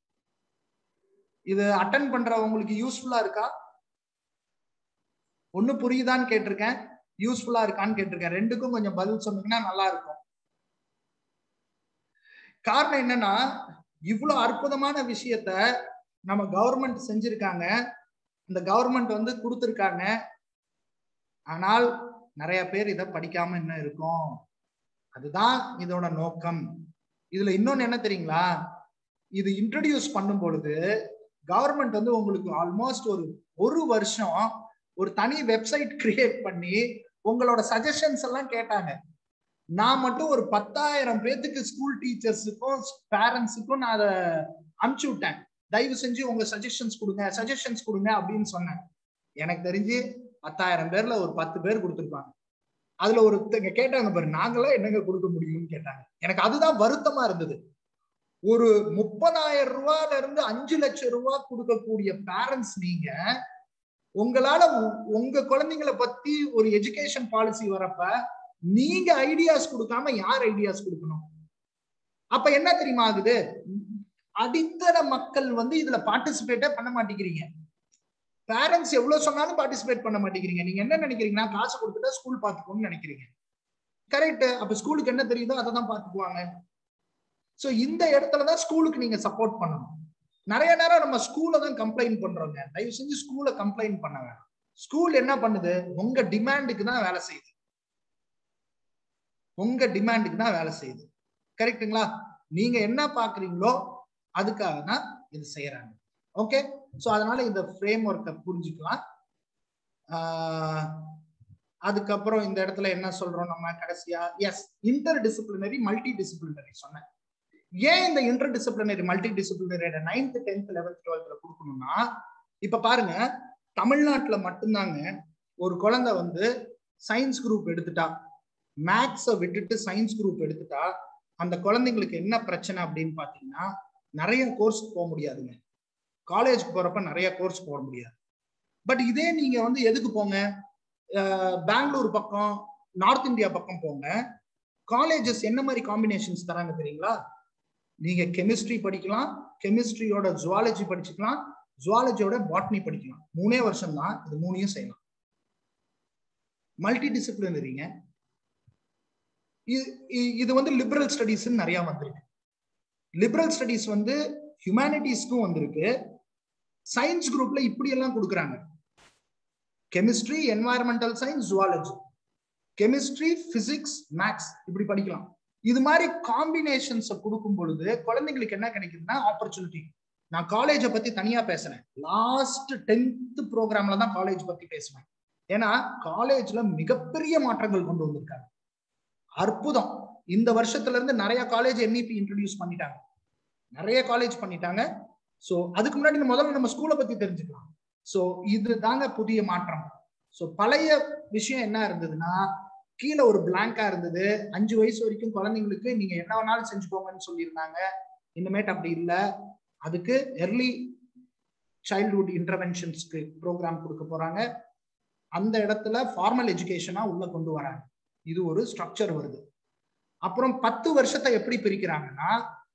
இது அட்டன் பண்றவங்களுக்கு யூஸ்ஃபுல்லா இருக்கா? ஒண்ணு புரியுதான்னு கேட்டிருக்கேன், யூஸ்ஃபுல்லா இருக்கான்னு கேட்டிருக்கேன். ரெண்டுக்கும் கொஞ்சம் பதில் சொன்னீங்கன்னா நல்லா இருக்கும். காரணம் என்னன்னா, இவ்வளவு அற்புதமான விஷயத்த நம்ம கவர்மெண்ட் செஞ்சிருக்காங்க, இந்த கவர்மெண்ட் வந்து கொடுத்திருக்காங்க. ஆனால் நிறைய பேர் இதை படிக்காம இன்னும் இருக்கும். அதுதான் இதோட நோக்கம். இதுல இன்னொன்னு என்ன தெரியுங்களா? இது இன்ட்ரோடியூஸ் பண்ணும் பொழுது கவர்மெண்ட் வந்து உங்களுக்கு ஆல்மோஸ்ட் ஒரு ஒரு வருஷம் ஒரு தனி வெப்சைட் கிரியேட் பண்ணி உங்களோட சஜஷன்ஸ் எல்லாம் கேட்டாங்க. நான் மட்டும் ஒரு பத்தாயிரம் பேத்துக்கு ஸ்கூல் டீச்சர்ஸுக்கும் பேரண்ட்ஸுக்கும் நான் அதை அனுப்பிச்சு விட்டேன். தயவு செஞ்சு உங்க சஜஷன்ஸ் கொடுங்க சஜஷன்ஸ் கொடுங்க அப்படின்னு சொன்னேன். எனக்கு தெரிஞ்சு பத்தாயிரம் பேர்ல ஒரு பத்து பேர் கொடுத்துருப்பாங்க. அதுல ஒருத்தங்க கேட்டாங்க பாரு, நாங்களாம் என்னங்க கொடுக்க முடியும்னு கேட்டாங்க. எனக்கு அதுதான் வருத்தமா இருந்தது. ஒரு முப்பதாயிரம் ரூபாயில இருந்து அஞ்சு லட்சம் ரூபாய் கொடுக்கக்கூடிய பேரண்ட்ஸ் நீங்க, உங்களால உங்க குழந்தைங்களை பத்தி ஒரு எஜுகேஷன் பாலிசி வரப்ப நீங்க ஐடியாஸ் கொடுக்காம யார் ஐடியாஸ் கொடுக்கணும்? அப்ப என்ன தெரியுமா ஆகுது? அடித்தர மக்கள் வந்து இதுல பார்ட்டிசிபேட்டே பண்ண மாட்டேங்கிறீங்க. பேரண்ட்ஸ் எவ்வளவு சொன்னாலும் பார்ட்டிசிபேட் பண்ண மாட்டேங்கிறீங்க. நீங்க என்ன நினைக்கிறீங்கன்னா, காசு கொடுத்துட்டா ஸ்கூல் பாத்துக்கோன்னு நினைக்கிறீங்க. கரெக்ட். அப்ப ஸ்கூலுக்கு என்ன தெரியுதோ அதை தான் பாத்துக்குவாங்க. சோ இந்த இடத்துலதான் ஸ்கூலுக்கு நீங்க சப்போர்ட் பண்ணணும். நிறைய நேரம் நம்ம ஸ்கூல்ல தான் கம்ப்ளைண்ட் பண்றோங்க. தயவு செஞ்சு ஸ்கூல்ல கம்ப்ளைண்ட் பண்ண வேணாம். ஸ்கூல் என்ன பண்ணுது? உங்க டிமாண்டுக்கு தான் வேலை செய்யுது. உங்க டிமாண்டுக்கு தான் வேலை செய்யுது. கரெக்டுங்களா? நீங்க என்ன பாக்குறீங்களோ அதுக்காக தான் இது செய்யறாங்க. ஓகே. சோ அதனால இந்த ஃப்ரேம் ஒர்க்கை புரிஞ்சுக்கலாம். ஆஹ் அதுக்கப்புறம் இந்த இடத்துல என்ன சொல்றோம் நம்ம கடைசியா? Yes, inter disciplinary multi disciplinary சொன்னேன். ஏன் இந்த inter disciplinary multi disciplinary ninth tenth eleventh டுவெல்த்ல கொடுக்கணும்னா, இப்ப பாருங்க, தமிழ்நாட்டுல மட்டும்தாங்க ஒரு குழந்தை வந்து சயின்ஸ் குரூப் எடுத்துட்டா, மேக்ஸை விட்டுட்டு சயின்ஸ் குரூப் எடுத்துட்டா, அந்த குழந்தைங்களுக்கு என்ன பிரச்சனை அப்படின்னு பாத்தீங்கன்னா, நிறைய கோர்ஸ் போக முடியாதுங்க. காலேஜுக்கு போறப்ப நிறைய கோர்ஸ் போட முடியாது. பட் இதே நீங்க வந்து எதுக்கு போங்க, பெங்களூர் பக்கம் நார்த் இந்தியா பக்கம் போங்க. காலேஜஸ் என்ன மாதிரி காம்பினேஷன்ஸ் தராங்க தெரியுங்களா? நீங்க கெமிஸ்ட்ரி படிக்கலாம், கெமிஸ்ட்ரியோட ஜுவாலஜி படிச்சுக்கலாம், ஜுவாலஜியோட பாட்னி படிக்கலாம். மூணே வருஷம் தான், இது மூணையும் செய்யலாம். மல்டி டிசிப்ளினரிங்க. இது வந்து லிபரல் ஸ்டடீஸ் நிறைய வந்திருக்கு. லிபரல் ஸ்டடீஸ் வந்து ஹியூமானிட்டிஸ்க்கும் வந்திருக்கு. சயின்ஸ் குரூப்ல இப்படி எல்லாம் கொடுக்குறாங்க. Chemistry, environmental science, zoology, chemistry, physics, maths இப்படி படிக்கலாம். இது மாதிரி காம்பினேஷன்ஸ் கொடுக்கும் பொழுது குழந்தைங்களுக்கு என்ன கிடைக்குதுன்னா ஆப்பர்ச்சுனிட்டி. நான் காலேஜை பத்தி தனியா பேசுறேன். லாஸ்ட் டென்த் ப்ரோக்ராம்ல தான் காலேஜ் பத்தி பேசுவேன். ஏன்னா காலேஜ்ல மிகப்பெரிய மாற்றங்கள் கொண்டு வந்திருக்காங்க. அற்புதம். இந்த வருஷத்துல இருந்து நிறைய காலேஜ் என்இபி இன்ட்ரோடியூஸ் பண்ணிட்டாங்க, நிறைய காலேஜ் பண்ணிட்டாங்க. சோ அதுக்கு முன்னாடி முதல்ல நம்ம ஸ்கூலை பத்தி தெரிஞ்சுக்கலாம். சோ இதுதாங்க புதிய மாற்றம். சோ பழைய விஷயம் என்ன இருந்ததுன்னா, கீழே ஒரு பிளாங்கா இருந்தது. அஞ்சு வயசு வரைக்கும் குழந்தைங்களுக்கு நீங்க என்ன வேணாலும் செஞ்சுக்கோங்கன்னு சொல்லியிருந்தாங்க. இனிமேட் அப்படி இல்லை. அதுக்கு எர்லி சைல்ட்ஹுட் இன்டர்வென்ஷன்ஸ்க்கு ப்ரோக்ராம் கொடுக்க போறாங்க. அந்த இடத்துல ஃபார்மல் எஜுகேஷனா உள்ள கொண்டு வராங்க. இது ஒரு ஸ்ட்ரக்சர் வருது. அப்புறம் பத்து வருஷத்தை எப்படி பிரிக்கிறாங்கன்னா,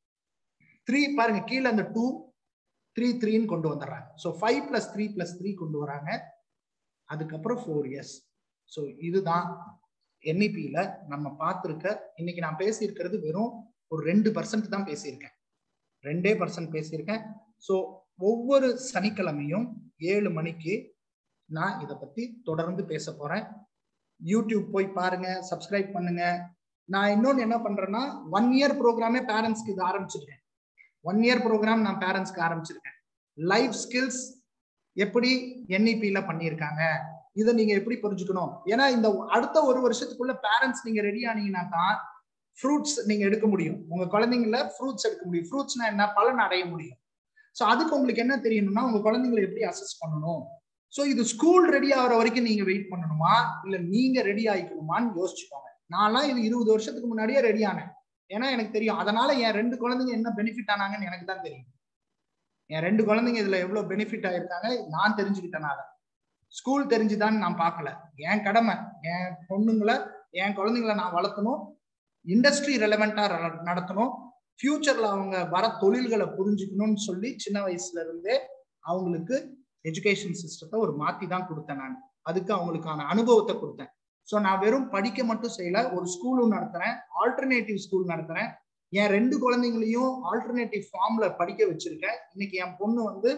த்ரீ பாருங்க, கீழே அந்த டூ த்ரீ த்ரீன்னு கொண்டு வந்துடுறாங்க. So five plus three plus three கொண்டு வராங்க. அதுக்கப்புறம் ஃபோர் இயர்ஸ். ஸோ இதுதான் என்இபியில நம்ம பார்த்துருக்க. இன்னைக்கு நான் பேசியிருக்கிறது வெறும் ஒரு ரெண்டு பர்சன்ட் தான் பேசியிருக்கேன். ரெண்டே பர்சன்ட் பேசியிருக்கேன். ஸோ ஒவ்வொரு சனிக்கிழமையும் ஏழு மணிக்கு நான் இதை பத்தி தொடர்ந்து பேச போறேன். யூடியூப் போய் பாருங்க, சப்ஸ்கிரைப் பண்ணுங்க. நான் இன்னொன்னு என்ன பண்றேன்னா, ஒன் இயர் ப்ரோக்ராமே பேரண்ட்ஸ்க்கு இது ஆரம்பிச்சிருக்கேன். ஒன் இயர் ப்ரோக்ராம் நான் பேரண்ட்ஸ்க்கு ஆரம்பிச்சிருக்கேன். லைஃப் ஸ்கில்ஸ் எப்படி என்இபியில பண்ணியிருக்காங்க, இதை நீங்க எப்படி புரிஞ்சுக்கணும். ஏன்னா இந்த அடுத்த ஒரு வருஷத்துக்குள்ள பேரண்ட்ஸ் நீங்க ரெடி ஆனீங்கன்னா தான் ஃப்ரூட்ஸ் நீங்க எடுக்க முடியும். உங்க குழந்தைங்கள ஃப்ரூட்ஸ் எடுக்க முடியும். ஃப்ரூட்ஸ்னா என்ன, பலன் அடைய முடியும். ஸோ அதுக்கு உங்களுக்கு என்ன தெரியணும்னா, உங்க குழந்தைங்களை எப்படி அசஸ் பண்ணணும். ஸோ இது ஸ்கூல் ரெடி ஆகிற வரைக்கும் நீங்க வெயிட் பண்ணணுமா, இல்ல நீங்க ரெடி ஆகிக்கணுமான்னு யோசிச்சுக்கோங்க. நான்லாம் இது இருபது வருஷத்துக்கு முன்னாடியே ரெடி ஆனேன். ஏன்னா எனக்கு தெரியும். அதனால என் ரெண்டு குழந்தைங்க என்ன பெனிஃபிட் ஆனாங்கன்னு எனக்கு தான் தெரியும். என் ரெண்டு குழந்தைங்க இதுல எவ்வளவு பெனிஃபிட் ஆயிருக்காங்க நான் தெரிஞ்சுக்கிட்டனால. ஸ்கூல் தெரிஞ்சுதான்னு நான் பார்க்கல. என் கடமை என் பொண்ணுங்களை என் குழந்தைங்களை நான் வளர்த்தணும், இண்டஸ்ட்ரி ரெலவெண்டா நடத்தணும், ஃபியூச்சர்ல அவங்க வர தொழில்களை புரிஞ்சுக்கணும்னு சொல்லி சின்ன வயசுல இருந்தே அவங்களுக்கு எஜுகேஷன் சிஸ்டத்தை ஒரு மாத்தி தான் கொடுத்தேன். நான் அதுக்கு அவங்களுக்கான அனுபவத்தை கொடுத்தேன். ஸோ நான் வெறும் படிக்க மட்டும் செய்யல, ஒரு ஸ்கூலும் நடத்துறேன், ஆல்டர்னேட்டிவ் ஸ்கூல் நடத்துறேன். என் ரெண்டு குழந்தைங்களையும் ஆல்டர்னேட்டிவ் ஃபார்ம்ல படிக்க வச்சிருக்கேன். இன்னைக்கு என் பொண்ணு வந்து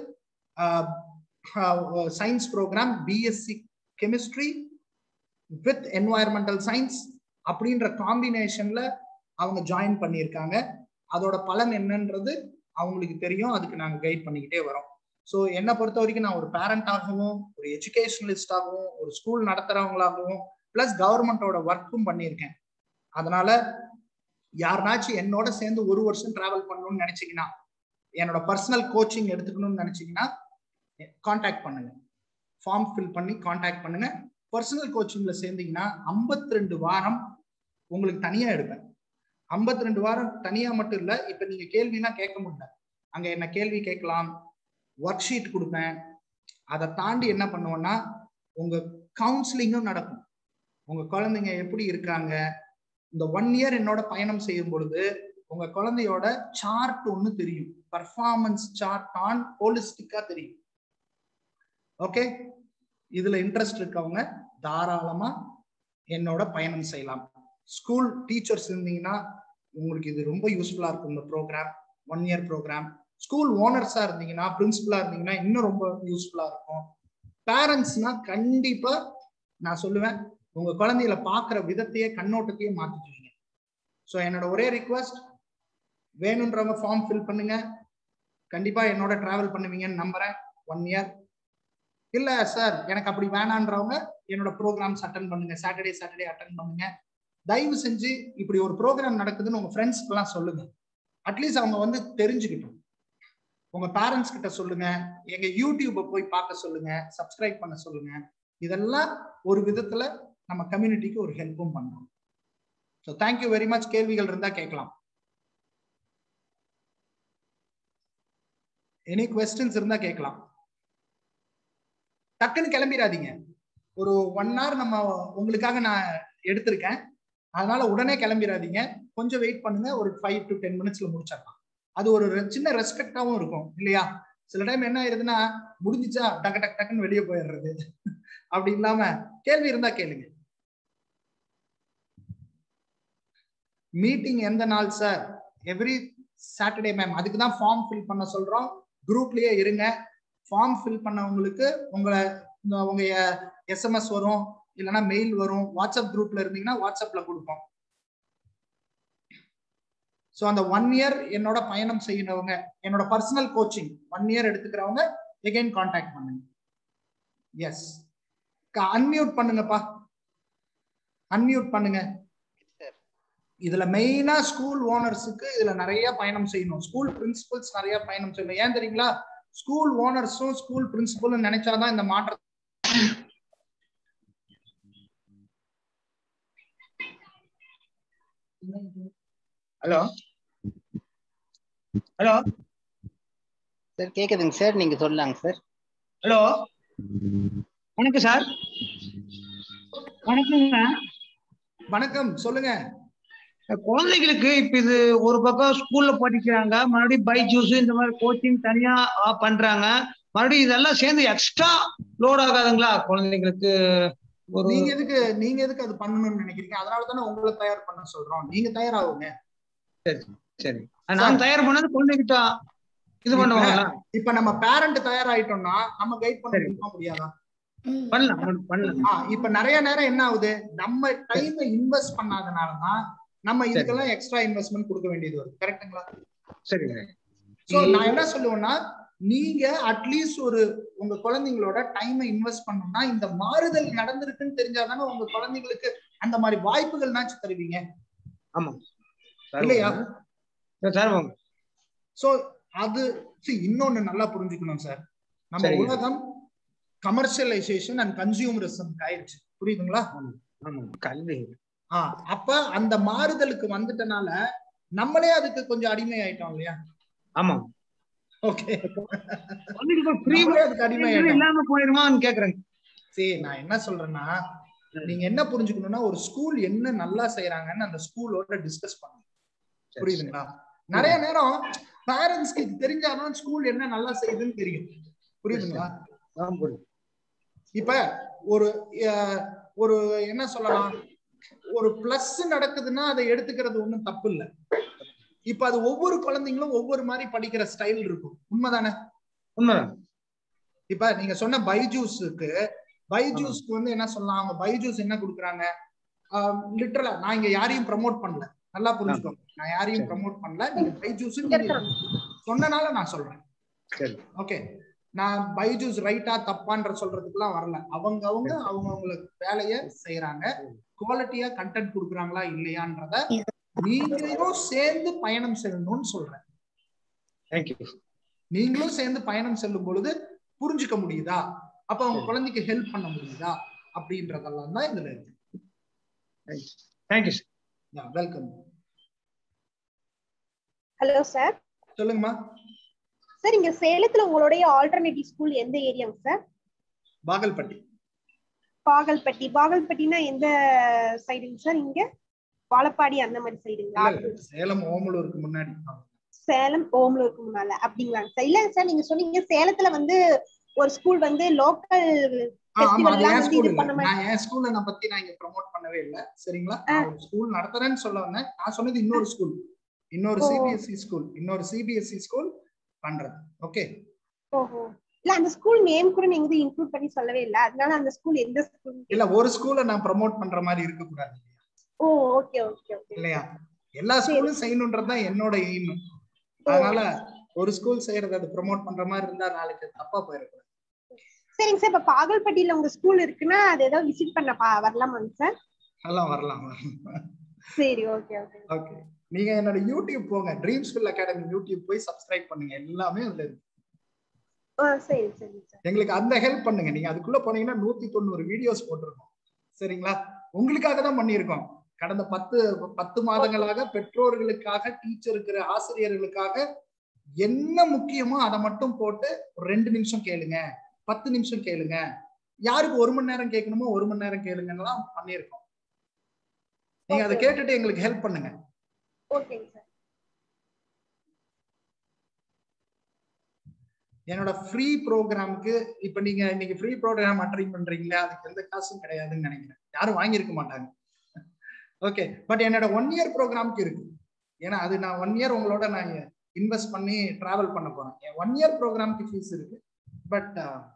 science program BSc chemistry with environmental science அப்படின்ற காம்பினேஷன்ல அவங்க ஜாயின் பண்ணியிருக்காங்க. அதோட பலன் என்னன்றது அவங்களுக்கு தெரியும், அதுக்கு நாங்கள் கைட் பண்ணிக்கிட்டே வரோம். ஸோ என்னை பொறுத்த வரைக்கும் நான் ஒரு பேரண்டாகவும், ஒரு எஜுகேஷனலிஸ்டாகவும், ஒரு ஸ்கூல் நடத்துறவங்களாகவும், பிளஸ் கவர்மெண்டோட ஒர்க்கும் பண்ணியிருக்கேன். அதனால யாருனாச்சும் என்னோட சேர்ந்து ஒரு வருஷம் டிராவல் பண்ணணும்னு நினைச்சீங்கன்னா, என்னோட பர்சனல் கோச்சிங் எடுத்துக்கணும்னு நினைச்சீங்கன்னா கான்டாக்ட் பண்ணுங்க, ஃபார்ம் ஃபில் பண்ணி கான்டாக்ட் பண்ணுங்க. பர்சனல் கோச்சிங்ல சேர்ந்தீங்கன்னா ஐம்பத்தி ரெண்டு வாரம் உங்களுக்கு தனியா எடுப்பேன். ஐம்பத்தி ரெண்டு வாரம் தனியா மட்டும் இல்ல, இப்ப நீங்க கேள்வினா கேட்க முடியல, அங்க என்ன கேள்வி கேட்கலாம், ஒர்க் ஷீட் கொடுப்பேன். அதை தாண்டி என்ன பண்ணுவோம்னா உங்க கவுன்சிலிங்கும் நடக்கும். உங்க குழந்தைங்க எப்படி இருக்காங்க, இந்த ஒன் இயர் என்னோட பயணம் செய்யும் பொழுது உங்க குழந்தையோட சார்ட் ஒண்ணு தெரியும், பர்ஃபார்மன்ஸ் சார்ட் ஆன் ஹோலிஸ்டிக்கா தெரியும். ஓகே, இதுல இன்ட்ரெஸ்ட் இருக்கவங்க தாராளமா என்னோட பயணம் செய்யலாம். ஸ்கூல் டீச்சர்ஸ் இருந்தீங்கன்னா உங்களுக்கு இது ரொம்ப யூஸ்ஃபுல்லா இருக்கும் இந்த program, one year program. School ஓனர்ஸா இருந்தீங்கன்னா, பிரின்சிபலா இருந்தீங்கன்னா இன்னும் ரொம்ப யூஸ்ஃபுல்லா இருக்கும். பேரண்ட்ஸ்னா கண்டிப்பா நான் சொல்லுவேன், உங்க குழந்தைகளை பாக்குற விதத்தையே கண்ணோட்டத்தையே மாத்திக்குவீங்க. ஸோ என்னோட ஒரே ரிக்வஸ்ட், வேணுன்றவங்க ஃபார்ம் ஃபில் பண்ணுங்க, கண்டிப்பா என்னோட டிராவல் பண்ணுவீங்கன்னு நம்புறேன் ஒன் இயர். இல்ல சார் எனக்கு அப்படி வேணான்றவங்க என்னோட ப்ரோக்ராம்ஸ் அட்டன் பண்ணுங்க, சாட்டர்டே சாட்டர்டே அட்டன் பண்ணுங்க. தயவு செஞ்சு இப்படி ஒரு ப்ரோக்ராம் நடக்குதுன்னு உங்க ஃப்ரெண்ட்ஸ்க்கு எல்லாம் சொல்லுங்க, அட்லீஸ்ட் அவங்க வந்து தெரிஞ்சுக்கிட்டோம். உங்க பேரண்ட்ஸ் கிட்ட சொல்லுங்க, எங்க யூடியூபை போய் பார்க்க சொல்லுங்க, சப்ஸ்கிரைப் பண்ண சொல்லுங்க. இதெல்லாம் ஒரு விதத்துல நம்ம கம்யூனிட்டிக்கு ஒரு ஹெல்ப்பும் பண்றோம். So thank you very much. கேள்விகள் இருந்தா கேட்கலாம். எனி குவெஸ்டின்ஸ் இருந்தா கேட்கலாம். டக்குன்னு கிளம்பிடாதீங்க, ஒரு ஒன் ஹவர் நம்ம உங்களுக்காக நான் எடுத்திருக்கேன், அதனால உடனே கிளம்பிடாதீங்க, கொஞ்சம் வெயிட் பண்ணுங்க, ஒரு ஃபைவ் டு டென் மினிட்ஸ்ல முடிச்சிடலாம். அது ஒரு சின்ன ரெஸ்பெக்டாவும் இருக்கும் இல்லையா? சில டைம் என்ன ஆயிருதுன்னா முடிஞ்சிச்சா டக்கு டக்கு டக்குன்னு வெளியே போயிடுறது. அப்படி இல்லாம கேள்வி இருந்தா கேளுங்க. மீட்டிங் எந்த நாள் சார்? Every Saturday ma'am. அதுக்கு தான் ஃபார்ம் ஃபில் பண்ண சொல்றோம். குரூப்லயே இருங்க. ஃபார்ம் ஃபில் பண்ணவங்களுக்கு உங்களை உங்க எஸ்எம்எஸ் வரும், இல்லைன்னா மெயில் வரும். வாட்ஸ்அப் குரூப்ல இருந்தீங்கன்னா வாட்ஸ்அப்ல கொடுப்போம். ஸோ அந்த ஒன் இயர் என்னோட பயணம் செய்யறவங்க, என்னோட பர்சனல் கோச்சிங் ஒன் இயர் எடுத்துக்கிறவங்க எகைன் கான்டாக்ட் பண்ணுங்க. எஸ், அன்மியூட் பண்ணுங்கப்பா, அன்மியூட் பண்ணுங்க. இதுல மெயினா ஸ்கூல் ஓனர்ஸுக்கு இதுல நிறைய பயணம் செய்யணும், ஸ்கூல் பிரின்சிபல்ஸ் நிறைய பயணம் செய்யணும். ஏன் தெரியுங்களா? ஸ்கூல் ஓனர்ஸும் ஸ்கூல் பிரின்சிபலும் நினைச்சாதான் இந்த மாற்றம். ஹலோ ஹலோ சார், கேக்குதுங்க சார், நீங்க சொல்லலாங்க சார். ஹலோ, வணக்கம் சார். வணக்கங்க. வணக்கம், சொல்லுங்க. குழந்தைகளுக்கு இப்ப இது ஒரு பக்கம் ஸ்கூல்ல படிக்கிறாங்க, மறுபடியும் பைஜூஸ் இந்த மாதிரி கோச்சிங் தனியா பண்றாங்க, மறுபடியும் இதெல்லாம் சேர்ந்து எக்ஸ்ட்ரா லோட் ஆகாதுங்களா குழந்தைங்களுக்கு? ஒரு நீங்க எதுக்கு நீங்க எதுக்கு அது பண்ணணும்னு நினைக்கிறீங்க? அதனால தானே உங்களை தயார் பண்ண சொல்றோம், நீங்க தயாராகுங்க. சரி சரி, நான் தயார் பண்ணது குழந்தைகிட்ட இது பண்ணுவாங்களா? இப்ப நம்ம பேரண்ட் தயாராயிட்டோம்னா நம்ம கைட் பண்ண முடியுமா முடியாதா? பண்ணலாம் பண்ணலாம். இப்ப நிறைய நேரம் என்ன ஆகுது, நம்ம டைம் இன்வெஸ்ட் பண்ணாதனாலதான் நம்ம இதுக்கெல்லாம் எக்ஸ்ட்ரா இன்வெஸ்ட்மெண்ட் கொடுக்க வேண்டியது வருது. கரெக்ட்டுங்களா? சரி. சோ நான் என்ன சொல்லுவேன்னா, நீங்க அட்லீஸ்ட் ஒரு உங்க குழந்தைங்களோட டைமை இன்வெஸ்ட் பண்ணணும்னா இந்த மாறுதல் நடந்திருக்குன்னு தெரிஞ்சாதானே உங்க குழந்தைங்களுக்கு அந்த மாதிரி வாய்ப்புகள் நாச்சு தருவீங்க. ஆமா இல்லையா? சோ அது இன்னொன்னு நல்லா புரிஞ்சுக்கணும் சார், நம்ம உலகம் கமர்ஷியலைசேஷன் அண்ட் கன்சியூமரிசம் ஆயிடுச்சு, புரியுதுங்களா? கல்வி. ஆஹ் அப்ப அந்த மாறுதலுக்கு வந்துட்டனால நம்மளே அதுக்கு கொஞ்சம் அடிமை ஆயிட்டோம் இல்லையா? ஆமா. ஓகே, அதுக்கு அடிமை இல்லாம போயிருமான்னு கேக்குறேன். சரி, நான் என்ன சொல்றேன்னா, நீங்க என்ன புரிஞ்சுக்கணும்னா ஒரு ஸ்கூல் என்ன நல்லா செய்யறாங்கன்னு அந்த ஸ்கூலோட டிஸ்கஸ் பண்ணுங்க. புரியுதுங்களா? நிறைய நேரம் பேரண்ட்ஸ்க்கு தெரிஞ்சாதான் ஸ்கூல் என்ன நல்லா செய்யுதுன்னு தெரியும். புரியுதுங்களா? இப்ப ஒரு ஒரு என்ன சொல்லலாம், ஒரு பிளஸ் நடக்குதுன்னா அதை எடுத்துக்கிறது ஒண்ணும் தப்பு இல்லை. இப்ப அது ஒவ்வொரு குழந்தைங்களும் ஒவ்வொரு மாதிரி படிக்கிற ஸ்டைல் இருக்கும். உண்மைதானே? உண்மைதான். இப்ப நீங்க சொன்ன பைஜூஸுக்கு பைஜூஸ்க்கு வந்து என்ன சொல்லலாம், அவங்க பைஜூஸ் என்ன கொடுக்குறாங்க, லிட்டரலா நான் இங்க யாரையும் ப்ரமோட் பண்ணல, நல்லா புரிஞ்சுக்கோங்க, நான் யாரையும் ப்ரமோட் பண்ணல. நீங்க பைஜூஸ் சொன்னனால நான் சொல்றேன். ஓகே, நான் பைஜூஸ் ரைட்டா தப்பான்ற சொல்றதுக்குலாம் வரல. அவங்க அவங்க அவங்க அவங்களுக்கு வேலைய செய்யறாங்க. குவாலிட்டியா கண்டென்ட் கொடுக்குறாங்களா இல்லையான்றத நீங்களும் சேர்ந்து பயணம் செல்லணும்னு சொல்றேன். நீங்களும் சேர்ந்து பயணம் செல்லும் பொழுது புரிஞ்சுக்க முடியுதா, அப்ப அவங்க குழந்தைக்கு ஹெல்ப் பண்ண முடியுதா அப்படின்றதெல்லாம் தான் இதுல இருக்கு. Thank you sir. Welcome. Hello sir. சொல்லுங்கம்மா. சார், இங்க சேலத்துல உங்களுடைய ஆல்டர்னேட்டிவ் ஸ்கூல் எந்த ஏரியாங்க சார்? பாகல்பட்டி. பாகல்பட்டி. பாகல்பட்டினா எந்த சைடுங்க சார்? இங்க வாழப்பாடி அந்த மாதிரி சைடுங்களா? சேலம் ஓமலூருக்கு முன்னாடி. சேலம் ஓமலூருக்கு முன்னால அப்படிங்களாங்க சார்? இல்ல சார், நீங்க சொன்னீங்க சேலத்துல வந்து ஒரு ஸ்கூல் வந்து லோக்கல் பத்தி நான் இங்க ப்ரோமோட் பண்ணவே இல்லை. சரிங்களா? நான் ஒரு ஸ்கூல் நடத்துறேன்னு சொல்ல வந்தேன். நான் சொன்னது இன்னொரு ஸ்கூல், இன்னொரு சிபிஎஸ்இ ஸ்கூல், இன்னொரு சிபிஎஸ்இ ஸ்கூல் பண்றது. ஓகே. ஓஹோ. இல்ல அந்த ஸ்கூல் நேம் கூட நீங்க இன்க்ளூட் பண்ணி சொல்லவே இல்ல, அதனால அந்த ஸ்கூல் எந்த ஸ்கூல்? இல்ல, ஒரு ஸ்கூலை நான் ப்ரோமோட் பண்ற மாதிரி இருக்க கூடாது. Oh, okay okay okay. இல்லையா? எல்லா ஸ்கூலும் செய்யணும்ன்றது தான் என்னோட எய்ம். அதனால ஒரு ஸ்கூல் செய்யறது அது ப்ரோமோட் பண்ற மாதிரி இருந்தா நாளைக்கு தப்பா போயிருக்கு. சரிங்க சார். இப்ப பாகல்பட்டியில உங்க ஸ்கூல் இருக்குன்னா அது ஏதாவது விசிட் பண்ண வரலாமாங்க சார்? எல்லாம் வரலாம். சரி, ஓகே ஓகே ஓகே. நீங்க என்னோட யூடியூப் போங்க, ட்ரீம்ஸ்ஃபுல் அகாடமி யூடியூப் போய் சப்ஸ்கிரைப் பண்ணுங்க, எல்லாமே அதுல இருக்கு. சரி சரி சார். எங்களுக்கு அந்த ஹெல்ப் பண்ணுங்க. நீங்க அதுக்குள்ள போனீங்கன்னா நூத்தி தொண்ணூறு வீடியோஸ் போட்டிருக்கோம். சரிங்களா? உங்களுக்காக தான் பண்ணியிருக்கோம். கடந்த பத்து பத்து மாதங்களாக பெற்றோர்களுக்காக, டீச்சருக்கு, ஆசிரியர்களுக்காக என்ன முக்கியமோ அதை மட்டும் போட்டு ஒரு ரெண்டு நிமிஷம் கேளுங்க, பத்து நிமிஷம் கேளுங்க, யாருக்கு ஒரு மணி நேரம் கேட்கணுமோ ஒரு மணி நேரம் கேளுங்கன்னு பண்ணியிருக்கோம். நீங்க அதை கேட்டுட்டு எங்களுக்கு ஹெல்ப் பண்ணுங்க. ஓகேங்க சார். என்னோட ஃப்ரீ ப்ரோக்ராமுக்கு இப்ப நீங்க இன்னைக்கு ஃப்ரீ ப்ரோக்ராம் அட்டெண்ட் பண்றீங்களா, அதுக்கு எந்த காசும் கிடையாதுன்னு நினைக்கிறேன். யாரும் வாங்கியிருக்க மாட்டாங்க. ஓகே. பட் என்னோட ஒன் இயர் ப்ரோக்ராமுக்கு இருக்கு. ஏன்னா அது நான் ஒன் இயர் உங்களோட நான் இன்வெஸ்ட் பண்ணி டிராவல் பண்ண போறேன். என் ஒன் இயர் ப்ரோக்ராமுக்கு ஃபீஸ் இருக்கு. பட்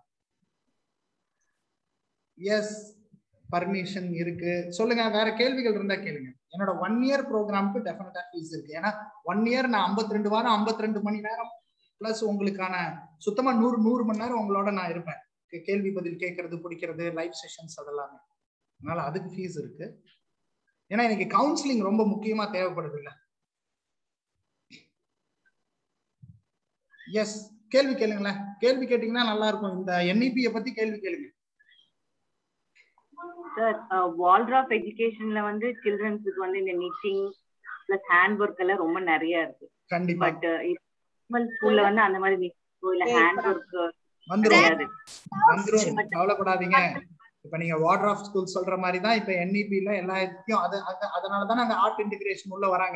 எஸ், பர்மிஷன் இருக்கு. சொல்லுங்க, வேற கேள்விகள் இருந்தா கேளுங்க. என்னோட ஒன் இயர் ப்ரோக்ராமுக்கு டெஃபினட்டா ஃபீஸ் இருக்கு. ஏன்னா ஒன் இயர் நான் ஐம்பத்தி ரெண்டு வாரம் ஐம்பத்தி ரெண்டு மணி நேரம் பிளஸ் உங்களுக்கான சுத்தமா நூறு நூறு மணி நேரம் உங்களோட நான் இருப்பேன். கேள்வி பதில் கேட்கறது, பிடிக்கிறது, லைவ் செஷன்ஸ் அதெல்லாமே. அதனால அதுக்கு ஃபீஸ் இருக்கு. ஏன்னா எனக்கு கவுன்சிலிங் ரொம்ப முக்கியமா தேவைப்படுது இல்ல. எஸ், கேள்வி கேளுங்களேன். கேள்வி கேட்டீங்கன்னா நல்லா இருக்கும். இந்த என்இபியை பத்தி கேள்வி கேளுங்க. சார், வால்டர் ஆஃப் எஜுகேஷன்ல வந்து சில்ட்ரன்ஸ்க்கு வந்து இந்த நிட்டிங் பிளஸ் ஹேண்ட் ஒர்க் எல்லாம் ரொம்ப நிறைய இருக்கு. கண்டிப்பா. பட் நார்மல் ஸ்கூல்ல வந்து அந்த மாதிரி இல்ல, ஹேண்ட் ஒர்க் வந்துரும் வந்துரும் கவலைப்படாதீங்க. இப்ப நீங்க வாட்டர் ஆஃப் ஸ்கூல் சொல்ற மாதிரி தான் இப்ப என்இபில எல்லா இதுக்கும் அது அதனால தான் நாங்க ஆர்ட் இன்டிகிரேஷன் உள்ள வராங்க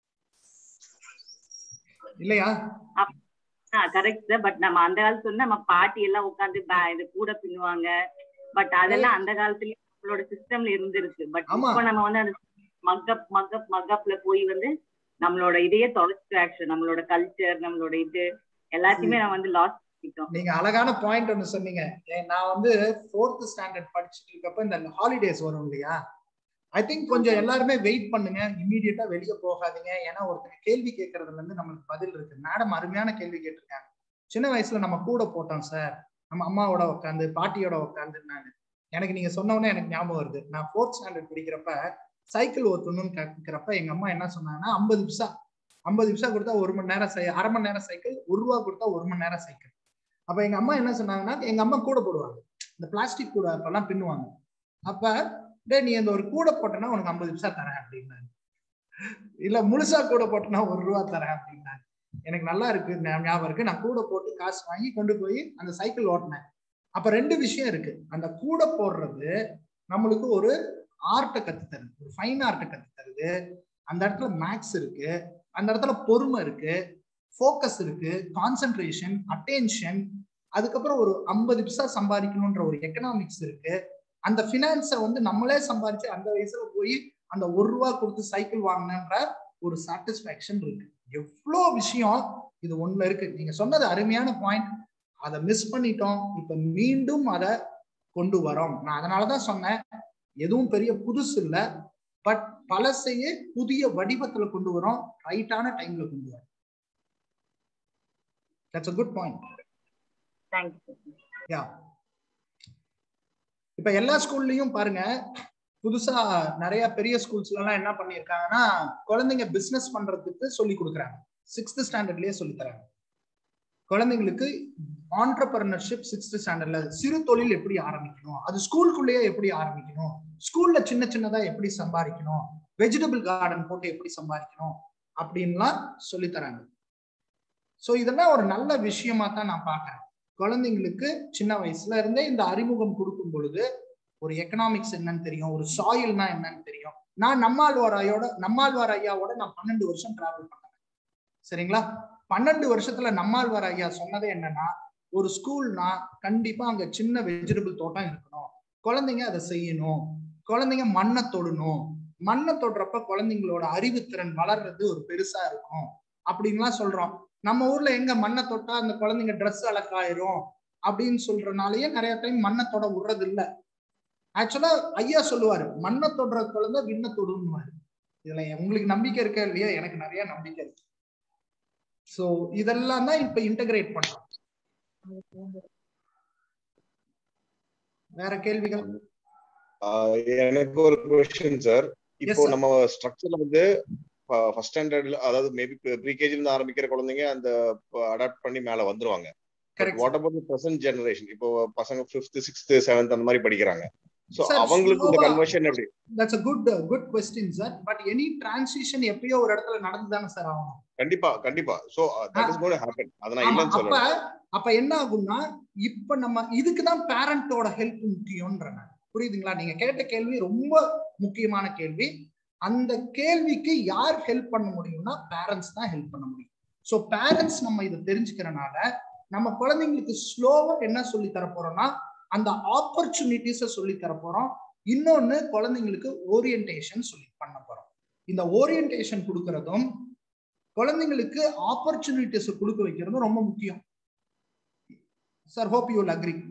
இல்லையா? Correct sir. பட் நம்ம அந்த காலத்துல நம்ம பாட்டி எல்லாம் உட்காந்து இது கூட பின்னுவாங்க. பட் அதெல்லாம் அந்த காலத்துலயே நம்மளோட சிஸ்டம்ல இருந்திருக்கு. பட் இப்போ நம்ம வந்து அந்த மக்கப் மக்கப் மக்கப்ல போய் வந்து நம்மளோட இதையே தொலைச்சு, ஆக்சுவலி நம்மளோட கல்ச்சர், நம்மளோட இது எல்லாத்தையுமே நம்ம வந்து லாஸ் பண்ணிட்டோம். நீங்க அழகான பாயிண்ட் ஒன்னு சொன்னீங்க. நான் வந்து ஃபோர்த் ஸ்டாண்டர்ட் படிச்சுட்டு இருக்கப்ப இந்த ஹாலிடேஸ் வரும் இல்லையா, ஐ திங்க் கொஞ்சம் எல்லாருமே வெயிட் பண்ணுங்க, இமீடியட்டா வெளியே போகாதீங்க. ஏன்னா ஒருத்தர் கேள்வி கேட்கறதுல இருந்து நம்மளுக்கு பதில் இருக்கு. மேடம் அருமையான கேள்வி கேட்டிருக்காங்க. சின்ன வயசுல நம்ம கூட போட்டோம் சார், நம்ம அம்மாவோட உட்காந்து பாட்டியோட உட்காந்து. நான் எனக்கு நீங்க சொன்னோன்னே எனக்கு ஞாபகம் வருது. நான் ஃபோர்த் ஸ்டாண்டர்ட் படிக்கிறப்ப சைக்கிள் ஓட்டணும்னு கத்துக்கிறப்ப எங்க அம்மா என்ன சொன்னாங்கன்னா, ஐம்பது நிமிஷம் ஐம்பது நிமிஷம் கொடுத்தா ஒரு மணி நேரம் சை அரை மணி நேரம் சைக்கிள், ஒரு ரூபா கொடுத்தா ஒரு மணி நேரம் சைக்கிள். அப்ப எங்க அம்மா என்ன சொன்னாங்கன்னா, எங்க அம்மா கூட போடுவாங்க, இந்த பிளாஸ்டிக் கூட அப்பெல்லாம் பின்னுவாங்க. அப்ப டே நீ அந்த ஒரு கூட போட்டனா உனக்கு ஐம்பது நிமிஷம் தரேன் அப்படின்னாங்க. இல்ல முழுசா கூட போட்டனா ஒரு ரூபா தரேன் அப்படின்னாங்க. எனக்கு நல்லா இருக்கு, ஞாபகம் இருக்கு. நான் கூட போட்டு காசு வாங்கி கொண்டு போய் அந்த சைக்கிள் ஓட்டினேன். அப்ப ரெண்டு விஷயம் இருக்கு. அந்த கூட போடுறது நம்மளுக்கு ஒரு ஆர்ட்டை கத்து தருது, ஒரு ஃபைன் ஆர்ட்டை கத்து தருது. அந்த இடத்துல மேக்ஸ் இருக்கு, அந்த இடத்துல பொறுமை இருக்கு, ஃபோக்கஸ் இருக்கு, கான்சென்ட்ரேஷன், அட்டென்ஷன், அதுக்கப்புறம் ஒரு ஐம்பது பைசா சம்பாதிக்கணும்ன்ற ஒரு எக்கனாமிக்ஸ் இருக்கு. அந்த பினான்ஸை வந்து நம்மளே சம்பாதிச்சு அந்த வயசுல போய் அந்த ஒரு ரூபா கொடுத்து சைக்கிள் வாங்கினன்ற ஒரு சாட்டிஸ்பாக்சன் இருக்கு. எவ்வளோ விஷயம் இது ஒண்ணுல இருக்கு. நீங்க சொன்னது அருமையான பாயிண்ட். அதை மிஸ் பண்ணிட்டோம், இப்ப மீண்டும் அதை கொண்டு வரோம். நான் அதனாலதான் சொன்னேன், எதுவும் பெரிய புதுசு இல்ல, பட் பழசையே புதிய வடிவத்துல கொண்டு வரோம், ரைட்டான டைம்ல கொண்டு வரோம். That's a good point. Thank you. Yeah. இப்ப எல்லா ஸ்கூல்லயும் பாருங்க, புதுசா நிறைய பெரிய ஸ்கூல்ஸ்ல எல்லாம் என்ன பண்ணிருக்காங்கன்னா, குழந்தைங்க பிசினஸ் பண்றதுக்கு சொல்லி கொடுக்குறாங்க. சிக்ஸ்த் ஸ்டாண்டர்ட்லயே சொல்லி தராங்க குழந்தைங்களுக்கு. ஆண்டர்பிரினர்ஷிப் சிக்ஸ்த் ஸ்டாண்டர்ட்ல சிறு தொழில் எப்படி ஆரம்பிக்கணும், அது ஸ்கூலுக்குள்ளேயே எப்படி ஆரம்பிக்கணும், ஸ்கூல்ல சின்ன சின்னதா எப்படி சம்பாதிக்கணும், வெஜிடபிள் கார்டன் போட்டு எப்படி சம்பாதிக்கணும் அப்படின்லாம் சொல்லி தராங்க. சோ இதெல்லாம் ஒரு நல்ல விஷயமா தான் நான் பாக்குறேன். குழந்தைங்களுக்கு சின்ன வயசுல இருந்தே இந்த அறிமுகம் கொடுக்கும் பொழுது ஒரு எக்கனாமிக்ஸ் என்னன்னு தெரியும், ஒரு சாயில்னா என்னன்னு தெரியும். நான் நம்மாழ்வார் ஐயோட நம்மாழ்வார் ஐயாவோட நான் பன்னெண்டு வருஷம் டிராவல் பண்ணேன். சரிங்களா? பன்னெண்டு வருஷத்துல நம்மாழ்வார் ஐயா சொன்னதே என்னன்னா, ஒரு ஸ்கூல்னா கண்டிப்பா அங்க சின்ன வெஜிடபிள் தோட்டம் இருக்கணும், குழந்தைங்க அதை செய்யணும், குழந்தைங்க மண்ணை தொடணும், மண்ணை தொடுறப்ப குழந்தைங்களோட அறிவுத்திறன் வளர்றது ஒரு பெருசா இருக்கும் அப்படின்லாம் சொல்றோம். நம்ம ஊர்ல எங்க மண்ணை தொட்டா அந்த குழந்தைங்க ட்ரெஸ் அழகாயிரும் அப்படின்னு சொல்றதுனாலயே நிறைய டைம் மண்ணை தொட விடுறது இல்லை. ஆக்சுவலா ஐயா சொல்லுவாரு, மண்ணை தொடுற குழந்தை விண்ணை தொடுன்னுவாரு. இதுல உங்களுக்கு நம்பிக்கை இருக்கா இல்லையா? எனக்கு நிறைய நம்பிக்கை இருக்கு. சோ இதெல்லாம் தான் இப்ப இன்டகிரேட் பண்றோம். வேற கேள்விகள்? எனக்கு ஒரு क्वेश्चन சார். இப்போ நம்ம ஸ்ட்ரக்சர்ல வந்து ஃபர்ஸ்ட் ஸ்டாண்டர்ட்ல, அதாவது மேபி ப்ரீகேஜில இருந்து ஆரம்பிக்கிற குழந்தைங்க அந்த அடாப்ட் பண்ணி மேல வந்துருவாங்க. What about the present generation? இப்போ பசங்க ஃபிஃப்த் சிக்ஸ்த் செவன்த் அந்த மாதிரி படிக்கிறாங்க. சோ அவங்களுக்கு இந்த கன்வர்ஷன் எப்படி? That's a good good question sir, but any transition எப்பயோ ஒரு இடத்துல நடந்துதானே சார் ஆகும். கண்டிப்பா கண்டிப்பா. So that is going to happen. அத நான் இல்லன்னு சொல்றேன். அப்ப அப்ப என்ன ஆகும்னா, இப்ப நம்ம இதுக்கு தான் பேரண்டோட ஹெல்ப் முக்கியம்ன்றேன். புரியுதுங்களா? நீங்க கேட்ட கேள்வி ரொம்ப முக்கியமான கேள்வி. அந்த கேள்விக்கு யார் ஹெல்ப் பண்ண முடியும்னா பேரண்ட்ஸ் தான் ஹெல்ப் பண்ண முடியும். சோ பேரண்ட்ஸ் நம்ம இதை தெரிஞ்சுக்கிறனால நம்ம குழந்தைங்களுக்கு ஸ்லோவா என்ன சொல்லி தர போறோம்னா, அந்த ஆப்பர்ச்சுனிட்டிஸை சொல்லி தர போறோம். இன்னொன்னு குழந்தைங்களுக்கு ஓரியன்டேஷன் சொல்லி பண்ண போறோம். இந்த ஓரியன்டேஷன் கொடுக்கறதும் குழந்தைங்களுக்கு ஆப்பர்ச்சுனிட்டிஸ் கொடுக்க வைக்கிறதும் ரொம்ப முக்கியம். Sir, hope you will agree.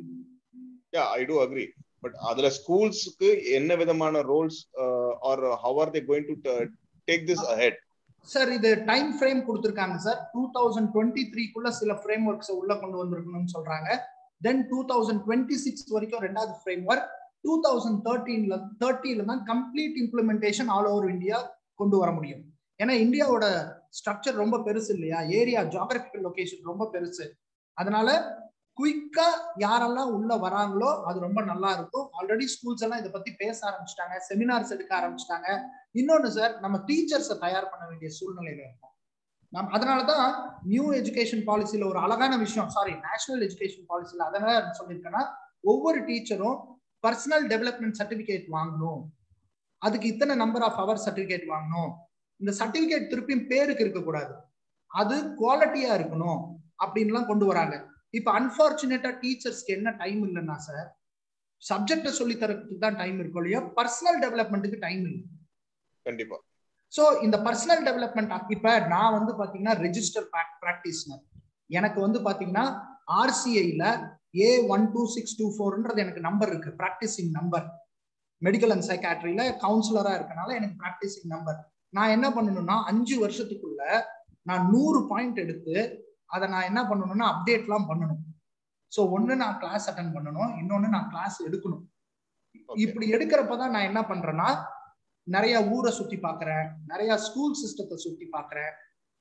Yeah, I too agree. But அதுல ஸ்கூல்ஸ்க்கு என்ன விதமான roles or how are they going to take this ahead? Sir, இது டைம் ஃப்ரேம் கொடுத்திருக்காங்க சார். டூ தௌசண்ட் டுவெண்ட்டி த்ரீக்குள்ள சில ஃப்ரேம் ஒர்க்ஸ் உள்ள கொண்டு வந்திருக்கணும்னு சொல்றாங்க. Then two thousand twenty six வரைக்கும் ரெண்டாவது ஃப்ரேம் ஒர்க். டூ தௌசண்ட் தேர்ட்டீன்ல தேர்ட்டில தான் complete implementation all over India கொண்டு வர முடியும். ஏன்னா இந்தியாவோட ஸ்ட்ரக்சர் ரொம்ப பெருசு இல்லையா, ஏரியா ஜியோகிராபிக்கல் லொகேஷன் ரொம்ப பெருசு. அதனால குயிக்கா யாரெல்லாம் உள்ள வராங்களோ அது ரொம்ப நல்லா இருக்கும். ஆல்ரெடி ஸ்கூல்ஸ் எல்லாம் இதை பத்தி பேச ஆரம்பிச்சிட்டாங்க, செமினார்ஸ் எடுக்க ஆரம்பிச்சிட்டாங்க. இன்னொன்னு சார், நம்ம டீச்சர்ஸை தயார் பண்ண வேண்டிய சூழ்நிலையில இருக்கும். நம் அதனாலதான் நியூ எஜுகேஷன் பாலிசியில ஒரு அழகான விஷயம், சாரி நேஷனல் எஜுகேஷன் பாலிசியில அதனால சொல்லியிருக்கேன்னா, ஒவ்வொரு டீச்சரும் பர்சனல் டெவலப்மெண்ட் சர்டிபிகேட் வாங்கணும், அதுக்கு இத்தனை நம்பர் ஆஃப் ஹவர் சர்டிபிகேட் வாங்கணும். இந்த சர்டிபிகேட் திருப்பியும் பேருக்கு இருக்கக்கூடாது, அது குவாலிட்டியா இருக்கணும் அப்படின்லாம் கொண்டு வராங்க. இப்ப அன்பார்ச்சுனேட்டா டீச்சர்ஸ்க்கு என்ன டைம் இல்லைன்னா சார், சப்ஜெக்ட சொல்லி தரதுக்கு தான் டைம் இருக்கும் இல்லையா, பர்சனல் டெவலப்மெண்ட்டுக்கு டைம் இல்லை. கண்டிப்பா. சோ இந்த பர்சனல் டெவலப்மெண்ட், இப்ப நான் வந்து பாத்தீங்கன்னா ரெஜிஸ்டர் பிராக்டிஸ்னர், எனக்கு வந்து பாத்தீங்கன்னா ஆர்சிஐல A one two six two ஃபோர்ன்றது எனக்கு நம்பர் இருக்கு, பிராக்டிசிங் நம்பர். மெடிக்கல் அண்ட் சைக்காட்ரியில கவுன்சிலரா இருக்கனால எனக்கு பிராக்டிசிங் நம்பர். நான் என்ன பண்ணணும்னா அஞ்சு வருஷத்துக்குள்ள நான் நூறு பாயிண்ட் எடுத்து அதை நான் என்ன பண்ணணும்னா அப்டேட் எல்லாம் பண்ணணும். சோ ஒண்ணு நான் கிளாஸ் அட்டன் பண்ணணும், இன்னொன்னு நான் கிளாஸ் எடுக்கணும். இப்படி எடுக்கிறப்பதான் நான் என்ன பண்றேன்னா நிறைய ஊரை சுத்தி பாக்குறேன், நிறைய ஸ்கூல் சிஸ்டத்தை சுத்தி பாக்குறேன்.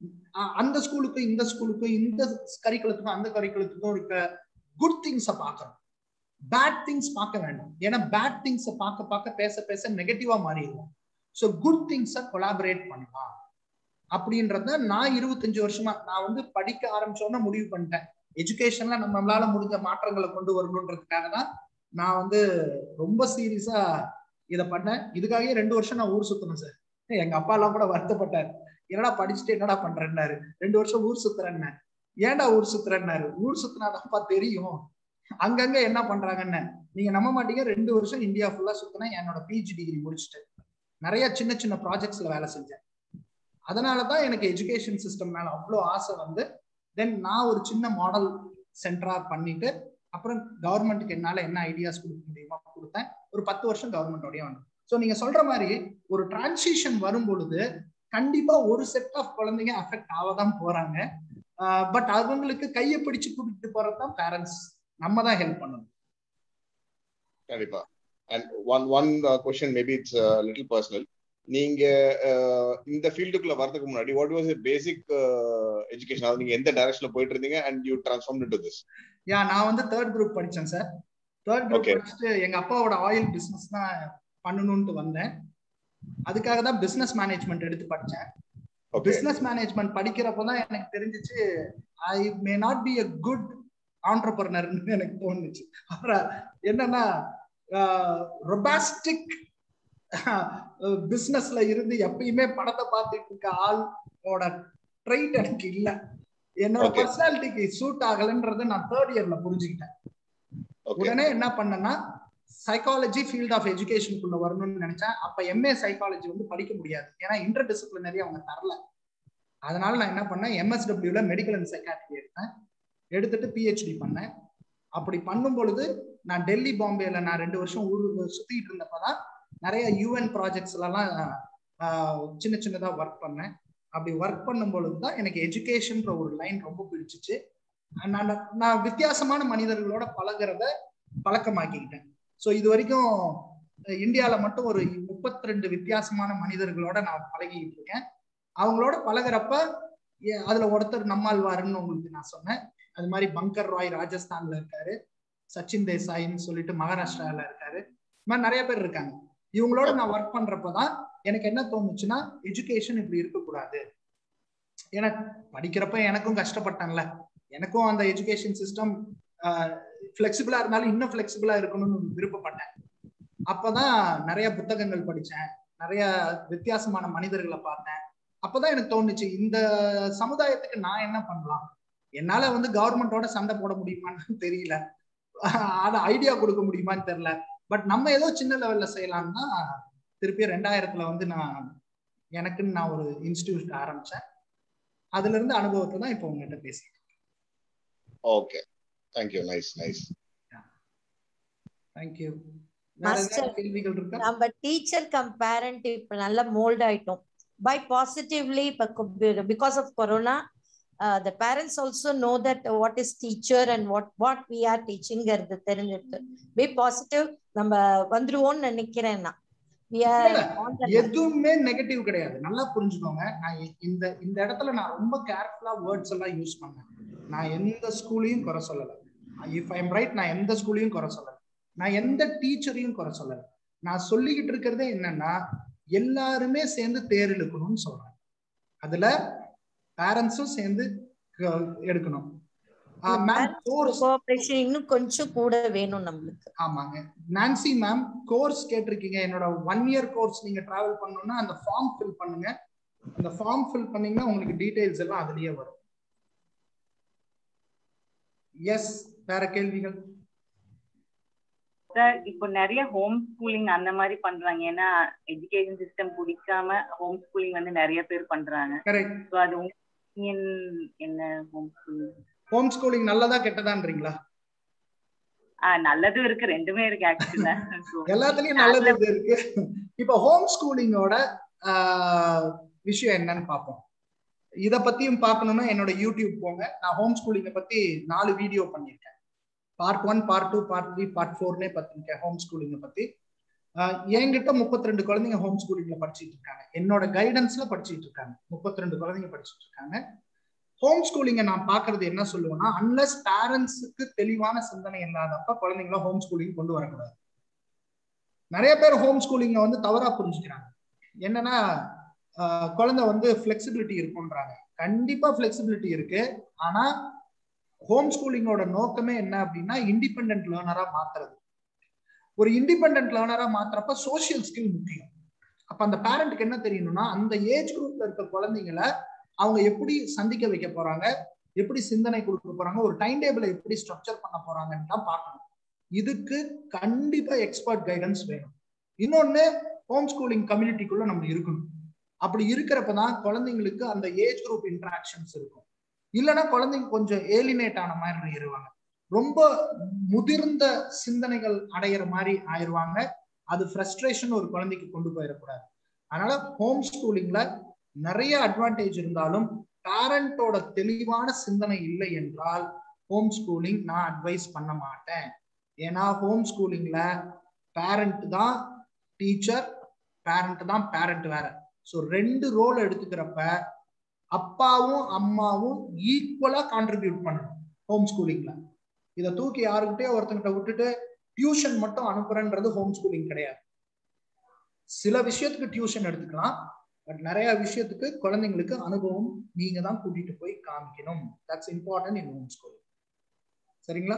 அந்த ஸ்கூலுக்கும் இந்த ஸ்கூலுக்கும் இந்த கரிக்குலத்துக்கும் அந்த கரிக்குலத்துக்கும் இருக்க குட் திங்ஸை பாக்குறோம், பேட் திங்ஸ் பார்க்க வேண்டாம். ஏன்னா பேட் திங்ஸை பார்க்க பார்க்க பேச பேச நெகட்டிவா மாறிடுவோம். ஸோ குட் திங்ஸை கொலாபரேட் பண்ணலாம் அப்படின்றத நான் இருபத்தஞ்சு வருஷமா நான் வந்து படிக்க ஆரம்பிச்சோன்னா முடிவு பண்ணிட்டேன். எஜுகேஷன்ல நம்மளால முடிஞ்ச மாற்றங்களை கொண்டு வரணுன்றதுக்காக தான் நான் வந்து ரொம்ப சீரியஸா இதை பண்ணேன். இதுக்காகவே ரெண்டு வருஷம் நான் ஊர் சுத்தணும் சார். எங்க அப்பா எல்லாம் கூட வருத்தப்பட்டார், என்னடா படிச்சுட்டு என்னடா பண்றேன்னாரு. ரெண்டு வருஷம் ஊர் சுத்துறேன்னு. ஏன்டா ஊர் சுத்துறேன்னாரு. ஊர் சுத்தினாதான்ப்பா தெரியும் அங்கங்க என்ன பண்றாங்கன்னு. நீங்க நம்ப மாட்டீங்க, ரெண்டு வருஷம் இந்தியா ஃபுல்லா சுத்தினேன். என்னோட பிஜி டிகிரி முடிச்சுட்டு நிறைய சின்ன சின்ன ப்ராஜெக்ட்ஸ்ல வேலை செஞ்சேன். அதனாலதான் எனக்கு எஜுகேஷன் சிஸ்டம் மேல அவ்வளோ ஆசை வந்து தென் நான் ஒரு சின்ன மாடல் சென்டரா பண்ணிட்டு அப்புறம் கவர்மெண்ட்டுக்கு என்னால என்ன ஐடியாஸ் கொடுக்க முடியுமா கொடுத்தேன். ஒரு பத்து வருஷம் கவர்மெண்டோடய வந்து. ஸோ நீங்க சொல்ற மாதிரி ஒரு டிரான்சிஷன் வரும் பொழுது கண்டிப்பா ஒரு செட் ஆஃப் குழந்தைங்க அஃபெக்ட் ஆகதான் போறாங்க. பட் அவங்களுக்கு கையை பிடிச்சு கூட்டிட்டு போறதுதான் பேரண்ட்ஸ், நம்ம தான் ஹெல்ப் பண்ணணும். கண்டிப்பா. And one one uh, question, maybe it's a little personal. நீங்க இந்த ஃபீல்டுக்குள்ள வரதுக்கு முன்னாடி what was your basic uh, education? அது நீங்க எந்த டைரக்ஷன்ல போயிட்டு இருந்தீங்க and you transformed into this? Yeah நான் வந்து தேர்ட் குரூப் படிச்சேன் சார். தேர்ட் குரூப் படிச்சுட்டு எங்க அப்பாவோட ஆயில் பிசினஸ் தான் பண்ணணும்னு வந்தேன். அதுக்காக தான் பிசினஸ் மேனேஜ்மெண்ட் எடுத்து படிச்சேன். பிசினஸ் மேனேஜ்மெண்ட் படிக்கிறப்பதான் எனக்கு தெரிஞ்சிச்சு I may not be a good entrepreneur ன்னு எனக்கு தோணுச்சு. அப்புறம் என்னன்னா ரொபாஸ்டிக் பிசினஸ்ல இருந்து எப்பயுமே படத்தை பார்த்துட்டு இருக்க ஆளோட ட்ரைட் எனக்கு இல்ல, என்னோட பர்சனாலிட்டிக்கு சூட் ஆகலன்றத நான் தேர்ட் இயர்ல புரிஞ்சுக்கிட்டேன். உடனே என்ன பண்ணேன்னா சைக்காலஜி ஃபீல்ட் ஆஃப் எஜுகேஷனுக்குள்ள வரணும்னு நினைச்சேன். அப்ப எம்ஏ சைக்காலஜி வந்து படிக்க முடியாது, ஏன்னா இன்டர் டிசிப்ளினரி அவங்க தரல. அதனால நான் என்ன பண்ணேன், எம்எஸ்டபிள்யூல மெடிக்கல் அண்ட் சைக்காட்ரி எடுத்தேன். எடுத்துட்டு பிஹெச்டி பண்ணேன். அப்படி பண்ணும் பொழுது நான் டெல்லி பாம்பேல நான் ரெண்டு வருஷம் ஊர் சுத்திட்டு இருந்தப்பதான் நிறைய யூஎன் ப்ராஜெக்ட்ஸ் எல்லாம் சின்ன சின்னதா ஒர்க் பண்ணேன். அப்படி ஒர்க் பண்ணும் பொழுதுதான் எனக்கு எஜுகேஷன்ற ஒரு லைன் ரொம்ப பிடிச்சிச்சு. நான் நான் வித்தியாசமான மனிதர்களோட பழகிறத பழக்கமாக்கிக்கிட்டேன். ஸோ இது வரைக்கும் இந்தியாவில மட்டும் ஒரு முப்பத்தி ரெண்டு வித்தியாசமான மனிதர்களோட நான் பழகிட்டு இருக்கேன். அவங்களோட பழகிறப்ப அதுல ஒருத்தர் நம்மாழ்வாருன்னு உங்களுக்கு நான் சொன்னேன். அது மாதிரி பங்கர் ராய் ராஜஸ்தான்ல இருக்காரு, சச்சின் தேசாயின்னு சொல்லிட்டு மகாராஷ்டிரால இருக்காரு. இது மாதிரி நிறைய பேர் இருக்காங்க. இவங்களோட நான் ஒர்க் பண்றப்பதான் எனக்கு என்ன தோணுச்சுன்னா எஜுகேஷன் இப்படி இருக்கக்கூடாது. எனக்கு படிக்கிறப்ப எனக்கும் கஷ்டப்பட்டேன்ல, எனக்கும் அந்த எஜுகேஷன் சிஸ்டம் ஃபிளெக்சிபிளா இருந்தாலும் இன்னும் ஃபிளெக்சிபிளா இருக்கணும்னு விருப்பப்பட்டேன். அப்பதான் நிறைய புத்தகங்கள் படிச்சேன், நிறைய வித்தியாசமான மனிதர்களை பார்த்தேன். அப்பதான் எனக்கு தோணுச்சு இந்த சமுதாயத்துக்கு நான் என்ன பண்ணலாம். என்னால வந்து கவர்மெண்டோட சண்டை போட முடியுமான்னு தெரியல, அதை ஐடியா கொடுக்க முடியுமான்னு தெரியல. பட் நம்ம ஏதோ சின்ன லெவல்ல செய்யலாம்னா திருப்பி ரெண்டாயிரத்துல வந்து நான் எனக்குன்னு நான் ஒரு இன்ஸ்டிடியூட் ஆரம்பிச்சேன். அதுல இருந்து அனுபவத்தை தான் இப்போ உங்ககிட்ட பேசிட்டு இருக்கேன். Okay, thank you. nice nice thank you. நம்ம டீச்சர் கம் பேரண்ட் இப்ப நல்ல மோல்ட் ஆயிட்டோம் by positively because of corona. Uh, the parents also know that uh, what is teacher and what what we are teaching கிறது தெரிஞ்சிருக்கு. be positive நம்ம வந்துருவோம்னு நினைக்கிறேன். நான் எதுவுமே நெகட்டிவ் கிடையாது, நல்லா புரிஞ்சுக்கோங்க. நான் இந்த இந்த இடத்துல நான் ரொம்ப கேர்ஃபுல்லா வேர்ட்ஸ் எல்லாம் யூஸ் பண்ணேன். நான் எந்த ஸ்கூலையும் குறை சொல்லல. இஃப் ஐ எம் ரைட், நான் எந்த ஸ்கூலையும் குறை சொல்லல, நான் எந்த டீச்சரையும் குறை சொல்லல. நான் சொல்லிக்கிட்டு இருக்கிறதே என்னன்னா எல்லாருமே சேர்ந்து தேர் இழுக்கணும்னு சொல்றேன். அதுல பேரண்ட்ஸும் சேர்ந்து எடுக்கணும். இன்னும் கொஞ்சம் கூட வேணும் நம்மளுக்கு. ஆமாங்க. நான்சி மேம் கோர்ஸ் கேட்டிருக்கீங்க. என்னோட ஒன் இயர் கோர்ஸ் நீங்க டிராவல் பண்ணணும்னா அந்த ஃபார்ம் ஃபில் பண்ணுங்க. அந்த ஃபார்ம் ஃபில் பண்ணீங்கன்னா உங்களுக்கு டீடைல்ஸ் எல்லாம் அதுலயே வரும். எஸ், வேற கேள்விகள்? சார், இப்போ நிறைய ஹோம் ஸ்கூலிங் அந்த மாதிரி பண்றாங்க. ஏன்னா எஜுகேஷன் சிஸ்டம் பிடிக்காம ஹோம் ஸ்கூலிங் வந்து நிறைய பேர் பண்றாங்க. கரெக்ட். அது என்ன ஹோம் ஸ்கூலிங் ஹோம் ஸ்கூலிங் நல்லதா கெட்டதான்றீங்களா? ஆஹ் நல்லதும் இருக்கு, ரெண்டுமே இருக்கு ஆக்சுவலா. எல்லாத்துலயும் நல்லது இருக்கு. இப்ப ஹோம் ஸ்கூலிங்கோட விஷயம் என்னன்னு பார்ப்போம். இத பத்தியும் பார்க்கணும்னா என்னோட யூடியூப் போங்க. நான் ஹோம் ஸ்கூலிங்க பத்தி நாலு வீடியோ பண்ணிருக்கேன். Part one, part two, part three, part ஃபோர்னே பார்த்துருக்கேன் ஹோம் ஸ்கூலிங்க பத்தி. என்கிட்ட முப்பத்தி ரெண்டு குழந்தைங்க ஹோம் ஸ்கூலிங்ல படிச்சுட்டு இருக்காங்க. என்னோட கைடன்ஸ்ல படிச்சுட்டு இருக்காங்க. முப்பத்தி ரெண்டு குழந்தைங்க படிச்சுட்டு இருக்காங்க. ஹோம் ஸ்கூலிங்க நான் பாக்குறது என்ன சொல்லுவேன்னா, அன்லஸ் பேரண்ட்ஸுக்கு தெளிவான சிந்தனை இல்லாதப்ப குழந்தைங்கள ஹோம் ஸ்கூலிங் கொண்டு வரக்கூடாது. நிறைய பேர் ஹோம் ஸ்கூலிங்க வந்து தவறா புரிஞ்சுக்கிறாங்க. என்னன்னா குழந்தை வந்து பிளெக்சிபிலிட்டி இருக்கும்ன்றாங்க. கண்டிப்பா பிளெக்சிபிலிட்டி இருக்கு. ஆனா ஹோம் ஸ்கூலிங்கோட நோக்கமே என்ன அப்படின்னா இண்டிபெண்டன்ட் லேர்னரா மாத்துறது. ஒரு இண்டிபெண்டன்ட் லேர்னரா மாத்திரப்ப சோசியல் ஸ்கில் முக்கியம். அப்ப அந்த பேரண்ட்க்கு என்ன தெரியணும்னா அந்த ஏஜ் குரூப்ல இருக்க குழந்தைங்களை அவங்க எப்படி சந்திக்க வைக்க போறாங்க, எப்படி சிந்தனை கொடுக்க போறாங்க, ஒரு டைம் டேபிளை எப்படி ஸ்ட்ரக்சர் பண்ண போறாங்கன்னு தான் பார்க்கணும். இதுக்கு கண்டிப்பா எக்ஸ்பர்ட் கைடன்ஸ் வேணும். இன்னொன்னு ஹோம் ஸ்கூலிங் கம்யூனிட்டிக்குள்ள நம்ம இருக்கணும். அப்படி இருக்கிறப்பதான் குழந்தைங்களுக்கு அந்த ஏஜ் குரூப் இன்டராக்ஷன்ஸ் இருக்கும். இல்லைன்னா குழந்தைங்க கொஞ்சம் ஏலினேட் ஆன மாதிரி இருவாங்க, ரொம்ப முதிர்ந்த சிந்தனைகள் அடையிற மாதிரி ஆயிடுவாங்க. அது ஃப்ரஸ்ட்ரேஷன் ஒரு குழந்தைக்கு கொண்டு போயிடக்கூடாது. அதனால ஹோம் ஸ்கூலிங்ல நிறைய அட்வான்டேஜ் இருந்தாலும் பேரண்டோட தெளிவான சிந்தனை இல்லை என்றால் ஹோம் ஸ்கூலிங் நான் அட்வைஸ் பண்ண மாட்டேன். ஏன்னா ஹோம் ஸ்கூலிங்ல பேரண்ட் தான் டீச்சர், பேரண்ட் தான் பேரண்ட் வேற. ஸோ ரெண்டு ரோல் எடுத்துக்கிறப்ப அப்பாவும் அம்மாவும் ஈக்குவலா கான்ட்ரிபியூட் பண்ணணும் ஹோம் ஸ்கூலிங்ல. இதை தூக்கி யாருக்கிட்டே ஒருத்தங்கிட்ட விட்டுட்டு டியூஷன் மட்டும் அனுப்புறன்றது ஹோம் ஸ்கூலிங் கிடையாது. சில விஷயத்துக்கு டியூஷன் எடுத்துக்கலாம், பட் நிறைய விஷயத்துக்கு குழந்தைங்களுக்கு அனுபவம் நீங்க தான் கூட்டிட்டு போய் காமிக்கணும். That's important in home schooling. சரிங்களா?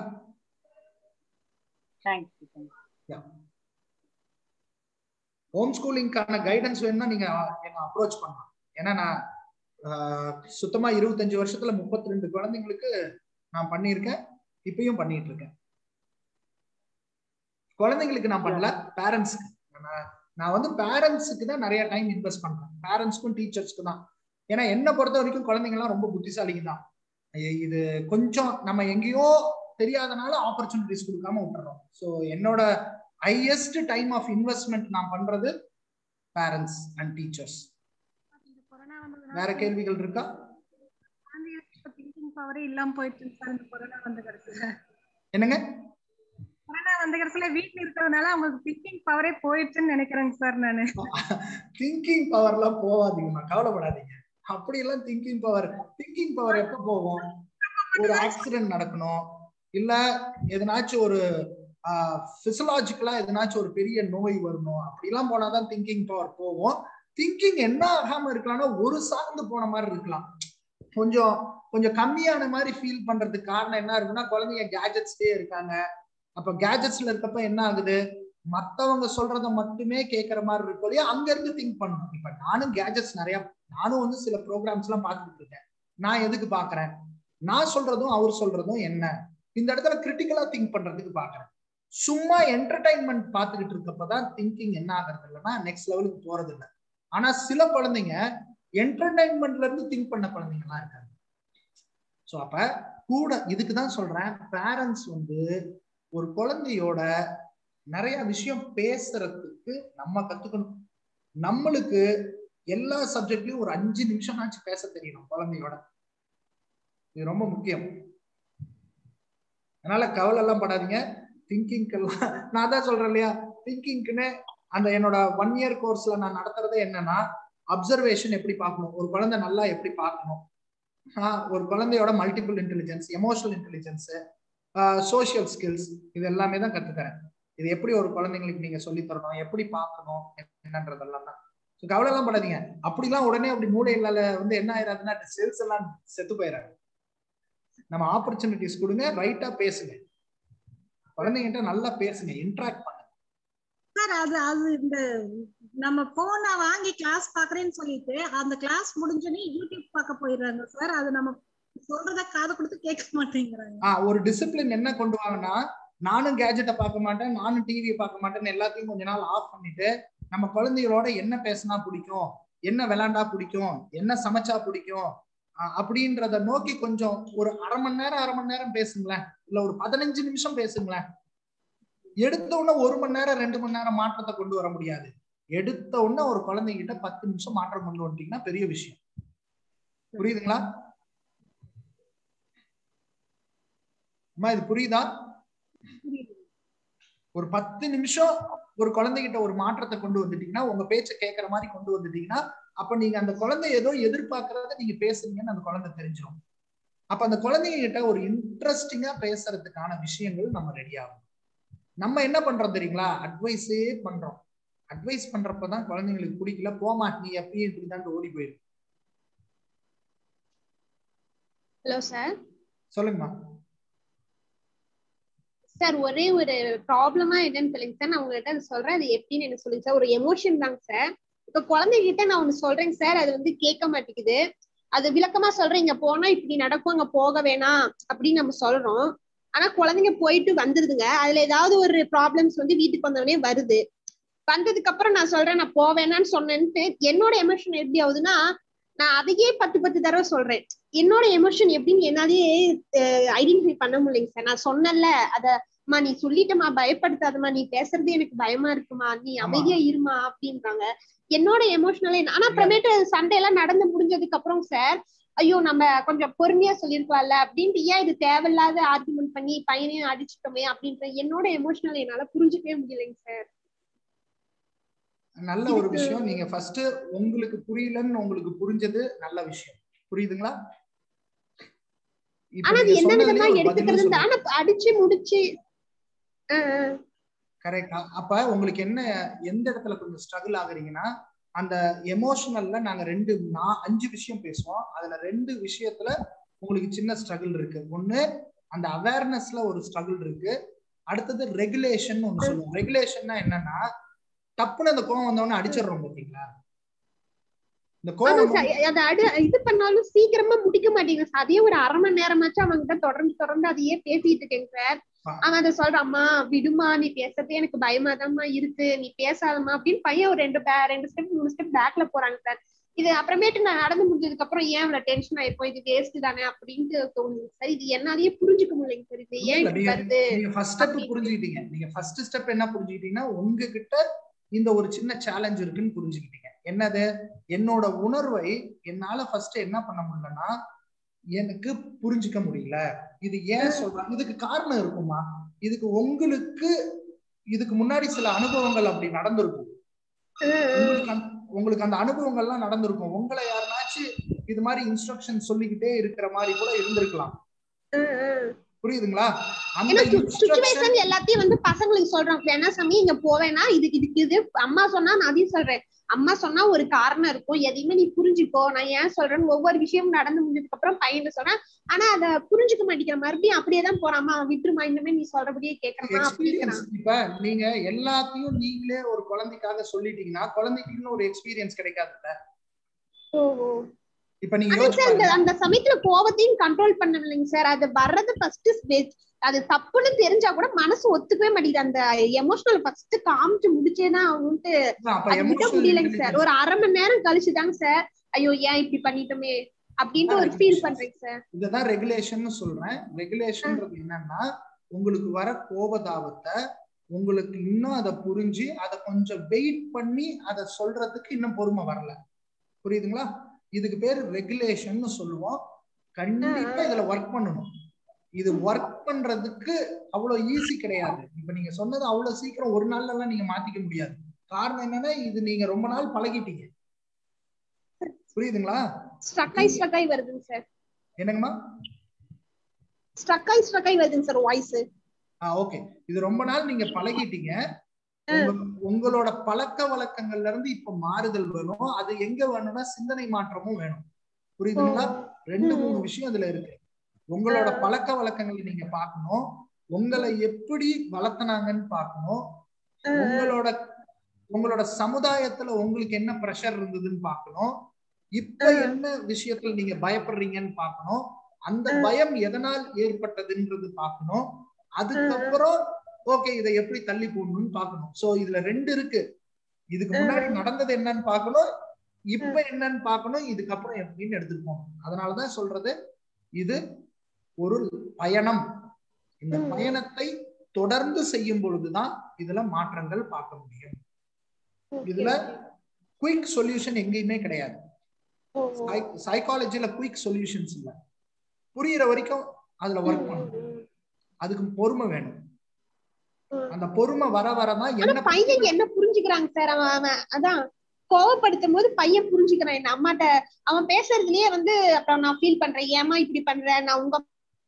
ஹோம் ஸ்கூலிங்கான கைடன்ஸ் வேணும்னா நீங்க என்ன அப்ரோச் பண்ணலாம். ஏன்னா நான் சுத்தமா இருபத்தஞ்சு வருஷத்துல முப்பத்தி ரெண்டு குழந்தைங்களுக்கு நான் பண்ணியிருக்கேன், இப்பயும் பண்ணிட்டு இருக்கேன். குழந்தைங்களுக்கு நான் பண்ணல, பேரண்ட்ஸ்க்கு. நான் வந்து பேரண்ட்ஸுக்கு தான் நிறைய டைம் இன்வெஸ்ட் பண்றேன், பேரண்ட்ஸ்க்கும் டீச்சர்ஸ்க்கு தான். ஏன்னா என்னை பொறுத்த வரைக்கும் குழந்தைங்க எல்லாம் ரொம்ப புத்திசாலிங்க தான். இது கொஞ்சம் நம்ம எங்கேயோ தெரியாதனால ஆப்பர்ச்சுனிட்டிஸ் கொடுக்காம விட்டுறோம். ஸோ என்னோட ஹையஸ்ட் டைம் ஆஃப் இன்வெஸ்ட்மெண்ட் நான் பண்றது பேரண்ட்ஸ் அண்ட் டீச்சர்ஸ். வேற கேள்விகள் இருக்கா? என்னங்க? கொரோனா வந்த இடத்துல வீட்ல இருக்கிறதுனால உங்களுக்கு திங்கிங் பவரே போயிடுச்சுன்னு நினைக்கிறேங்க சார். நானு திங்கிங் பவர்லாம் போவாதீங்கம்மா, கவலைப்படாதீங்க. அப்படி எல்லாம் திங்கிங் பவர் திங்கிங் பவர் எப்ப போகும்? ஒரு ஆக்சிடென்ட் நடக்கணும், இல்ல எதனாச்சும் ஒரு பிசியலாஜிக்கலா எதனாச்சும் ஒரு பெரிய நோய் வரணும், அப்படிலாம் போனாதான் திங்கிங் பவர் போகும். திங்கிங் என்ன ஆகாம இருக்கலாம்னா ஒரு சார்ந்து போன மாதிரி இருக்கலாம், கொஞ்சம் கொஞ்சம் கம்மியான மாதிரி ஃபீல் பண்றதுக்கு காரணம் என்ன இருக்குன்னா குழந்தைங்க கேஜெட்ஸ்லயே இருக்காங்க. அப்ப கேஜெட்ஸ்ல இருக்கப்ப என்ன ஆகுது, மத்தவங்க சொல்றத மட்டுமே கேட்கற மாதிரி இருக்கும் இல்லையா, அங்க இருந்து திங்க் பண்ணணும். இப்ப நானும் கேஜெட்ஸ் நிறைய, நானும் வந்து சில ப்ரோக்ராம்ஸ் எல்லாம் பார்த்துட்டு இருக்கேன். நான் எதுக்கு பாக்குறேன், நான் சொல்றதும் அவர் சொல்றதும் என்ன, இந்த இடத்துல கிரிட்டிக்கலா திங்க் பண்றதுக்கு பாக்குறேன். சும்மா என்டர்டைன்மெண்ட் பார்த்துக்கிட்டு இருக்கப்பதான் திங்கிங் என்ன ஆகிறது இல்லைன்னா நெக்ஸ்ட் லெவலுக்கு போறது இல்லை. ஆனா சில குழந்தைங்க என்டர்டைன்மெண்ட்ல இருந்து திங்க் பண்ண குழந்தைங்க எல்லாம் இருக்காங்க. ஸோ அப்ப கூட இதுக்குதான் சொல்றேன், பேரண்ட்ஸ் வந்து ஒரு குழந்தையோட நிறைய விஷயம் பேசுறதுக்கு நம்ம கத்துக்கணும். நம்மளுக்கு எல்லா சப்ஜெக்ட்லயும் ஒரு அஞ்சு நிமிஷம்னாச்சு பேச தெரியணும் குழந்தையோட, இது ரொம்ப முக்கியம். அதனால கவலை எல்லாம் படாதீங்க. திங்கிங்கெல்லாம் நான் தான் சொல்றேன் இல்லையா, திங்கிங்க்குன்னு அந்த என்னோட ஒன் இயர் கோர்ஸ்ல நான் நடத்துறதே என்னன்னா அப்சர்வேஷன் எப்படி பார்க்கணும், ஒரு குழந்தை நல்லா எப்படி பார்க்கணும், ஆஹ் ஒரு குழந்தையோட multiple intelligence, emotional intelligence, social skills, இது எல்லாமே தான் கத்துக்கிறேன். இது எப்படி ஒரு குழந்தைங்களுக்கு நீங்க சொல்லி தரணும், எப்படி பார்க்கணும் என்னன்றதெல்லாம் தான். கவலை எல்லாம் படாதீங்க. அப்படிலாம் உடனே அப்படி மூளையில வந்து என்ன ஆயிராதுன்னா செல்ஸ் எல்லாம் செத்து போயிடாது. நம்ம ஆப்பர்ச்சுனிட்டிஸ் கொடுங்க, ரைட்டா பேசுங்க, குழந்தைங்கிட்ட நல்லா பேசுங்க, இன்டராக்ட் பண்ணுங்க. சார் அது அது இந்த நம்ம போனை வாங்கி கிளாஸ் பாக்குறேன்னு சொல்லிட்டு அந்த கிளாஸ் முடிஞ்சோடனே யூடியூப் பார்க்க போயிடுறாங்க சார். அது நம்ம சொல்றத காது கொடுத்து கேட்க மாட்டேங்கிறாங்க. ஆஹ் ஒரு டிசிப்ளின் என்ன கொண்டு வாங்கன்னா, நானும் கேஜெட்டை பார்க்க மாட்டேன், நானும் டிவியை பார்க்க மாட்டேன்னு எல்லாத்தையும் கொஞ்ச நாள் ஆஃப் பண்ணிட்டு நம்ம குழந்தைகளோட என்ன பேசினா பிடிக்கும், என்ன விளையாண்டா பிடிக்கும், என்ன சமைச்சா பிடிக்கும் அப்படின்றத நோக்கி கொஞ்சம் ஒரு அரை மணி நேரம் அரை மணி நேரம் பேசுங்களேன், இல்ல ஒரு பதினஞ்சு நிமிஷம் பேசுங்களேன். எடுத்த உடனே ஒரு மணி நேரம் ரெண்டு மணி நேரம் மாற்றத்தை கொண்டு வர முடியாது. எடுத்த உடனே ஒரு குழந்தைகிட்ட பத்து நிமிஷம் மாற்றம் கொண்டு வந்துட்டீங்கன்னா பெரிய விஷயம். புரியுதுங்களா அம்மா? இது புரியுதா? ஒரு பத்து நிமிஷம் ஒரு குழந்தைகிட்ட ஒரு மாற்றத்தை கொண்டு வந்துட்டீங்கன்னா, உங்க பேச்சை கேட்கற மாதிரி கொண்டு வந்துட்டீங்கன்னா, அப்ப நீங்க அந்த குழந்தை ஏதோ எதிர்பார்க்கறத நீங்க பேசுறீங்கன்னு அந்த குழந்தை தெரிஞ்சிடும். அப்ப அந்த குழந்தைங்க கிட்ட ஒரு இன்ட்ரெஸ்டிங்கா பேசுறதுக்கான விஷயங்கள் நம்ம ரெடி ஆகும். நம்ம என்ன பண்றோம் தெரியுங்களா, அட்வைஸே பண்றோம். அட்வைஸ் பண்றப்பதான் குழந்தைங்களுக்கு பிடிக்கல, போமா நீ எப்பயும் இப்படிதான் ஓடி போயிரு. Hello sir. சொல்லுங்கம்மா. சார் ஒரே ஒரு ப்ராப்ளமா என்னன்னு சொல்லுங்க சார், நான் உங்ககிட்ட அதை சொல்றேன், அது எப்படின்னு எனக்கு சொல்லுங்க சார். ஒரு எமோஷன் தாங்க சார். இப்ப குழந்தைகிட்ட நான் ஒண்ணு சொல்றேங்க சார், அது வந்து கேட்க மாட்டேங்குது. அது விளக்கமா சொல்றேன், இங்க போனா இப்படி நடக்கும், அங்க போக வேணாம் அப்படின்னு நம்ம சொல்றோம். ஆனா குழந்தைங்க போயிட்டு வந்துருதுங்க. அதுல ஏதாவது ஒரு ப்ராப்ளம்ஸ் வந்து வீட்டுக்கு வந்தவொடனே வருது. வந்ததுக்கு அப்புறம் நான் சொல்றேன் நான் போவேணான்னு சொன்னேன்ட்டு என்னோட எமோஷன் எப்படி ஆகுதுன்னா, நான் அதையே பத்து பத்து தடவை சொல்றேன். என்னோட எமோஷன் எப்படின்னு என்னாலேயே ஐடென்டிஃபை பண்ண முடியலைங்க சார். நான் சொன்னேன்ல அத, அம்மா நீ சொல்லிட்டமா, பயப்படுத்தாதமா, நீ பேசுறது எனக்கு பயமா இருக்குமா, நீ அமைதியா இருமா அப்படின்றாங்க. என்னோட எமோஷனலே. ஆனா அப்புறமேட்டு சண்டை எல்லாம் நடந்து முடிஞ்சதுக்கு அப்புறம் சார், ஐயோ நம்ம கொஞ்சம் பொறுமையா சொல்லிருக்கலாம்ல அப்படின்ட்டு, ஏன் இது தேவையில்லாத ஆர்குமெண்ட் பண்ணி பையனையும் அடிச்சுட்டோமே அப்படின்ற என்னோட எமோஷனல் என்னால புரிஞ்சுக்கவே முடியலைங்க சார். நல்ல ஒரு விஷயம். நீங்க ஃபர்ஸ்ட் உங்களுக்கு புரியலன்னு உங்களுக்கு புரிஞ்சது நல்ல விஷயம். புரியுதுங்களா? ஆனா அது என்ன விதமா எடுத்துக்கிறது, ஆனா அடிச்சு முடிச்சு கரெக்டா. அப்ப உங்களுக்கு என்ன எந்த இடத்துல கொஞ்சம் ஸ்ட்ரகிள் ஆகுறீங்கன்னா, அந்த எமோஷனல்ல நாங்க ரெண்டு அஞ்சு விஷயம் பேசுவோம். அதுல ரெண்டு விஷயத்துல உங்களுக்கு சின்ன ஸ்ட்ரகிள் இருக்கு. ஒண்ணு அந்த அவேர்னஸ்ல ஒரு ஸ்ட்ரகிள் இருக்கு. அடுத்தது ரெகுலேஷன் ஒண்ணு சொல்லுவோம். ரெகுலேஷன்னா என்னன்னா, தப்புன்னு அந்த கோவம் வந்தவொடனே அடிச்சிடறோம் பாத்தீங்களா? இந்த கோவம் அதை அடி இது பண்ணாலும் சீக்கிரமா முடிக்க மாட்டேங்குது. அதே ஒரு அரை மணி நேரமாச்சும் அவன்கிட்ட தொடர்ந்து தொடர்ந்து அதையே பேசிட்டு இருக்கேங்க சார். அவன் அதை சொல்றான், அம்மா விடுமா, நீ பேசுறதே எனக்கு பயமாதாம்மா இருக்கு, நீ பேசாதம்மா அப்படின்னு பையன் ஒரு ரெண்டு ரெண்டு ஸ்டெப் மூணு ஸ்டெப் பேக்ல போறாங்க சார். இது அப்புறமேட்டு நான் நடந்து முடிஞ்சதுக்கு அப்புறம் ஏன் இவ்வளவு டென்ஷன் ஆயிருப்போம், இது வேஸ்ட் தானே அப்படின்ட்டு தோணுது சார். இது என்னாலேயே புரிஞ்சுக்க முடியலைங்க சார். இது ஏன் இப்படி வருது? நீங்க ஃபர்ஸ்ட் ஸ்டெப் புரிஞ்சுக்கிட்டீங்க. நீங்க ஃபர்ஸ்ட் ஸ்டெப் என்ன புரிஞ்சுக்கிட்டீங்கன்னா, உங்ககிட்ட இந்த ஒரு சின்ன சேலஞ்ச் இருக்குன்னு புரிஞ்சுக்கிட்டீங்க. என்னது? என்னோட உணர்வை என்னால ஃபர்ஸ்ட் என்ன பண்ண முடியலன்னா, எனக்கு புரிஞ்சுக்க முடியல. இது ஏன் சொல்றாங்க? இதுக்கு காரணம் இருக்குமா? இதுக்கு உங்களுக்கு இதுக்கு முன்னாடி சில அனுபவங்கள் அப்படி நடந்திருக்கும். உங்களுக்கு உங்களுக்கு அந்த அனுபவங்கள்லாம் நடந்திருக்கும். உங்களை யாருனாச்சும் இது மாதிரி இன்ஸ்ட்ரக்ஷன் சொல்லிக்கிட்டே இருக்கிற மாதிரி கூட இருந்திருக்கலாம். புரியுதுங்களா? அந்த சிச்சுவேஷன் எல்லாத்தையும் வந்து பசங்களுக்கு சொல்றோம், வேணா சாமி இங்க போவேனா, இதுக்கு இதுக்கு இது அம்மா சொன்னா நான் அதையும் சொல்றேன். அம்மா சொன்னா ஒரு காரணம் இருக்கும், எதையுமே நீ புரிஞ்சுக்கோ, நான் ஏன் சொல்றேன்னு ஒவ்வொரு விஷயமும் நடந்து முடிஞ்சதுக்கு அப்புறம் பையன் சொன்னா, ஆனா அதை புரிஞ்சுக்க மாட்டேங்கிற, மறுபடியும் அப்படியேதான் போறாமா, விட்டுருமா, இனிமே நீ சொல்றபடியே கேட்கறமா அப்படிங்கிறான். இப்ப நீங்க எல்லாத்தையும் நீங்களே ஒரு குழந்தைக்காக சொல்லிட்டீங்கன்னா குழந்தைக்கு இன்னும் ஒரு எக்ஸ்பீரியன்ஸ் கிடைக்காதுல்ல. ஓஹோ. இப்ப நீங்க அந்த சமயத்துல கோவத்தையும் கண்ட்ரோல் பண்ணலைங்க சார். அது வர்றது ஃபர்ஸ்ட் அது தப்புன்னு தெரிஞ்சா கூட மனசு ஒத்துக்கவே மாட்டேங்குது. அந்த எமோஷனல் ஃபர்ஸ்ட் காமிச்சு முடிச்சேதான் அவன்ட்டு விட முடியலைங்க சார். ஒரு அரை மணி நேரம் கழிச்சுதாங்க சார், ஐயோ ஏன் இப்படி பண்ணிட்டோமே அப்படின்ட்டு ஒரு ஃபீல் பண்றேங்க சார். இதுதான் ரெகுலேஷன் சொல்றேன். ரெகுலேஷன்ன்றது என்னன்னா, உங்களுக்கு வர கோபதாபத்தை உங்களுக்கு இன்னும் அதை புரிஞ்சு அதை கொஞ்சம் வெயிட் பண்ணி அதை சொல்றதுக்கு இன்னும் பொறுமை வரல. புரியுதுங்களா? இதுக்கு பேரு ரெகுலேஷன் சொல்லுவோம். கண்டிப்பா இதுல ஒர்க் பண்ணணும். இது ஒர்க் பண்றதுக்கு அவ்வளவு ஈஸி கிடையாது. இப்ப நீங்க சொன்னது அவ்வளவு சீக்கிரம் ஒரு நாள்ல எல்லாம் நீங்க மாத்திக்க முடியாது. காரணம் என்னன்னா, இது நீங்க ரொம்ப நாள் பழகிட்டீங்க. புரியுதுங்களா? ஸ்ட்ரக்காய் ஸ்ட்ரக்காய் வருதுங்க சார். என்னங்கம்மா? ஸ்ட்ரக்காய் ஸ்ட்ரக்காய் வருதுங்க சார் வாய்ஸ். ஆ ஓகே. இது ரொம்ப நாள் நீங்க பழகிட்டீங்க. உங்களோட பழக்க வழக்கங்கள்ல இருந்து இப்ப மாறுதல் வேணும். அது எங்க வேணும்னா சிந்தனை மாற்றமும் வேணும். புரியுதுங்களா? ரெண்டு மூணு விஷயம் அதுல இருக்கு. உங்களோட பழக்க வழக்கங்களை நீங்க பார்க்கணும், உங்களை எப்படி வளர்த்தனாங்கன்னு பார்க்கணும், உங்களோட உங்களோட சமுதாயத்துல உங்களுக்கு என்ன பிரஷர் இருந்ததுன்னு பார்க்கணும், இப்ப என்ன விஷயத்துல நீங்க பயப்படுறீங்கன்னு பார்க்கணும், அந்த பயம் எதனால் ஏற்பட்டதுன்றது பார்க்கணும். அதுக்கப்புறம் ஓகே இதை எப்படி தள்ளி போடணும்னு பார்க்கணும். சோ இதுல ரெண்டு இருக்கு. இதுக்கு முன்னாடி நடந்தது என்னன்னு பார்க்கணும், இப்ப என்னன்னு பார்க்கணும், இதுக்கப்புறம் எப்படின்னு எடுத்துட்டு போகணும். அதனாலதான் சொல்றது, இது ஒரு பயணம். இந்த பயணத்தை தொடர்ந்து செய்யும் பொழுதுதான் இதுல மாற்றங்கள் பார்க்க முடியும். இதுல குயிக் சொல்யூஷன் எங்கேயுமே கிடையாது. சைக்காலஜில குயிக் சொல்யூஷன்ஸ் இல்ல. புரியுற வரைக்கும் அதுல ஒர்க் பண்ணணும். அதுக்கு பொறுமை வேணும். அந்த பொறுமை வர வரதான் என்ன பையன் என்ன புரிஞ்சுக்கிறாங்க சார். அவன் அதான் கோவப்படுத்தும் போது பையன் புரிஞ்சுக்கிறான் என்ன அம்மாட்ட. அவன் பேசுறதுலயே வந்து அப்புறம் நான் ஃபீல் பண்றேன், ஏமா இப்படி பண்றேன், நான் உங்க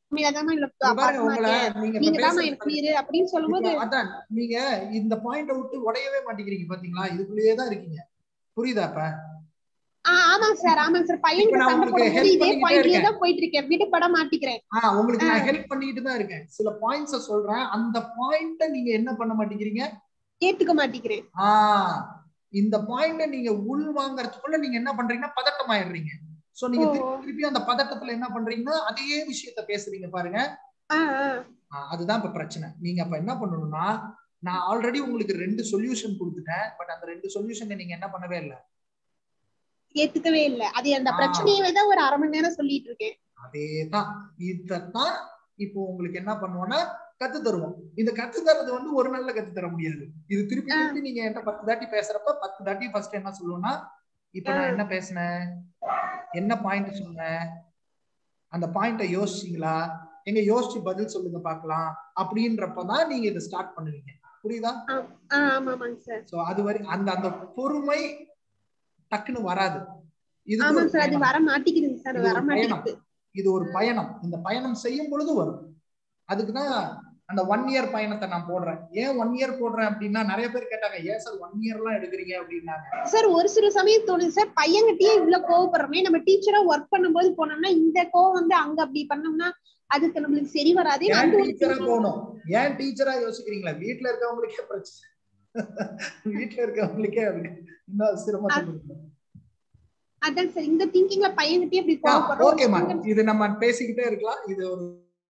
அப்படின்னு சொல்லும்போது அதான் நீங்க இந்த பாயிண்ட விட்டு உடையவே மாட்டேங்கிறீங்க பாத்தீங்களா? இதுக்குள்ளேயேதான் இருக்கீங்க. புரியுதா? இப்ப ஆமாங்க சார் ஆமாங்க சார் பையனுக்கு சண்டை போடும்போது இதே பாயிண்ட்லயே தான் போயிட்டு இருக்கேன், விடுபட மாட்டேங்கிறேன். ஆ உங்களுக்கு நான் ஹெல்ப் பண்ணிட்டு தான் இருக்கேன். சில பாயிண்ட்ஸ சொல்றேன், அந்த பாயிண்ட நீங்க என்ன பண்ண மாட்டேங்கிறீங்க, ஏத்துக்க மாட்டேங்கிறேன். ஆ இந்த பாயிண்ட நீங்க உள் வாங்கறதுக்குள்ள நீங்க என்ன பண்றீங்கன்னா பதட்டம் ஆயிடுறீங்க. சோ நீங்க திருப்பி திருப்பி அந்த பதட்டத்துல என்ன பண்றீங்கன்னா அதே விஷயத்த பேசுறீங்க பாருங்க. அதுதான் இப்ப பிரச்சனை. நீங்க அப்ப என்ன பண்ணணும்னா, நான் ஆல்ரெடி உங்களுக்கு ரெண்டு சொல்யூஷன் கொடுத்துட்டேன், பட் அந்த ரெண்டு சொல்யூஷனை நீங்க என்ன பண்ணவே இல்லை, ஏத்துக்கவே இல்ல. அது அந்த பிரச்சனையவே தான் ஒரு அரை மணி நேரம் சொல்லிட்டு இருக்கேன். அதேதான் இதத்தான் இப்போ உங்களுக்கு என்ன பண்ணுவோம்னா கத்து தருவோம். இந்த கத்து தரது வந்து ஒரு நாள்ல கத்து தர முடியாது. இது திருப்பி திருப்பி நீங்க என்ன பத்து தாட்டி பேசுறப்ப பத்து தாட்டி ஃபர்ஸ்ட் என்ன சொல்லுவோம்னா, இப்ப நான் என்ன பேசினேன், என்ன பாயிண்ட் சொன்னேன், அந்த பாயிண்ட யோசிச்சீங்களா, எங்க யோசிச்சு பதில் சொல்லுங்க பாக்கலாம் அப்படின்றப்பதான் நீங்க இதை ஸ்டார்ட் பண்ணுவீங்க. புரியுதா? ஆமாங்க சார். சோ அது வரை அந்த அந்த பொறுமை டக்குன்னு வராது. இது வர மாட்டேங்குதுங்க சார், வர மாட்டேங்குது. இது ஒரு பயணம். இந்த பயணம் செய்யும் பொழுது வரும். அதுக்குதான் அந்த ஒன் இயர் பயணத்தை நான் போடுறேன். ஏன் ஒன் இயர் போடுறேன் அப்படின்னா, நிறைய பேர் கேட்டாங்க, ஏன் சார் ஒன் இயர் எல்லாம் எடுக்கிறீங்க அப்படின்னாங்க. சார் ஒரு சில சமயம் தோணுது சார், பையன்கிட்டயே இவ்வளவு கோவப்படுறோமே, நம்ம டீச்சரா ஒர்க் பண்ணும்போது போனோம்னா இந்த கோவம் வந்து அங்க அப்படி பண்ணோம்னா அதுக்கு நம்மளுக்கு சரி வராது. டீச்சரா போகணும். ஏன் டீச்சரா யோசிக்கிறீங்களா, வீட்டுல இருக்கவங்களுக்கே பிரச்சனை, வீட்டுல இருக்கவங்களுக்கே இன்னும் சிரமம். அதான் சார் இந்த திங்கிங்ல பையன்கிட்டயே இப்படி கோவப்படுறோம். ஓகேமா, இது நம்ம பேசிக்கிட்டே இருக்கலாம். இது ஒரு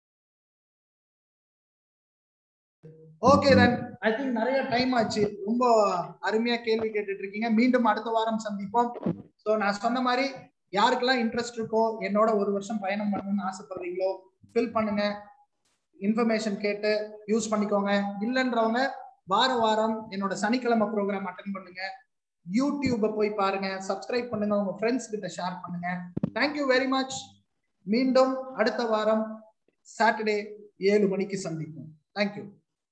ஓகே தென் ஐ திங்க் நிறைய டைம் ஆச்சு. ரொம்ப அருமையா கேள்வி கேட்டுட்டு இருக்கீங்க. மீண்டும் அடுத்த வாரம் சந்திப்போம். சோ நான் சொன்ன மாதிரி யாருக்கெல்லாம் இன்ட்ரெஸ்ட் இருக்கோ, என்னோட ஒரு வருஷம் பயணம் பண்ணணும்னு ஆசைப்படுறீங்களோ ஃபில் பண்ணுங்க, இன்ஃபர்மேஷன் கேட்டு யூஸ் பண்ணிக்கோங்க. இல்லைன்றவங்க வாரம் வாரம் என்னோட சனிக்கிழமை ப்ரோக்ராம் அட்டென்ட் பண்ணுங்க. யூடியூபை போய் பாருங்க, சப்ஸ்கிரைப் பண்ணுங்க, உங்க ஃப்ரெண்ட்ஸ் கிட்ட ஷேர் பண்ணுங்க. Thank you very much. மீண்டும் அடுத்த வாரம் சாட்டர்டே ஏழு மணிக்கு சந்திப்போம். Thank you.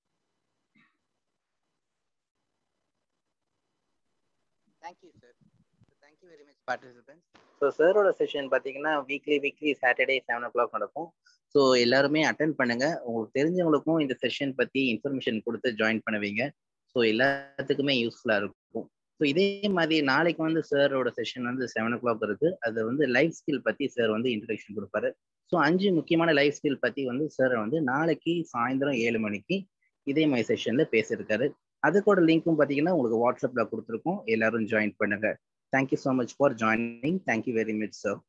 Thank you, sir. Thank you very much, participants. So, sir ஓட செஷன் பார்த்தீங்கன்னா weekly weekly Saturday seven o'clock நடக்கும். ஸோ எல்லாருமே அட்டென்ட் பண்ணுங்க. உங்களுக்கு தெரிஞ்சவங்களுக்கும் இந்த செஷன் பத்தி இன்ஃபர்மேஷன் கொடுத்து ஜாயின் பண்ணுவீங்க. ஸோ எல்லாத்துக்குமே யூஸ்ஃபுல்லா இருக்கும். ஸோ இதே மாதிரி நாளைக்கு வந்து சாரோட செஷன் வந்து செவன் ஓ கிளாக் இருக்கு. அது வந்து லைஃப் ஸ்கில் பத்தி சார் வந்து இன்ட்ரடக்ஷன் கொடுப்பாரு. ஸோ அஞ்சு முக்கியமான லைஃப் ஸ்கில் பத்தி வந்து சார் வந்து நாளைக்கு சாயந்தரம் ஏழு மணிக்கு இதே மாதிரி செஷன்ல பேசியிருக்காரு. அதுக்கோட லிங்க்கும் பார்த்தீங்கன்னா உங்களுக்கு வாட்ஸ்அப்ல கொடுத்துருக்கோம். எல்லாரும் ஜாயின் பண்ணுங்க. Thank you so much for joining. Thank you very much sir.